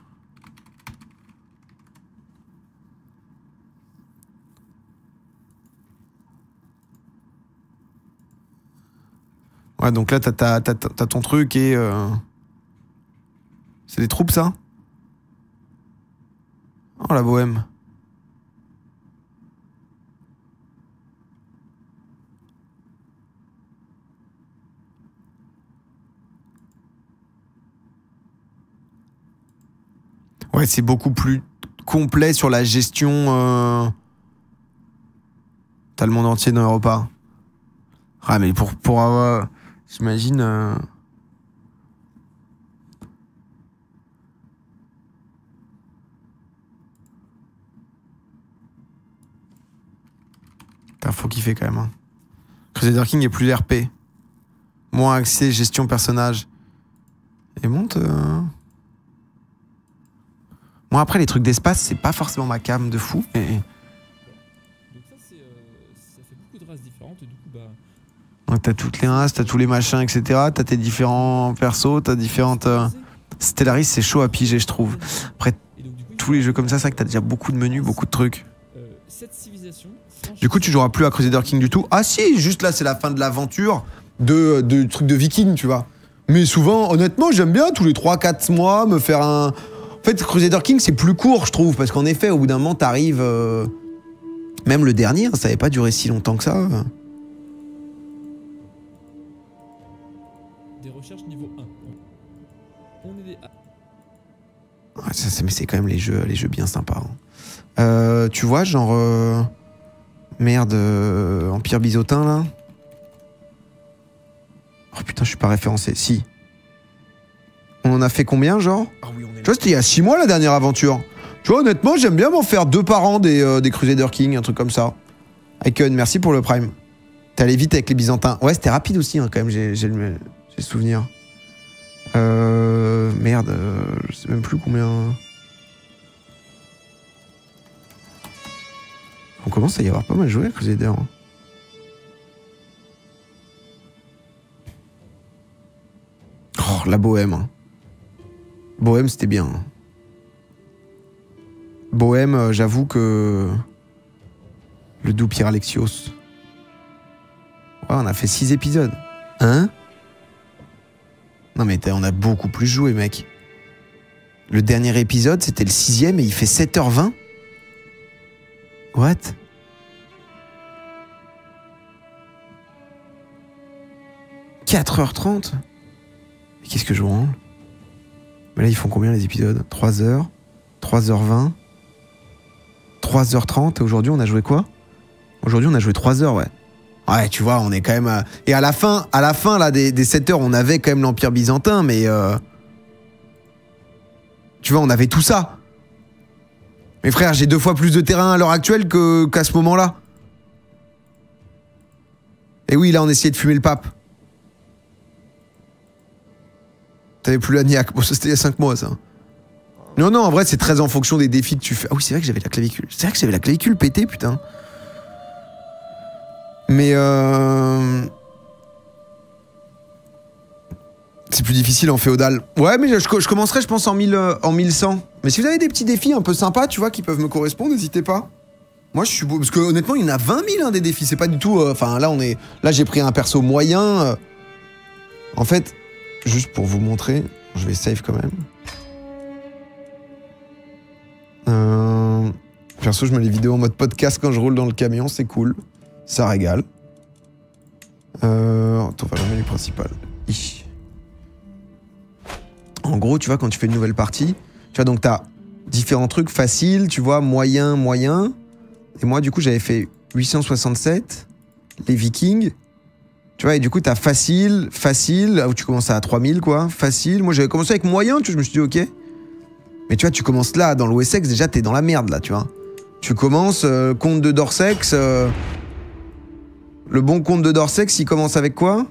Ouais, donc là, t'as, t'as, t'as, t'as ton truc et... Euh... C'est des troupes, ça? Oh, la Bohème. Ouais, c'est beaucoup plus complet sur la gestion... Euh... T'as le monde entier dans Europa. Ah, mais pour, pour avoir... J'imagine... Euh... T'as faut kiffer quand même. Hein. Crusader King est plus R P. Moins accès, gestion personnage. Et monte... Euh... Moi, après, les trucs d'espace, c'est pas forcément ma cam de fou. Mais... Donc ça, c'est, euh, ça fait beaucoup de races différentes. Et du coup, bah... Donc t'as toutes les races, t'as tous les machins, et cetera. T'as tes différents persos, t'as différentes... Euh... Stellaris, c'est chaud à piger, je trouve. Après, tous les jeux comme ça, c'est vrai que t'as déjà beaucoup de menus, beaucoup de trucs. Du coup, tu joueras plus à Crusader King du tout. Ah si, juste là, c'est la fin de l'aventure de, de trucs de viking, tu vois. Mais souvent, honnêtement, j'aime bien tous les trois quatre mois me faire un... En fait, Crusader King, c'est plus court, je trouve, parce qu'en effet, au bout d'un moment, t'arrives... Euh... Même le dernier, ça n'avait pas duré si longtemps que ça. Des recherches niveau un. On est des... Ouais, ça, c'est, mais c'est quand même les jeux, les jeux bien sympas. Hein. Euh, tu vois, genre... Euh... Merde, euh... Empire Byzantin, là. Oh putain, je suis pas référencé. Si. On en a fait combien, genre? Ah oui, on est... Tu vois, c'était il y a six mois, la dernière aventure. Tu vois, honnêtement, j'aime bien m'en faire deux par an des, euh, des Crusader King, un truc comme ça. Icon, merci pour le Prime. T'es allé vite avec les Byzantins. Ouais, c'était rapide aussi, hein, quand même, j'ai, j'ai, le, j'ai le souvenir. Euh... Merde, euh, je sais même plus combien... On commence à y avoir pas mal joué, Crusader. Hein. Oh, la Bohème. Hein. Bohème, c'était bien. Hein. Bohème, euh, j'avoue que... Le doux Pierre Alexios. Ouais, on a fait six épisodes. Hein? Non mais on a beaucoup plus joué, mec. Le dernier épisode, c'était le sixième et il fait sept heures vingt. What? quatre heures trente? Mais qu'est-ce que je branle? Mais là, ils font combien les épisodes? trois heures, trois heures vingt, trois heures trente, et aujourd'hui, on a joué quoi? Aujourd'hui, on a joué trois heures, ouais. Ouais, tu vois, on est quand même... À... Et à la fin, à la fin là, des, des sept heures, on avait quand même l'Empire byzantin, mais... Euh... Tu vois, on avait tout ça. Mais frère, j'ai deux fois plus de terrain à l'heure actuelle que, qu'à ce moment-là. Et oui, là, on essayait de fumer le pape. T'avais plus la niaque. Bon, ça, c'était il y a cinq mois, ça. Non, non, en vrai, c'est très en fonction des défis que tu fais. Ah oui, c'est vrai que j'avais la clavicule. C'est vrai que j'avais la clavicule pétée, putain. Mais euh... c'est plus difficile en féodal. Ouais, mais je, je commencerai, je pense, en, mille, en mille cent. Mais si vous avez des petits défis un peu sympas, tu vois, qui peuvent me correspondre, n'hésitez pas. Moi, je suis beau. Parce que honnêtement, il y en a vingt mille, hein, des défis. C'est pas du tout... Enfin, euh, là, on est... Là, j'ai pris un perso moyen. Euh... En fait, juste pour vous montrer, je vais save quand même. Euh... Perso, je mets les vidéos en mode podcast quand je roule dans le camion, c'est cool. Ça régale. Euh... Attends, on va dans le menu principal. Hi. En gros, tu vois, quand tu fais une nouvelle partie, tu vois, donc t'as différents trucs faciles, tu vois, moyen, moyen. Et moi, du coup, j'avais fait huit cent soixante-sept, les Vikings. Tu vois, et du coup, t'as facile, facile, où tu commences à trois mille, quoi. Facile. Moi, j'avais commencé avec moyen, tu vois, je me suis dit, ok. Mais tu vois, tu commences là, dans le Wessex, déjà, t'es dans la merde, là, tu vois. Tu commences, euh, comte de Dorsex. Euh, le bon comte de Dorsex, il commence avec quoi?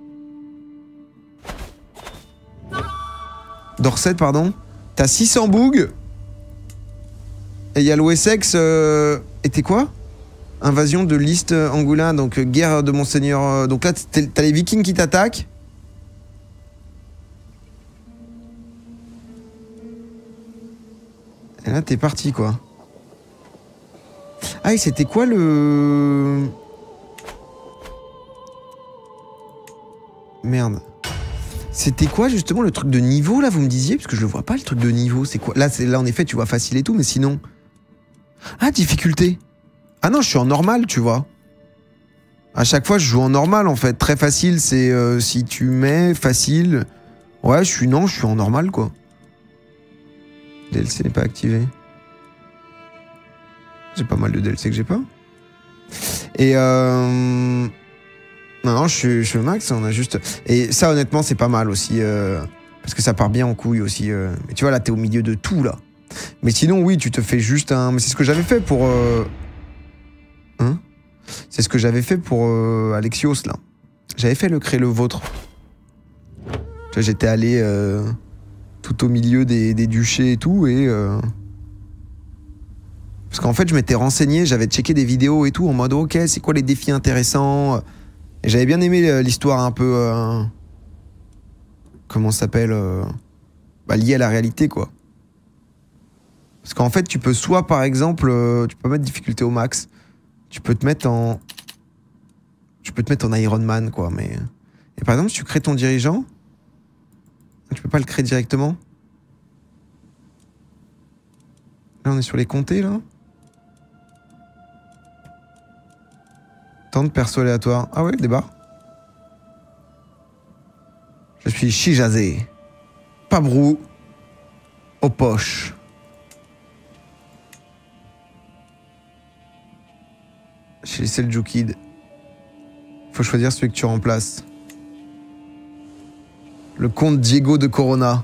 Dorset, pardon. T'as six cents bougs. Et il y a le Wessex. Euh, et t'es quoi? Invasion de l'East Angulin, donc euh, guerre de Monseigneur. Euh, donc là, t'as les Vikings qui t'attaquent. Et là, t'es parti, quoi. Ah, et c'était quoi le... Merde. C'était quoi, justement, le truc de niveau, là, vous me disiez? Parce que je le vois pas, le truc de niveau. C'est quoi? Là, là, en effet, tu vois facile et tout, mais sinon... Ah, difficulté. Ah non, je suis en normal, tu vois. À chaque fois, je joue en normal, en fait. Très facile, c'est euh, si tu mets facile. Ouais, je suis... Non, je suis en normal, quoi. D L C n'est pas activé. J'ai pas mal de D L C que j'ai pas. Et euh... Non, non, je suis, je suis au max, on a juste... Et ça, honnêtement, c'est pas mal aussi. Euh... Parce que ça part bien en couille aussi. Euh... Mais tu vois, là, t'es au milieu de tout, là. Mais sinon, oui, tu te fais juste un... Mais c'est ce que j'avais fait pour... Euh... Hein? C'est ce que j'avais fait pour euh, Alexios, là. J'avais fait le créer le vôtre. Tu vois, j'étais allé euh, tout au milieu des, des duchés et tout, et... Euh... Parce qu'en fait, je m'étais renseigné, j'avais checké des vidéos et tout, en mode, ok, c'est quoi les défis intéressants? Et j'avais bien aimé l'histoire un peu... Euh... Comment ça s'appelle euh... bah, liée à la réalité, quoi. Parce qu'en fait, tu peux soit, par exemple, euh, tu peux mettre difficulté au max. Tu peux te mettre en... Tu peux te mettre en Iron Man, quoi, mais... Et par exemple, si tu crées ton dirigeant, tu peux pas le créer directement. Là, on est sur les comtés, là. Temps de perso aléatoire. Ah ouais, débat. Je suis Shijazé. Pabrou. Aux poches. Chez les Seljukides. Faut choisir celui que tu remplaces. Le comte Diego de Corona.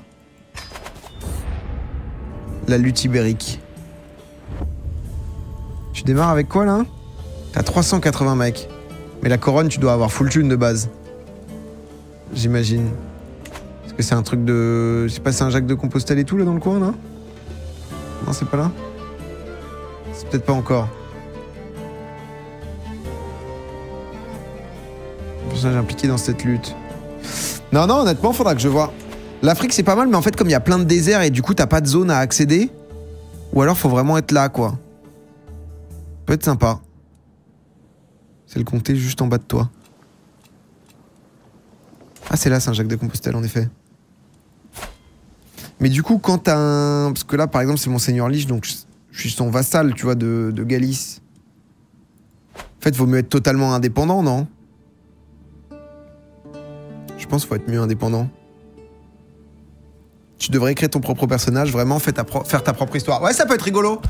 La lutte ibérique. Tu démarres avec quoi, là? T'as trois cent quatre-vingts mecs. Mais la couronne, tu dois avoir full thune de base. J'imagine. Est-ce que c'est un truc de... Je sais pas, c'est un Jacques de Compostelle et tout, là, dans le coin, là? Non, c'est pas là? C'est peut-être pas encore. Personnage impliqué dans cette lutte. Non, non, honnêtement, faudra que je vois. L'Afrique, c'est pas mal, mais en fait, comme il y a plein de déserts et du coup, t'as pas de zone à accéder, ou alors, faut vraiment être là, quoi. Peut être sympa. C'est le comté juste en bas de toi. Ah, c'est là, Saint-Jacques-de-Compostelle, en effet. Mais du coup, quand t'as un... Parce que là, par exemple, c'est Monseigneur Lich, donc je suis son vassal, tu vois, de, de Galice. En fait, vaut mieux être totalement indépendant, non? Je pense qu'il faut être mieux indépendant. Tu devrais créer ton propre personnage, vraiment, faire ta, pro faire ta propre histoire. Ouais, ça peut être rigolo.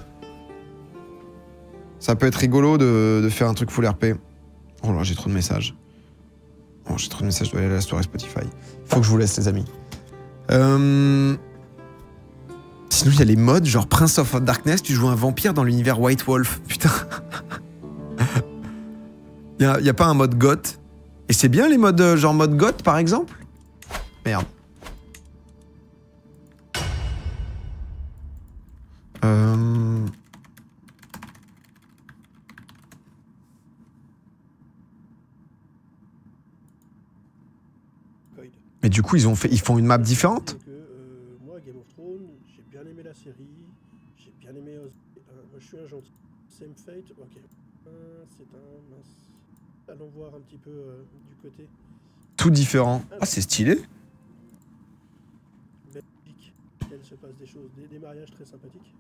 Ça peut être rigolo de, de faire un truc full R P. Oh là, j'ai trop de messages. Oh, j'ai trop de messages, je dois aller à la soirée Spotify. Faut que je vous laisse, les amis. Euh... Sinon, il y a les modes, genre Prince of Darkness, tu joues un vampire dans l'univers White Wolf. Putain. Il n'y a, y a pas un mode goth. Et c'est bien les modes, genre mode goth, par exemple? Merde. Euh... Mais du coup, ils ont fait, ils font une map différente. Que, euh, moi, Game of Thrones, j'ai bien aimé la série, j'ai bien aimé. Euh, moi, je suis un gentil. Same Fate, ok. Euh, c'est un mince. Allons voir un petit peu euh, du côté. Tout différent. Ah, c'est stylé. Belgique, il se passe des choses, des, des mariages très sympathiques.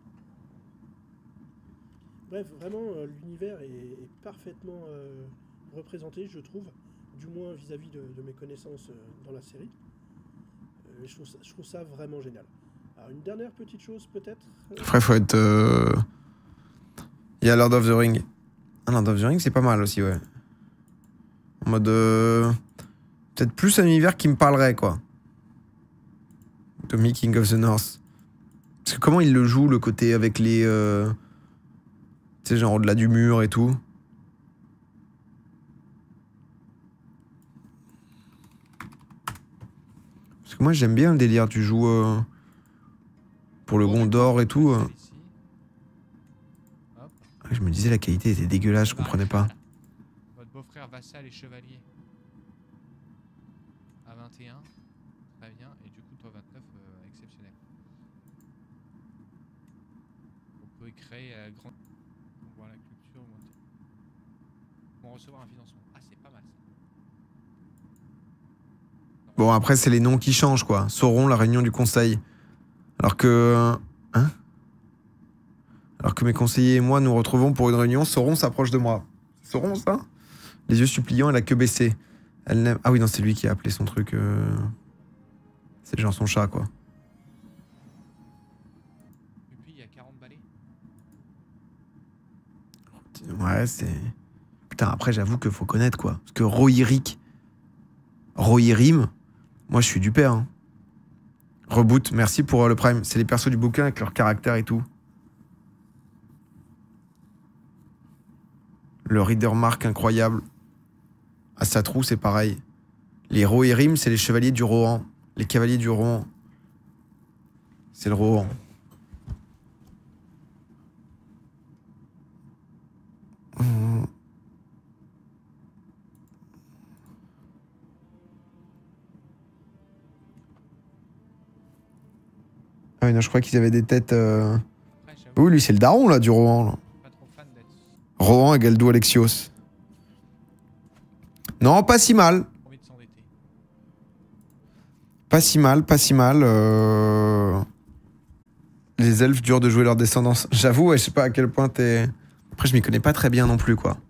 Bref, vraiment, euh, l'univers est, est parfaitement euh, représenté, je trouve, du moins vis-à-vis -vis de, de mes connaissances euh, dans la série. Euh, je, trouve ça, je trouve ça vraiment génial. Alors, une dernière petite chose, peut-être. Après, faut être. Il euh... Il y a Lord of the Ring. Ah, Lord of the Ring, c'est pas mal aussi, ouais. En mode... Euh... Peut-être plus un univers qui me parlerait, quoi. Tommy King of the North. Parce que comment il le joue, le côté avec les... Euh... Tu sais, genre au-delà du mur et tout. Parce que moi, j'aime bien le délire. Tu joues... Euh... Pour le Gondor et tout. Euh... Je me disais, la qualité était dégueulasse, je comprenais pas. Votre beau-frère vassal et chevalier. À vingt et un, très bien, et du coup, toi, vingt-neuf, euh, exceptionnel. Vous pouvez créer la grande. Voilà, culture. Pour recevoir un financement. Ah, c'est pas mal ça. Bon, après, c'est les noms qui changent, quoi. Sauron, la réunion du conseil. Alors que... Hein? Alors que mes conseillers et moi nous retrouvons pour une réunion, Sauron s'approche de moi. Sauron, ça? Les yeux suppliants et la queue baissée. Elle n'aime... Ah oui, non, c'est lui qui a appelé son truc... Euh... C'est genre son chat, quoi. Et puis, il y a quarante balais. Ouais, c'est... Putain, après, j'avoue qu'il faut connaître, quoi. Parce que Rohirric... Rohirrim... Moi, je suis du père, hein. Reboot, merci pour euh, le Prime. C'est les persos du bouquin avec leur caractère et tout. Le Reader Mark incroyable. À Satrou, c'est pareil. Les Rohirrim, c'est les chevaliers du Rohan. Les cavaliers du Rohan. C'est le Rohan. Mmh. Ah oui, non, je crois qu'ils avaient des têtes... Euh... Après, j'avoue, Oui, lui, c'est le daron, là, du Rohan, là. pas trop fan d'être Rohan et Galdo Alexios. Non, pas si mal. promis de s'endetter. Pas si mal, pas si mal. Euh... Les elfes, dur de jouer leur descendance. J'avoue, ouais, je sais pas à quel point t'es... Après, je m'y connais pas très bien non plus, quoi.